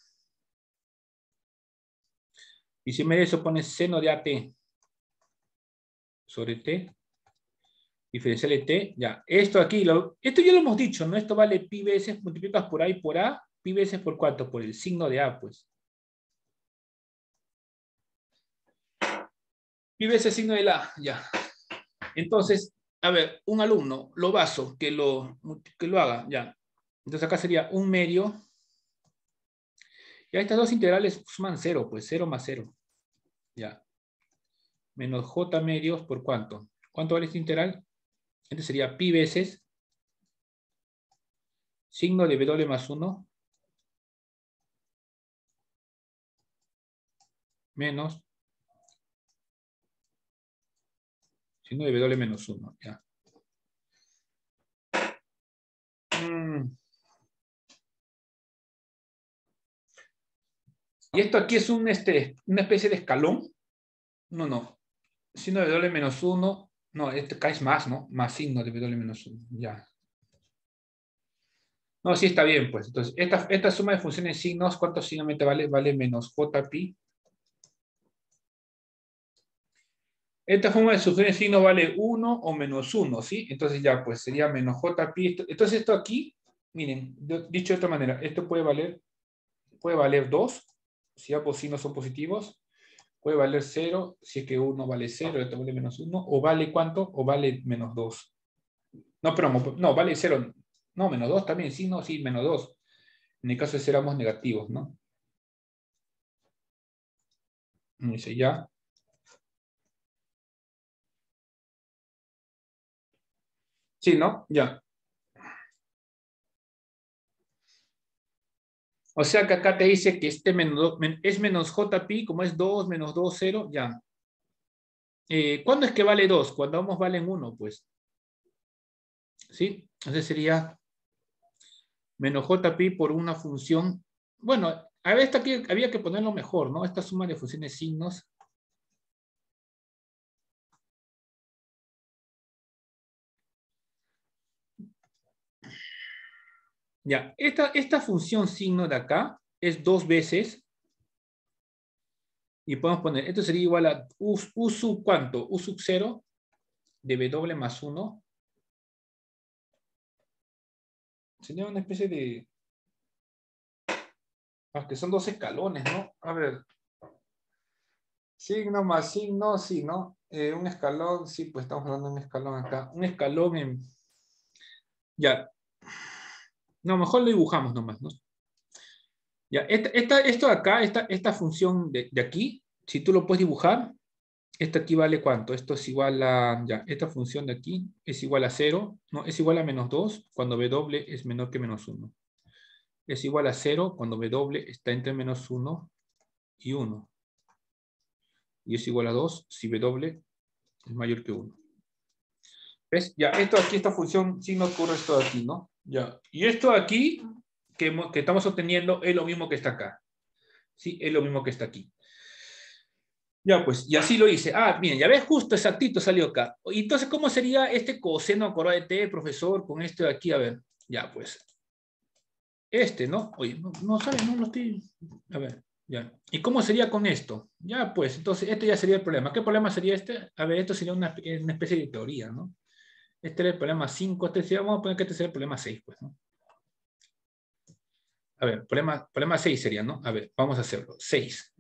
Y si me de eso pones seno de A T sobre T, diferencial de T, ya. Esto aquí, lo, esto ya lo hemos dicho, ¿no? Esto vale pi veces, multiplicas por A y por A, pi veces por cuánto, por el signo de A, pues. Pi veces signo de la, ya. Entonces, a ver, un alumno, lo baso, que lo, que lo haga, ya. Entonces acá sería un medio. Ya estas dos integrales suman cero, pues cero más cero. Ya. Menos j medios por cuánto. ¿Cuánto vale esta integral? Este sería pi veces signo de W más uno menos signo de W menos uno. Ya. Mm. Y esto aquí es un, este, una especie de escalón. No, no. Signo de W menos uno. No, este acá es más, ¿no? Más signo de W menos uno. Ya. No, sí está bien, pues. Entonces, esta, esta suma de funciones signos, ¿cuánto simplemente vale? Vale menos j pi. Esta forma de funciones signos vale uno o menos uno, ¿sí? Entonces ya, pues sería menos j pi. Entonces esto aquí, miren, dicho de otra manera, esto puede valer, puede valer dos, si ambos signos son positivos. Puede valer cero, si es que uno vale cero, esto vale menos uno. O vale ¿cuánto? O vale menos dos. No, pero no, vale cero. No, menos dos también, sí, no, sí, menos dos. En el caso de ser ambos negativos, ¿no? Dice ya. Sí, ¿no? Ya. O sea que acá te dice que este menos, es menos j pi, como es dos, menos dos, cero, ya. Eh, ¿Cuándo es que vale dos? Cuando ambos valen uno, pues. ¿Sí? Entonces sería menos j pi por una función. Bueno, a ver, esta aquí había que ponerlo mejor, ¿no? Esta suma de funciones signos. Ya, esta, esta función signo de acá es dos veces. Y podemos poner, esto sería igual a u, u sub ¿cuánto? U sub cero de w más uno. Sería una especie de... Ah, que son dos escalones, ¿no? A ver. Signo más signo, sí, ¿no? Eh, un escalón, sí, pues estamos hablando de un escalón acá. Un escalón en... Ya. No, mejor lo dibujamos nomás, ¿no? Ya, esta, esta, esto de acá, esta, esta función de, de aquí, si tú lo puedes dibujar, esta aquí vale ¿cuánto? Esto es igual a... Ya, esta función de aquí es igual a cero, ¿no? Es igual a menos dos cuando W es menor que menos uno. es igual a cero cuando W está entre menos uno y uno. Y es igual a dos si W es mayor que uno. ¿Ves? Ya, esto aquí, esta función, sí nos ocurre esto de aquí, ¿no? Ya. Y esto de aquí, que, que estamos obteniendo, es lo mismo que está acá. Sí, es lo mismo que está aquí. Ya, pues, y así lo hice. Ah, bien, ya ves, justo exactito salió acá. Y entonces, ¿cómo sería este coseno cuadrado de t, profesor, con esto de aquí? A ver, ya, pues. Este, ¿no? Oye, no, no sabe, no lo estoy... A ver, ya. ¿Y cómo sería con esto? Ya, pues, entonces, este ya sería el problema. ¿Qué problema sería este? A ver, esto sería una, una especie de teoría, ¿no? Este era el problema cinco, este sería, vamos a poner que este sería el problema seis, pues, ¿no? A ver, problema, problema seis sería, ¿no? A ver, vamos a hacerlo. seis.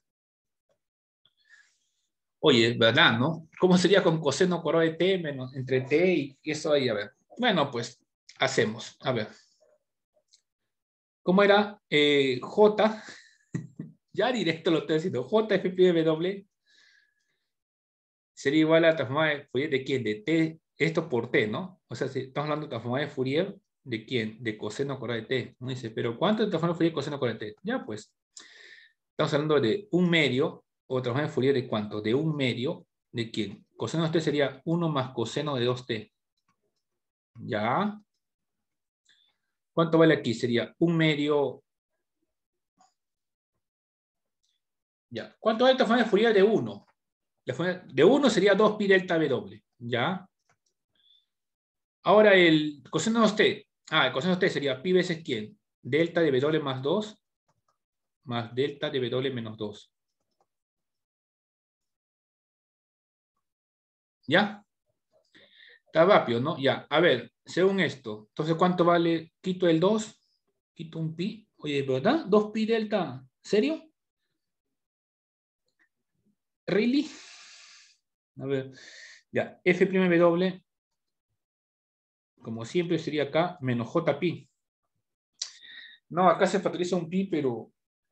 Oye, ¿verdad, no? ¿Cómo sería con coseno cuadrado de t menos entre t y eso ahí? A ver. Bueno, pues, hacemos. A ver. ¿Cómo era? Eh, J, ya directo lo estoy diciendo, J F pi de W sería igual a la transformada de Fourier de quién? De t, esto por t, ¿no? O sea, si estamos hablando de transformada de Fourier, ¿de quién? De coseno cuadrado de t. Uno dice, ¿pero cuánto es transformada de Fourier coseno cuadrado de t? Ya, pues, estamos hablando de un medio, o transformada de Fourier de cuánto? De un medio, ¿de quién? Coseno de t sería uno más coseno de dos t. ¿Ya? ¿Cuánto vale aquí? Sería un medio... ¿Ya? ¿Cuánto vale la transformada de Fourier de uno? De uno sería dos pi delta W. ¿Ya? Ahora el coseno de dos t. Ah, el coseno de dos t sería pi veces ¿quién? Delta de W más dos más delta de W menos dos. ¿Ya? Está rápido, ¿no? Ya. A ver, según esto. Entonces, ¿cuánto vale? Quito el dos. Quito un pi. Oye, ¿verdad? dos pi delta. ¿Serio? ¿Really? A ver. Ya. F' W. Como siempre sería acá, menos J pi. No, acá se factoriza un pi, pero...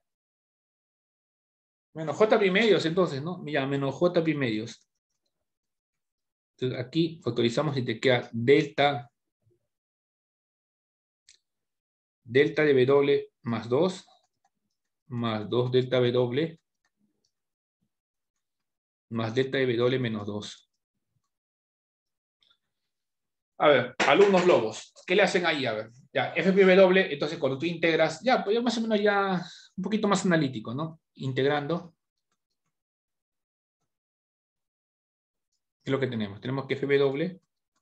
Menos J pi medios, entonces, ¿no? Ya, menos J pi medios. Entonces, aquí factorizamos y te queda delta... Delta de W más dos, más dos delta W, más delta de W menos dos. A ver, alumnos lobos, ¿qué le hacen ahí? A ver, ya, F pi W, entonces cuando tú integras, ya, pues ya más o menos ya un poquito más analítico, ¿no? Integrando. ¿Qué es lo que tenemos? Tenemos que F pi W,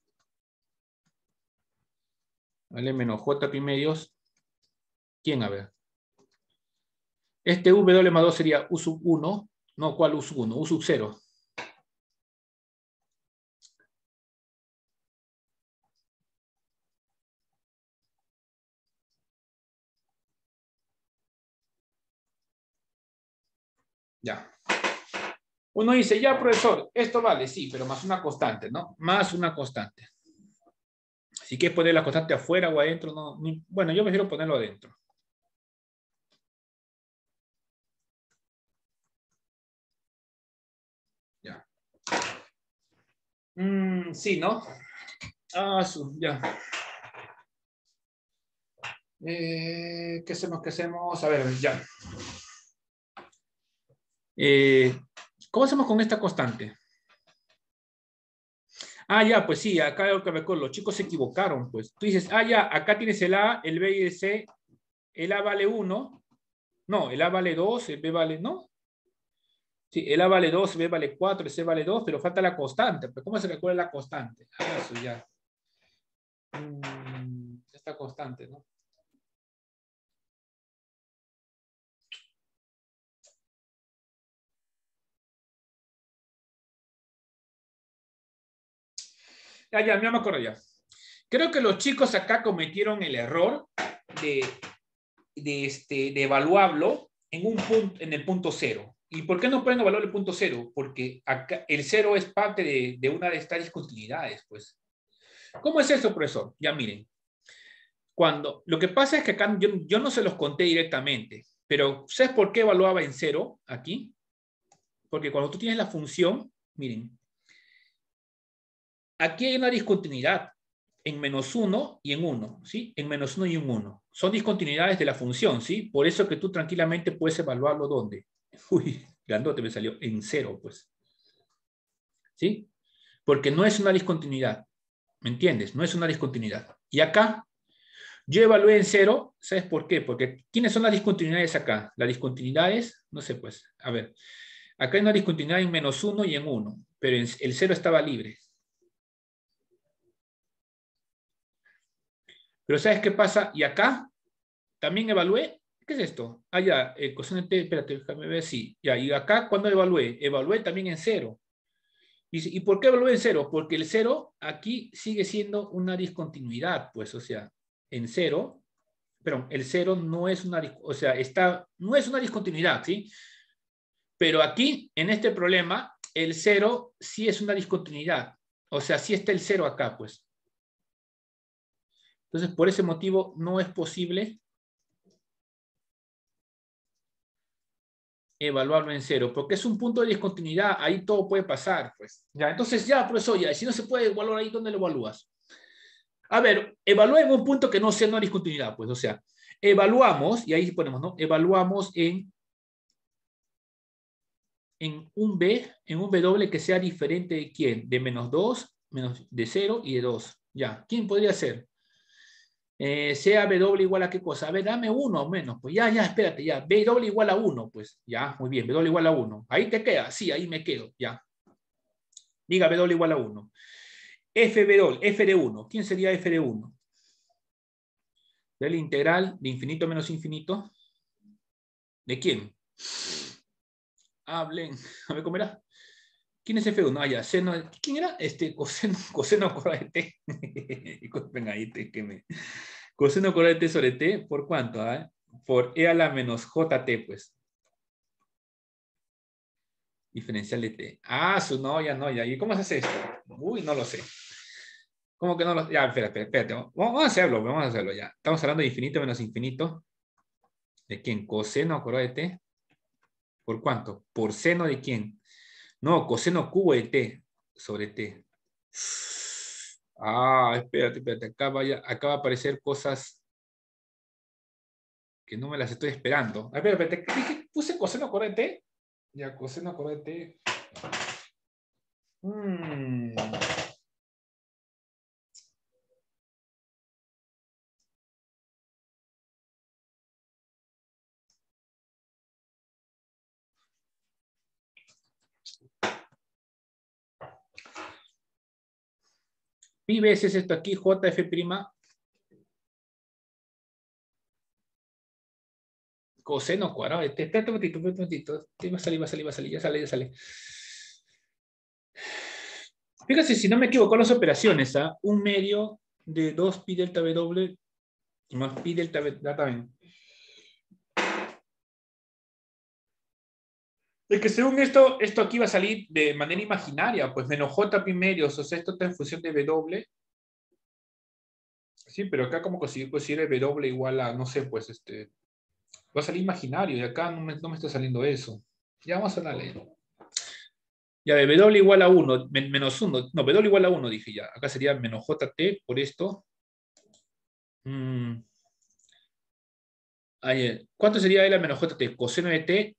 ¿vale? Menos J pi medios. ¿Quién? A ver. Este W más dos sería U sub uno. No, ¿cuál U sub uno? U sub cero. Ya. Uno dice, ya, profesor, esto vale, sí, pero más una constante, ¿no? Más una constante. Si quieres poner la constante afuera o adentro, no, ni, bueno, yo prefiero ponerlo adentro. Ya. Mm, sí, ¿no? Ah, su, ya. Eh, ¿Qué hacemos? ¿Qué hacemos? A ver, ya. Eh, ¿Cómo hacemos con esta constante? Ah, ya, pues sí, acá lo que recuerdo, los chicos se equivocaron, pues. Tú dices, ah, ya, acá tienes el A, el B y el C. El A vale uno. No, el A vale dos, el B vale, ¿no? Sí, el A vale dos, el B vale cuatro, el C vale dos, pero falta la constante. Pues, ¿cómo se calcula la constante? Ah, eso ya. Mm, esta constante, ¿no? Ah, ya, ya me acuerdo ya. Creo que los chicos acá cometieron el error de, de, este, de evaluarlo en, un punto, en el punto cero. ¿Y por qué no pueden evaluar el punto cero? Porque acá el cero es parte de, de una de estas discontinuidades, pues. ¿Cómo es eso, profesor? Ya miren. Cuando, lo que pasa es que acá yo, yo no se los conté directamente, pero ¿sabes por qué evaluaba en cero aquí? Porque cuando tú tienes la función, miren, aquí hay una discontinuidad. en menos uno y en uno, ¿sí? En menos uno y en uno. Son discontinuidades de la función, ¿sí? Por eso que tú tranquilamente puedes evaluarlo, ¿dónde? Uy, grandote me salió en cero, pues. ¿Sí? Porque no es una discontinuidad. ¿Me entiendes? No es una discontinuidad. Y acá, yo evalué en cero, ¿sabes por qué? Porque ¿quiénes son las discontinuidades acá? Las discontinuidades, no sé, pues, a ver. Acá hay una discontinuidad en menos uno y en uno, pero en, el cero estaba libre. Pero ¿sabes qué pasa? Y acá también evalué. ¿Qué es esto? Ah, ya, el coseno de t, espérate, déjame ver si. Ya, y acá, ¿cuándo evalué? Evalué también en cero. ¿Y, ¿Y por qué evalué en cero? Porque el cero aquí sigue siendo una discontinuidad, pues, o sea, en cero, pero el cero no es una, o sea, está, no es una discontinuidad, ¿sí? Pero aquí, en este problema, el cero sí es una discontinuidad. O sea, sí está el cero acá, pues. Entonces, por ese motivo, no es posible evaluarlo en cero, porque es un punto de discontinuidad, ahí todo puede pasar, pues. Ya, entonces ya, profesor, ya, si no se puede evaluar ahí, ¿dónde lo evalúas? A ver, evalúa en un punto que no sea una discontinuidad, pues, o sea, evaluamos, y ahí ponemos, ¿no? Evaluamos en, en un B, en un W que sea diferente de quién, de menos dos, menos de cero y de dos. Ya, ¿quién podría ser? Eh, sea W igual a qué cosa. A ver, dame uno o menos. Pues ya, ya, espérate, ya. W igual a uno, pues. Ya, muy bien. W igual a uno. Ahí te queda. Sí, ahí me quedo. Ya. Diga W igual a uno. F, W, F de uno. ¿Quién sería F de uno? Del integral de infinito menos infinito. ¿De quién? Hablen. A ver cómo era. ¿Quién es F uno? Ah, ya. Seno, ¿quién era? Este, coseno, coseno cuadrado de T. Venga, ahí te que me. Coseno cuadrado de T sobre T. ¿Por cuánto? ¿Eh? Por E a la menos J T, pues. Diferencial de T. Ah, su no, ya no, ya. ¿Y cómo se hace esto? Uy, no lo sé. ¿Cómo que no lo sé? Ya, espera, espera, espérate. Vamos a hacerlo, vamos a hacerlo ya. Estamos hablando de infinito menos infinito. ¿De quién? Coseno cuadrado de T. ¿Por cuánto? ¿Por seno de quién? No, coseno cubo de T sobre T. Ah, espérate, espérate. Acá, vaya, acá va a aparecer cosas que no me las estoy esperando. A ver, espérate. ¿Qué puse coseno cuadrado de T? Ya, coseno cuadrado de T. Mmm. Pi veces esto aquí, J F prima. Coseno cuadrado de T. Espérate un momentito, un momentito. Va a salir, va a salir, va a salir. Ya sale, ya sale. Fíjate, si no me equivoco, las operaciones, ¿ah? Un medio de dos pi delta W más pi delta W también. Es que según esto, esto aquí va a salir de manera imaginaria, pues menos J pi medios, o sea, esto está en función de W. Sí, pero acá como conseguir considera W igual a, no sé, pues este, va a salir imaginario y acá no me, no me está saliendo eso. Ya vamos a darle. Ya, de W igual a uno, men, menos uno, no, W igual a uno, dije ya. Acá sería menos J T por esto. Mm. Ahí, ¿cuánto sería L menos J T? Coseno de T.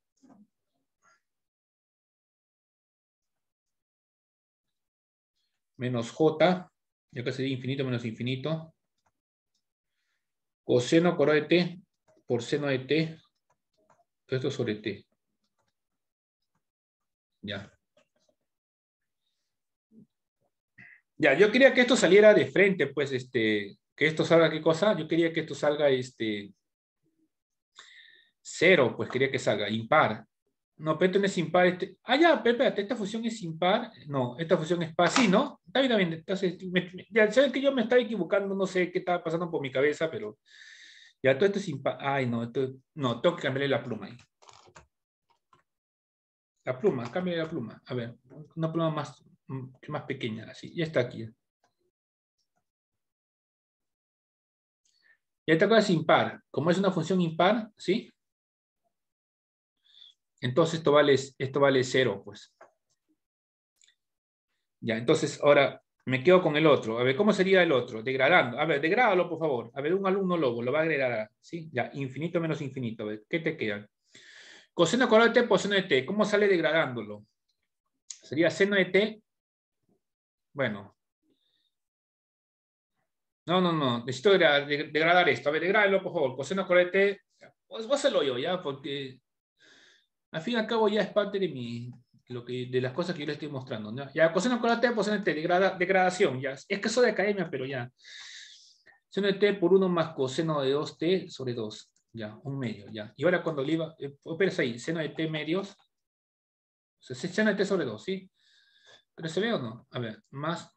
Menos J. Y acá sería infinito menos infinito. Coseno cuadrado de T por seno de T. Todo esto sobre T. Ya. Ya, yo quería que esto saliera de frente, pues, este, que esto salga, ¿qué cosa? Yo quería que esto salga, este, cero, pues quería que salga impar. No, pero esto no es impar. Este... Ah, ya, espérate, esta función es impar. No, esta función es par. Sí, ¿no? Está bien, está bien. Entonces, me, ya sabes que yo me estaba equivocando, no sé qué estaba pasando por mi cabeza, pero ya todo esto es impar. Ay, no, esto... no, tengo que cambiarle la pluma ahí. La pluma, cámbiale la pluma. A ver, una pluma más, más pequeña, así. Ya está aquí. Ya esta cosa es impar. Como es una función impar, ¿sí? Entonces esto vale, esto vale cero, pues. Ya, entonces ahora Me quedo con el otro. A ver, ¿cómo sería el otro? Degradando. A ver, degrádalo, por favor. A ver, un alumno lobo lo va a agregar. ¿Sí? Ya, infinito menos infinito. A ver, ¿qué te queda? Coseno cuadrado de t por seno de t. ¿Cómo sale degradándolo? Sería seno de t. Bueno. No, no, no. Necesito degradar esto. A ver, degrádalo, por favor. Coseno cuadrado de t. Pues voy a hacerlo yo, ¿ya? Porque al fin y al cabo ya es parte de mi... Lo que, de las cosas que yo le estoy mostrando, ¿no? Ya, coseno cuadrado de t por seno de t, degrada, degradación, ya. Es que eso de academia, pero ya. Seno de t por uno más coseno de dos t sobre dos, ya, un medio, ya. Y ahora cuando le iba, eh, operas ahí, seno de t medios, o sea, seno de t sobre dos, ¿sí? ¿Pero se ve o no? A ver, más,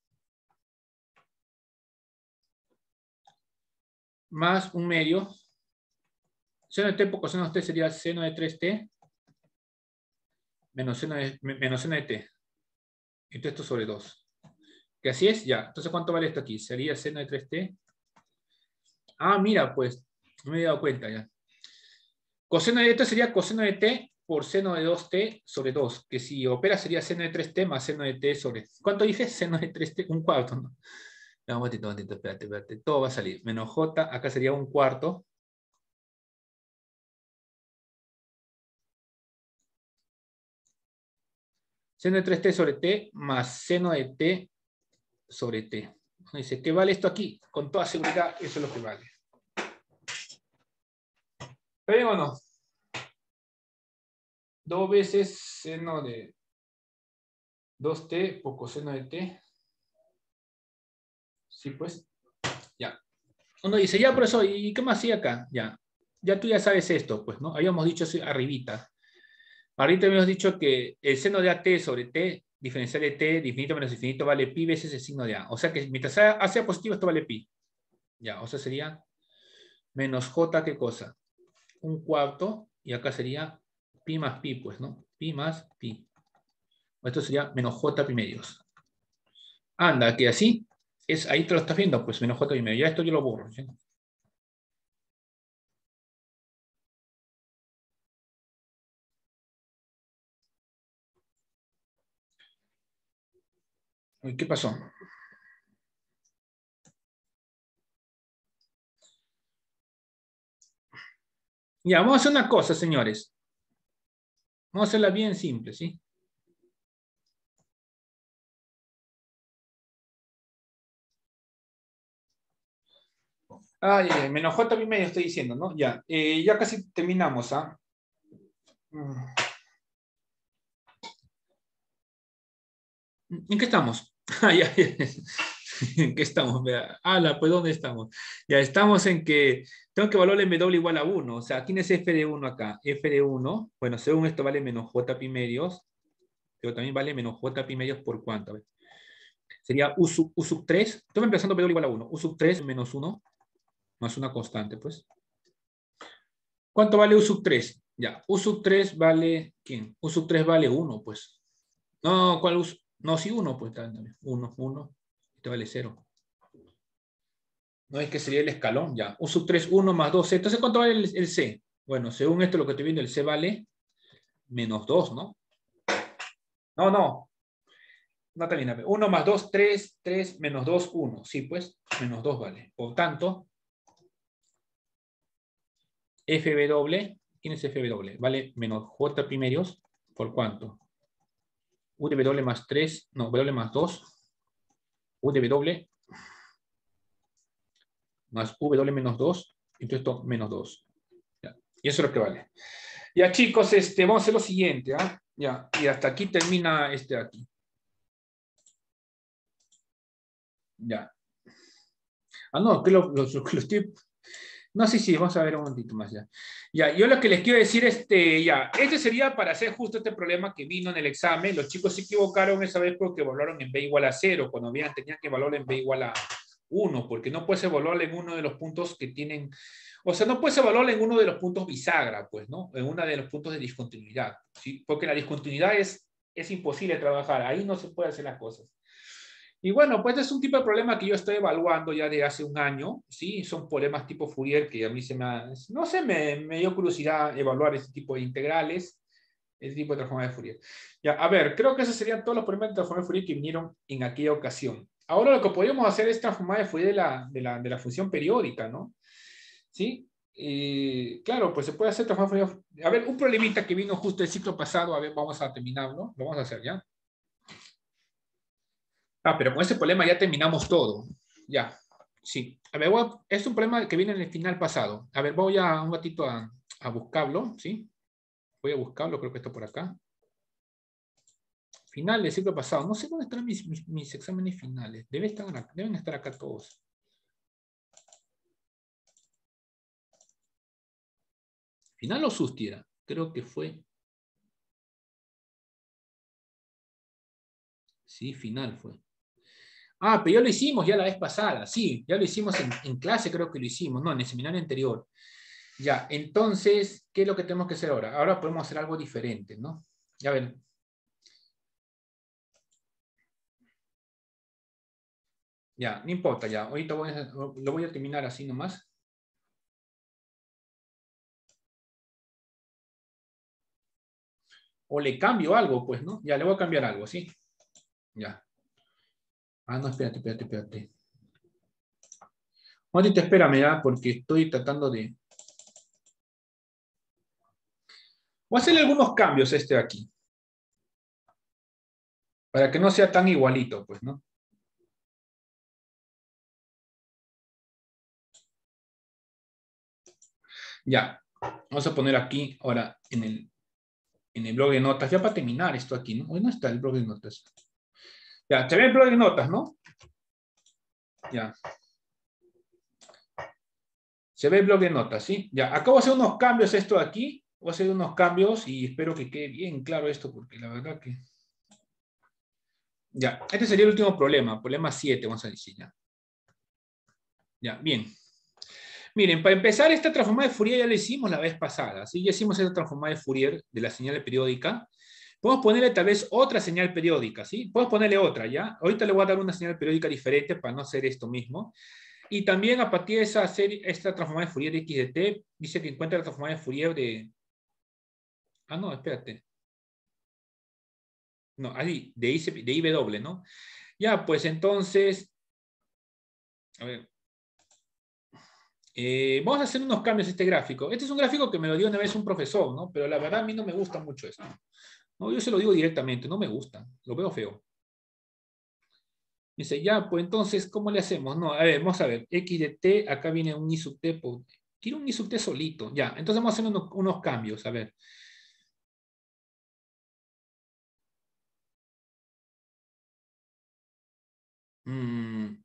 más un medio, seno de t por coseno de t sería seno de tres t, menos seno de, menos seno de t. Entonces esto sobre dos. ¿Que así es? Ya. Entonces, ¿cuánto vale esto aquí? Sería seno de tres t. Ah, mira, pues, no me he dado cuenta ya. Coseno de esto sería coseno de t por seno de dos t sobre dos, que si opera sería seno de tres t más seno de t sobre... ¿Cuánto dije? Seno de tres t, un cuarto, ¿no? No, un momentito, un momentito, espérate, espérate. Todo va a salir. Menos j, acá sería un cuarto. Seno de tres t sobre t más seno de t sobre t. Dice, ¿qué vale esto aquí? Con toda seguridad, eso es lo que vale. ¿Está bien o no? Dos veces seno de dos t por coseno de t. Sí, pues. Ya. Uno dice, ya, profesor, ¿y qué más hacía acá? Ya. Ya tú ya sabes esto, pues, ¿no? Habíamos dicho así arribita. Ahorita habíamos dicho que el seno de A t sobre t, diferencial de t, de infinito menos infinito, vale pi veces el signo de A. O sea que mientras A sea positivo, esto vale pi. Ya, o sea sería menos j, ¿qué cosa? Un cuarto, y acá sería pi más pi, pues, ¿no? Pi más pi. Esto sería menos j pi medios. Anda, que así, es, ahí te lo estás viendo, pues, menos j pi medios. Ya esto yo lo borro, ¿sí? Uy, ¿qué pasó? Ya, vamos a hacer una cosa, señores. Vamos a hacerla bien simple, ¿sí? Ay, ay, menos j pi medio estoy diciendo, ¿no? Ya, eh, ya casi terminamos, ¿ah? ¿En qué estamos? Ah, ya, ya. ¿En qué estamos? Vea. Ala, pues ¿dónde estamos? Ya estamos en que tengo que evaluar el W igual a uno. O sea, ¿quién es f de uno acá? F de uno, bueno, según esto vale menos j pi medios, pero también vale menos j pi medios por cuánto. A ver. Sería u sub, u sub tres. Estoy empezando W igual a uno. U sub tres menos uno, más una constante, pues. ¿Cuánto vale u sub tres? Ya, u sub tres vale, ¿quién? U sub tres vale uno, pues. No, ¿cuál u? No, sí, uno, pues también. uno, uno. Este vale cero. No es que sería el escalón, ya. U sub tres, uno más dos c. Entonces, ¿cuánto vale el, el c? Bueno, según esto lo que estoy viendo, el c vale menos dos, ¿no? No, no. No termina. uno más dos, tres, tres menos dos, uno. Sí, pues, menos dos vale. Por tanto, Fw, ¿quién es Fw? Vale menos j primerios, ¿por cuánto? U de W más tres, no, W más dos, U de W más W menos dos, entonces esto menos dos. Ya. Y eso es lo que vale. Ya, chicos, este, vamos a hacer lo siguiente, ¿ah? Ya, y hasta aquí termina este aquí. Ya. Ah, no, que lo, lo, lo, lo estoy... No, sí, sí, vamos a ver un momentito más ya. Ya, yo lo que les quiero decir, este, ya, este sería para hacer justo este problema que vino en el examen. Los chicos se equivocaron esa vez porque evaluaron en b igual a cero, cuando bien tenían que evaluar en b igual a uno, porque no puedes evaluar en uno de los puntos que tienen, o sea, no puedes evaluar en uno de los puntos bisagra, pues, ¿no? En uno de los puntos de discontinuidad, ¿sí? Porque la discontinuidad es, es imposible trabajar, ahí no se puede hacer las cosas. Y bueno, pues es un tipo de problema que yo estoy evaluando ya de hace un año, ¿sí? Son problemas tipo Fourier que a mí se me ha, no sé, me, me dio curiosidad evaluar este tipo de integrales. ese tipo de transformadas de Fourier. Ya, a ver, creo que esos serían todos los problemas de transformadas de Fourier que vinieron en aquella ocasión. Ahora lo que podríamos hacer es transformar de Fourier de la, de la, de la función periódica, ¿no? ¿Sí? Eh, claro, pues se puede hacer transformada de Fourier. A ver, un problemita que vino justo el ciclo pasado, a ver, vamos a terminarlo. Lo vamos a hacer ya. Ah, pero con ese problema ya terminamos todo. Ya, sí. A ver, voy a- es un problema que viene en el final pasado. A ver, voy a un ratito a, a buscarlo, ¿sí? Voy a buscarlo, creo que está por acá. Final del ciclo pasado. No sé dónde están mis, mis, mis exámenes finales. Debe estar acá, deben estar acá todos. Final o sustiera. Creo que fue. Sí, final fue. Ah, pero ya lo hicimos ya la vez pasada. Sí, ya lo hicimos en, en clase, creo que lo hicimos. No, en el seminario anterior. Ya, entonces, ¿qué es lo que tenemos que hacer ahora? Ahora podemos hacer algo diferente, ¿no? Ya ven. Ya, no importa ya. Ahorita voy a- lo voy a terminar así nomás. O le cambio algo, pues, ¿no? Ya, le voy a cambiar algo, ¿sí? Ya. Ah, no, espérate, espérate, espérate. Ahorita espérame ya, porque estoy tratando de... Voy a hacerle algunos cambios a este de aquí. Para que no sea tan igualito, pues, ¿no? Ya. Vamos a poner aquí, ahora, en el, en el blog de notas, ya para terminar esto aquí, ¿no? Hoy no está el blog de notas. Ya, se ve el blog de notas, ¿no? Ya. Se ve el blog de notas, ¿sí? Ya, acabo de hacer unos cambios esto de aquí. Voy a hacer unos cambios y espero que quede bien claro esto, porque la verdad que... Ya, este sería el último problema, problema siete, vamos a decir ya. Ya, bien. Miren, para empezar, esta transformada de Fourier ya la hicimos la vez pasada, ¿sí? Ya hicimos esta transformada de Fourier de la señal periódica. Podemos ponerle tal vez otra señal periódica, ¿sí? Podemos ponerle otra, ¿ya? Ahorita le voy a dar una señal periódica diferente para no hacer esto mismo. Y también a partir de esa serie, esta transformada de Fourier de X de T, dice que encuentra la transformada de Fourier de... Ah, no, espérate. No, ahí, de, I C, de I W, ¿no? Ya, pues entonces, a ver, eh, vamos a hacer unos cambios a este gráfico. Este es un gráfico que me lo dio una vez un profesor, ¿no? Pero la verdad a mí no me gusta mucho esto. No, yo se lo digo directamente, no me gusta, lo veo feo. Dice, ya, pues entonces, ¿cómo le hacemos? No, a ver, vamos a ver, X de T, acá viene un I sub T, pues, quiero un I sub T solito, ya, entonces vamos a hacer unos, unos cambios, a ver. Mm,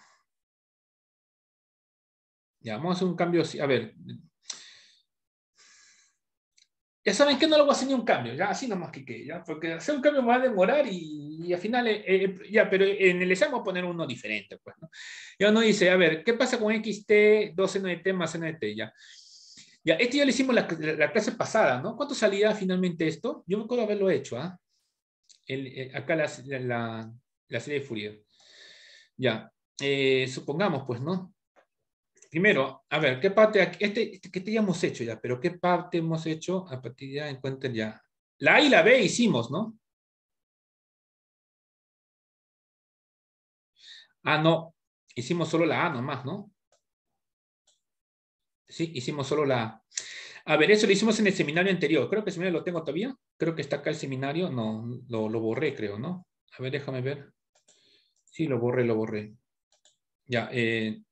ya, vamos a hacer un cambio, así, a ver, ya saben que no lo voy a hacer ni un cambio, ya, así nomás que quede, ya, porque hacer un cambio me va a demorar y, y al final, eh, eh, ya, pero en el examen voy a poner uno diferente, pues, ¿no? Ya uno dice, a ver, ¿qué pasa con X T, dos N de T más N de T, ya? Ya, este ya lo hicimos la, la, la clase pasada, ¿no? ¿Cuánto salía finalmente esto? Yo me acuerdo haberlo hecho, ¿ah? El, el, acá la, la, la serie de Fourier. Ya, eh, supongamos, pues, ¿no? Primero, a ver, ¿qué parte, aquí- este, este que te ya hemos hecho ya, pero qué parte hemos hecho a partir de ya encuentren ya? La A y la B hicimos, ¿no? Ah, no, hicimos solo la A nomás, ¿no? Sí, hicimos solo la A. A ver, eso lo hicimos en el seminario anterior. Creo que el seminario lo tengo todavía. Creo que está acá el seminario. No, lo, lo borré, creo, ¿no? A ver, déjame ver. Sí, lo borré, lo borré. Ya, eh,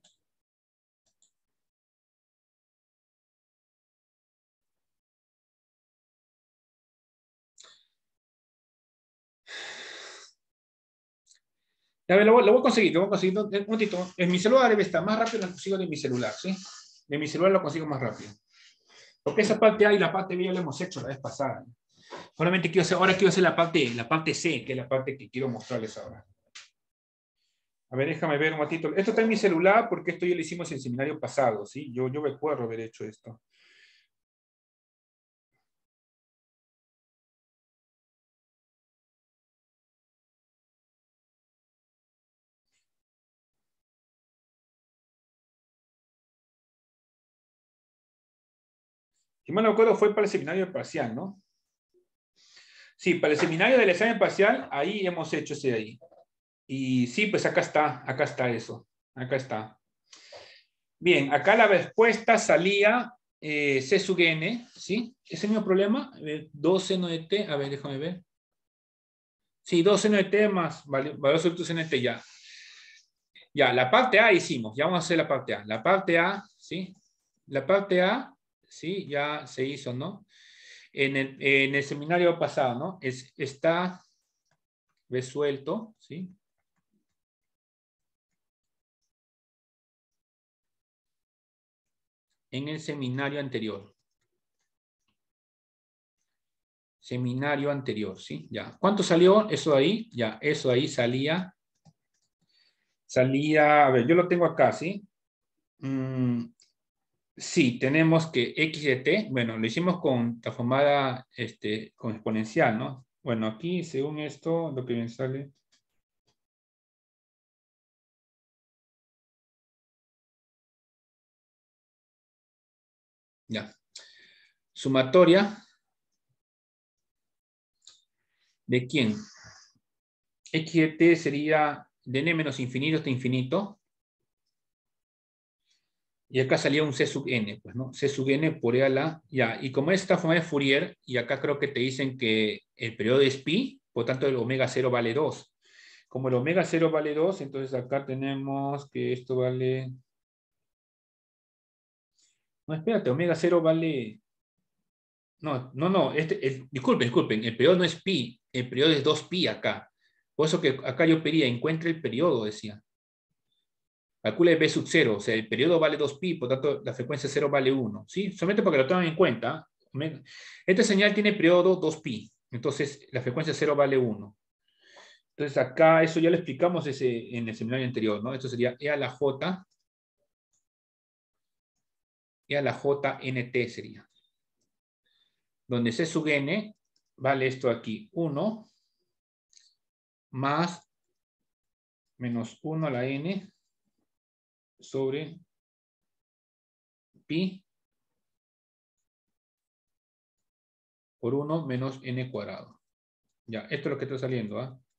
a ver, lo, voy- lo voy a conseguir, lo voy a conseguir. Un momentito. En mi celular debe estar más rápido, lo consigo de mi celular, ¿sí? De mi celular lo consigo más rápido. Porque esa parte A y la parte B ya la hemos hecho la vez pasada. Solamente quiero hacer, ahora quiero hacer la parte, la parte C, que es la parte que quiero mostrarles ahora. A ver, déjame ver un ratito. Esto está en mi celular porque esto ya lo hicimos en el seminario pasado, ¿sí? Yo, yo recuerdo haber hecho esto. Si mal no recuerdo, fue para el seminario parcial, ¿no? Sí, para el seminario del examen parcial, ahí hemos hecho ese de ahí. Y sí, pues acá está, acá está eso. Acá está. Bien, acá la respuesta salía eh, C sub n, ¿sí? ¿Ese es el mismo problema? A ver, dos seno de t, a ver, déjame ver. Sí, dos seno de t más valor absoluto seno de t, ya. Ya, la parte A hicimos, ya vamos a hacer la parte A. La parte A, ¿sí? La parte A, ¿sí? Ya se hizo, ¿no? En el, en el seminario pasado, ¿no? Es, está resuelto, ¿sí? En el seminario anterior. Seminario anterior, ¿sí? Ya. ¿Cuánto salió eso de ahí? Ya, eso de ahí salía. Salía, a ver, yo lo tengo acá, ¿sí? Mm, sí, tenemos que x de t, bueno, lo hicimos con transformada, este, con exponencial, ¿no? Bueno, aquí, según esto, lo que me sale... Ya. Sumatoria. ¿De quién? X de t sería de n menos infinito hasta infinito. Y acá salía un C sub n, pues, ¿no? C sub n por E a la... Ya, y como esta forma de Fourier, y acá creo que te dicen que el periodo es pi, por tanto el omega cero vale dos. Como el omega cero vale dos, entonces acá tenemos que esto vale... No, espérate, omega cero vale... No, no, no, este, el... disculpen, disculpen, el periodo no es pi, el periodo es dos pi acá. Por eso que acá yo pedía, encuentre el periodo, decía. Calcule B sub cero, o sea, el periodo vale dos pi, por tanto la frecuencia cero vale uno, ¿sí? Solamente para que lo tomen en cuenta. Esta señal tiene periodo dos pi, entonces la frecuencia cero vale uno. Entonces acá eso ya lo explicamos ese, en el seminario anterior, ¿no? Esto sería E a la J, E a la J nt sería. Donde C sub n vale esto aquí, uno más menos uno a la n sobre pi por uno menos n cuadrado. Ya, esto es lo que está saliendo, ¿ah? ¿eh?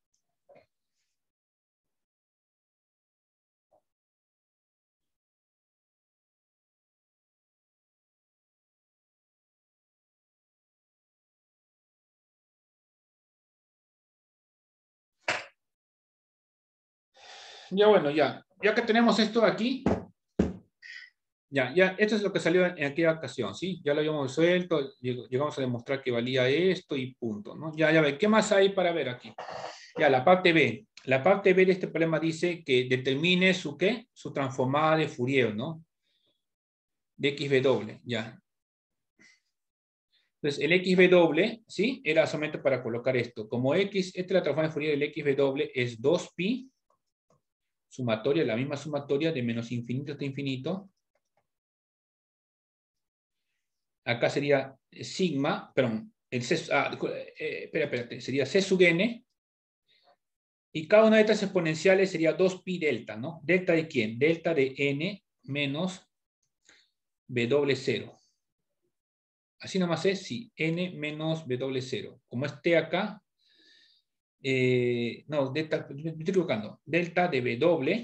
Ya bueno, ya. Ya que tenemos esto aquí, ya, ya, esto es lo que salió en aquella ocasión, ¿sí? Ya lo habíamos resuelto, llegamos a demostrar que valía esto y punto, ¿no? Ya, ya ve, ¿qué más hay para ver aquí? Ya, la parte B. La parte B de este problema dice que determine su, ¿qué? Su transformada de Fourier, ¿no? De X W, ya. Entonces, el X W, ¿sí? Era solamente para colocar esto. Como X, esta es la transformada de Fourier del X W, es dos pi, sumatoria, la misma sumatoria de menos infinito hasta infinito. Acá sería sigma, perdón, el C, ah, eh, espera, espérate, sería C sub n, y cada una de estas exponenciales sería dos pi delta, ¿no? ¿Delta de quién? Delta de n menos W cero. Así nomás es, sí, n menos W cero. Como es t acá, eh, no, delta, me estoy equivocando, delta de W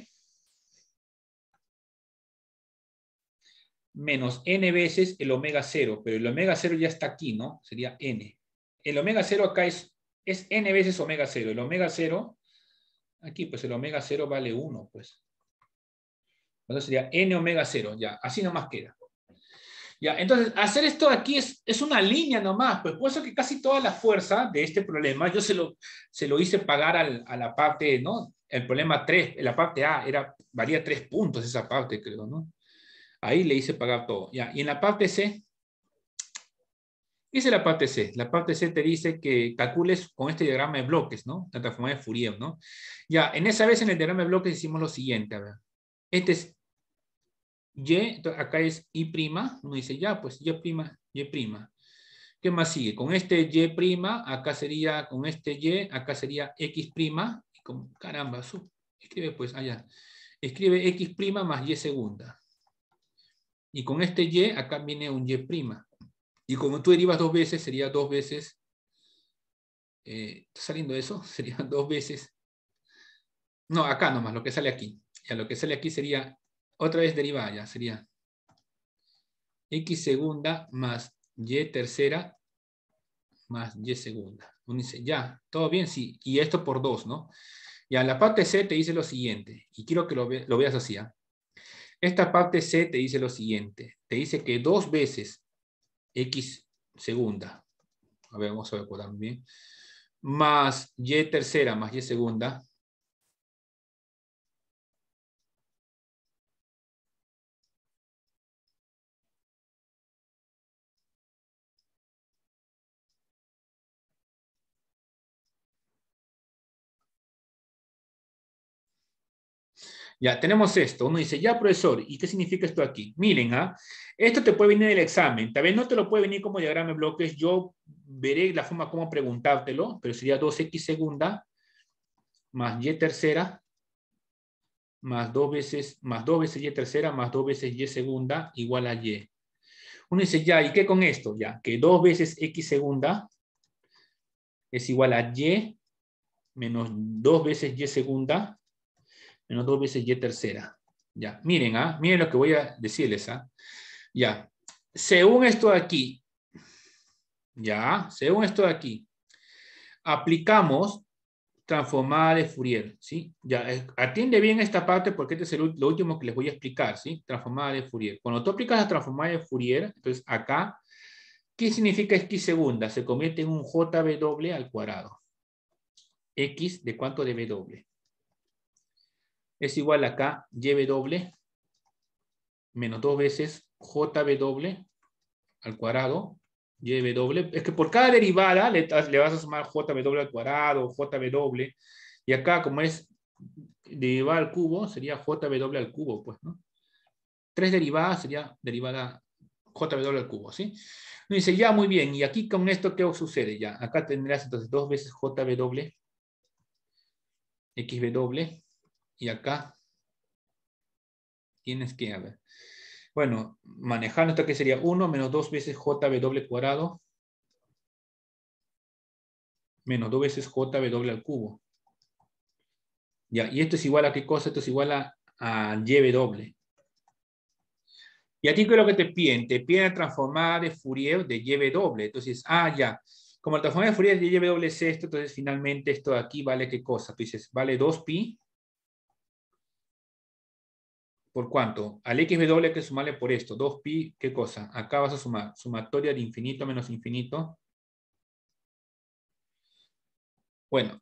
menos n veces el omega cero, pero el omega cero ya está aquí, ¿no? Sería n. El omega cero acá es, es n veces omega cero. El omega cero, aquí pues el omega cero vale uno, pues. Entonces sería n omega cero, ya, así nomás queda. Ya, entonces, hacer esto aquí es, es una línea nomás, pues por eso que casi toda la fuerza de este problema, yo se lo, se lo hice pagar al, a la parte, ¿no? El problema tres, la parte A, era, valía tres puntos esa parte, creo, ¿no? Ahí le hice pagar todo. Ya, y en la parte C, ¿qué dice la parte C? La parte C te dice que calcules con este diagrama de bloques, ¿no? La transformada de Fourier, ¿no? Ya, en esa vez en el diagrama de bloques hicimos lo siguiente, a ver. Este es Y, entonces acá es Y', uno dice, ya, pues Y', Y'. ¿Qué más sigue? Con este Y', acá sería, con este Y, acá sería X', y con, caramba, sub, escribe pues allá. Escribe X' más Y segunda. Y con este Y, acá viene un Y'. Y como tú derivas dos veces, sería dos veces eh, ¿está saliendo eso? Serían dos veces. No, acá nomás, lo que sale aquí. Ya, lo que sale aquí sería, otra vez derivada, ya, sería X segunda más Y tercera más Y segunda. Uno dice, ya, todo bien, sí. Y esto por dos, ¿no? Ya, la parte C te dice lo siguiente, y quiero que lo, ve, lo veas así, ¿eh? Esta parte C te dice lo siguiente, te dice que dos veces X segunda, a ver, vamos a ver bien, más Y tercera más Y segunda, ya, tenemos esto. Uno dice, ya, profesor, ¿y qué significa esto aquí? Miren, ¿ah? Esto te puede venir en el examen. Tal vez no te lo puede venir como diagrama de bloques. Yo veré la forma como preguntártelo, pero sería dos X segunda más Y tercera más dos veces, más dos veces Y tercera más dos veces Y segunda igual a Y. Uno dice, ya, ¿y qué con esto? Ya, que dos veces X segunda es igual a Y menos dos veces Y segunda menos dos veces Y tercera. Ya, miren, ¿ah? Miren lo que voy a decirles, ¿ah? Ya, según esto de aquí, ya, según esto de aquí, aplicamos transformada de Fourier, ¿sí? Ya, eh, atiende bien esta parte porque este es el, lo último que les voy a explicar, ¿sí? Transformada de Fourier. Cuando tú aplicas la transformada de Fourier, entonces acá, ¿qué significa X segunda? Se convierte en un J W al cuadrado. X, ¿de cuánto de W? Es igual acá, Y W menos dos veces J W al cuadrado, Y W, es que por cada derivada le, le vas a sumar J W al cuadrado, J W, y acá como es derivada al cubo, sería J W al cubo, pues, ¿no? Tres derivadas sería derivada J W al cubo, ¿sí? Me dice, ya, muy bien, y aquí con esto, ¿qué sucede? Ya, acá tendrás entonces dos veces J W, X W, y acá tienes que, a ver, bueno, manejando esto que sería uno menos dos veces J W cuadrado, menos dos veces J W al cubo. Ya, y esto es igual a qué cosa, esto es igual a, a Y W. Y aquí, ¿qué es lo que te piden? Te piden transformada de Fourier de Y W. Entonces, ah, ya. Como la transformada de Fourier de Y W es esto, entonces finalmente esto de aquí vale qué cosa. Tú dices, vale dos pi. ¿Por cuánto? Al X W hay que sumarle por esto. dos pi, ¿qué cosa? Acá vas a sumar. Sumatoria de infinito menos infinito. Bueno.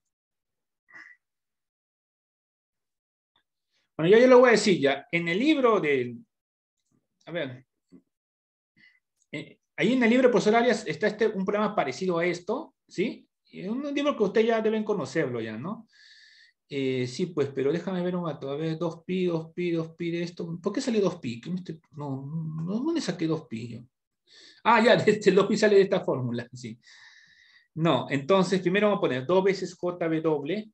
Bueno, yo ya lo voy a decir ya. En el libro del... A ver. Eh, ahí en el libro de profesor Arias está este, un programa parecido a esto, ¿sí? Un libro que ustedes ya deben conocerlo ya, ¿no? Eh, sí, pues, pero déjame ver un rato. A ver, dos pi, dos pi, dos pi de esto. ¿Por qué sale dos pi? No, no, ¿dónde saqué dos pi yo? Ah, ya, este dos pi sale de esta fórmula, sí. No, entonces primero vamos a poner dos veces J W,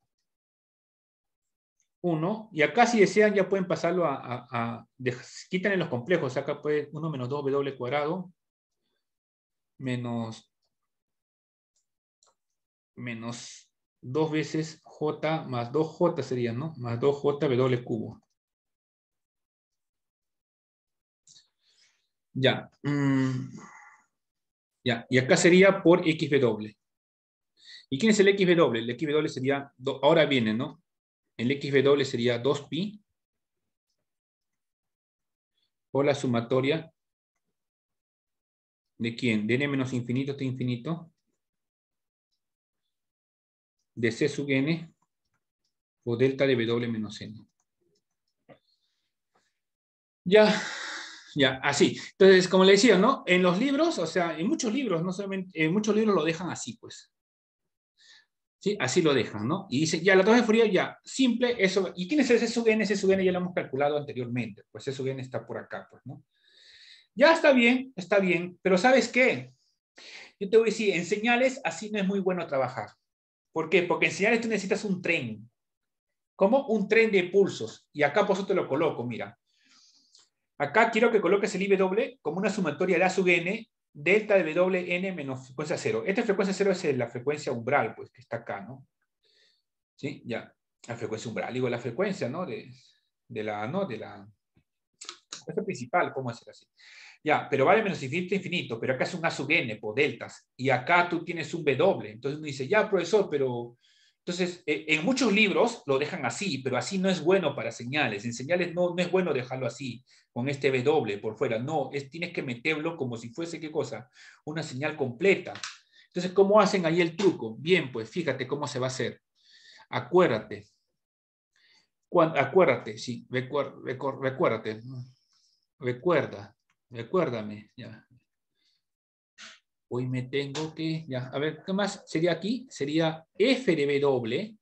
uno, y acá si desean ya pueden pasarlo a, a, a de, quitan los complejos, acá puede uno menos dos W cuadrado, menos, menos dos veces J más dos J sería, ¿no? Más dos J W cubo. Ya. Mm, ya. Y acá sería por X W. ¿Y quién es el X W? El X W sería, ahora viene, ¿no? El X W sería dos pi por la sumatoria ¿de quién? De n menos infinito hasta infinito. De C sub n por delta de W menos n. Ya, ya, así. Entonces, como le decía, ¿no? En los libros, o sea, en muchos libros, no solamente, en muchos libros lo dejan así, pues. ¿Sí? Así lo dejan, ¿no? Y dice, ya, la tabla de Fourier, ya, simple, eso. ¿Y quién es el C sub n? C sub n ya lo hemos calculado anteriormente. Pues C sub n está por acá, pues, ¿no? Ya está bien, está bien, pero ¿sabes qué? Yo te voy a decir, en señales así no es muy bueno trabajar. ¿Por qué? Porque en señales tú necesitas un tren. ¿Cómo? Un tren de pulsos. Y acá por eso te lo coloco, mira. Acá quiero que coloques el I W como una sumatoria de A sub n delta de W N menos frecuencia cero. Esta frecuencia cero es la frecuencia umbral, pues, que está acá, ¿no? ¿Sí? Ya. La frecuencia umbral, digo, la frecuencia, ¿no? De, de la, ¿no? De la frecuencia principal, ¿cómo hacer así? Ya, pero vale menos infinito infinito, pero acá es un A sub n por deltas, y acá tú tienes un W. Entonces uno dice, ya, profesor, pero... Entonces, eh, en muchos libros lo dejan así, pero así no es bueno para señales. En señales no, no es bueno dejarlo así, con este W por fuera. No, es, tienes que meterlo como si fuese, ¿qué cosa? Una señal completa. Entonces, ¿cómo hacen ahí el truco? Bien, pues fíjate cómo se va a hacer. Acuérdate. Cuando, acuérdate, sí, recuer, recuer, recuérdate. Recuerda, recuérdame, ya. Hoy me tengo que, ya, a ver, ¿qué más sería aquí? Sería F de W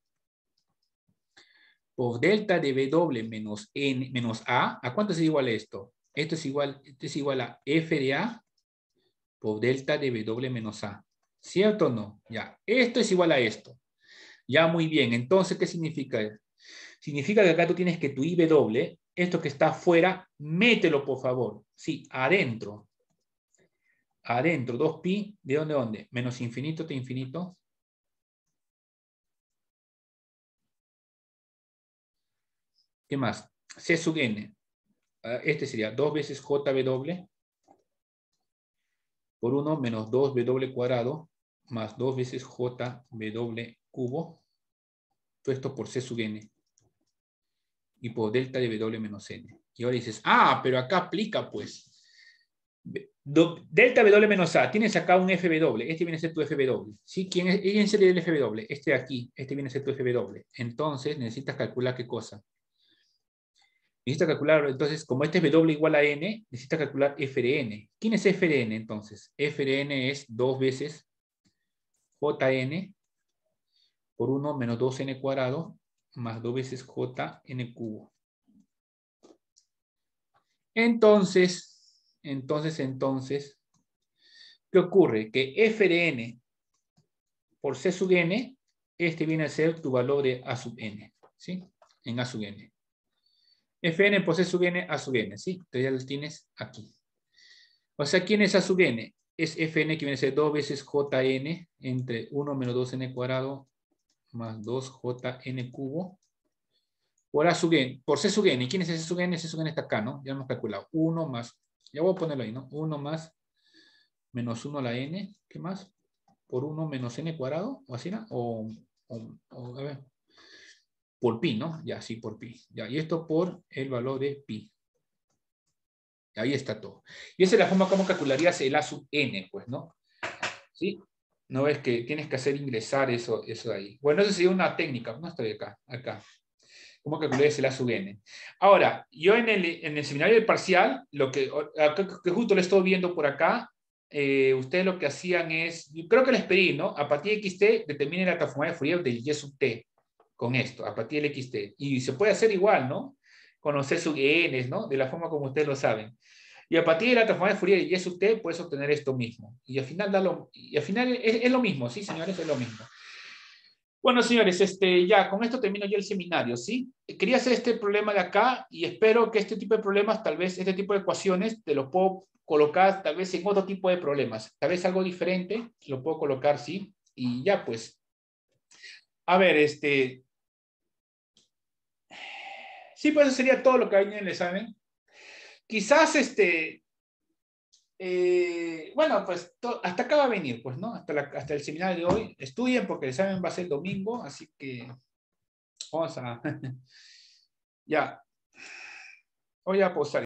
por delta de W menos N, menos A. ¿A cuánto es igual esto? Esto es igual, esto es igual a F de A por delta de W menos A. ¿Cierto o no? Ya, esto es igual a esto. Ya, muy bien. Entonces, ¿qué significa? Significa que acá tú tienes que tu I W, esto que está afuera, mételo, por favor. Sí, adentro. Adentro, dos pi, ¿de dónde, dónde? Menos infinito de infinito. ¿Qué más? C sub n. Este sería dos veces J W por uno menos dos W cuadrado más dos veces J W cubo. Todo esto por C sub n. Y por delta de W menos n. Y ahora dices, ah, pero acá aplica, pues. Delta W menos A, tienes acá un F W, este viene a ser tu F W, ¿sí? ¿Quién es, ¿quién sería el F W? Este de aquí, este viene a ser tu F W. Entonces necesitas calcular qué cosa. Necesitas calcular, entonces, como este es W igual a N, necesitas calcular F de N. ¿Quién es F de N entonces? F de N es dos veces Jn por uno menos dos n cuadrado más dos veces Jn cubo. Entonces, entonces, entonces, ¿qué ocurre? Que F de N por C sub n, este viene a ser tu valor de A sub n, ¿sí? En A sub n. Fn por C sub n, A sub n, ¿sí? Entonces ya lo tienes aquí. O sea, ¿quién es A sub n? Es Fn que viene a ser dos veces Jn entre uno menos dos n cuadrado más dos Jn cubo por A sub n, por C sub n. ¿Y quién es C sub n? C sub n está acá, ¿no? Ya hemos calculado. uno más, ya voy a ponerlo ahí, ¿no? uno más menos uno a la n, ¿qué más? Por uno menos n cuadrado, o así, ¿no? O, o, o, a ver, por pi, ¿no? Ya, sí, por pi. Ya, y esto por el valor de pi. Ahí está todo. Y esa es la forma como calcularías el A sub n, pues, ¿no? ¿Sí? No ves que tienes que hacer ingresar eso, eso de ahí. Bueno, eso sería una técnica. No estoy acá, acá. ¿Cómo calcularías el A sub n? Ahora, yo en el, en el seminario del parcial, lo que, que justo lo estoy viendo por acá, eh, ustedes lo que hacían es, yo creo que les pedí, ¿no? A partir de X T, determinen la transformación de Fourier del Y sub T con esto, a partir del X T. Y se puede hacer igual, ¿no? Con C sub n, ¿no? De la forma como ustedes lo saben. Y a partir de la transformación de Fourier de Y sub T, puedes obtener esto mismo. Y al final, da lo, y al final es, es lo mismo, ¿sí, señores? Es lo mismo. Bueno, señores, este, ya con esto termino yo el seminario, ¿sí? Quería hacer este problema de acá y espero que este tipo de problemas, tal vez este tipo de ecuaciones, te lo puedo colocar tal vez en otro tipo de problemas. Tal vez algo diferente, lo puedo colocar, ¿sí? Y ya, pues. A ver, este... Sí, pues eso sería todo lo que hay en el examen. Quizás, este... Eh, bueno, pues to, hasta acá va a venir, pues, ¿no? Hasta, la, hasta el seminario de hoy. Estudien porque el examen va a ser el domingo, así que vamos a... ya. Voy a pausar.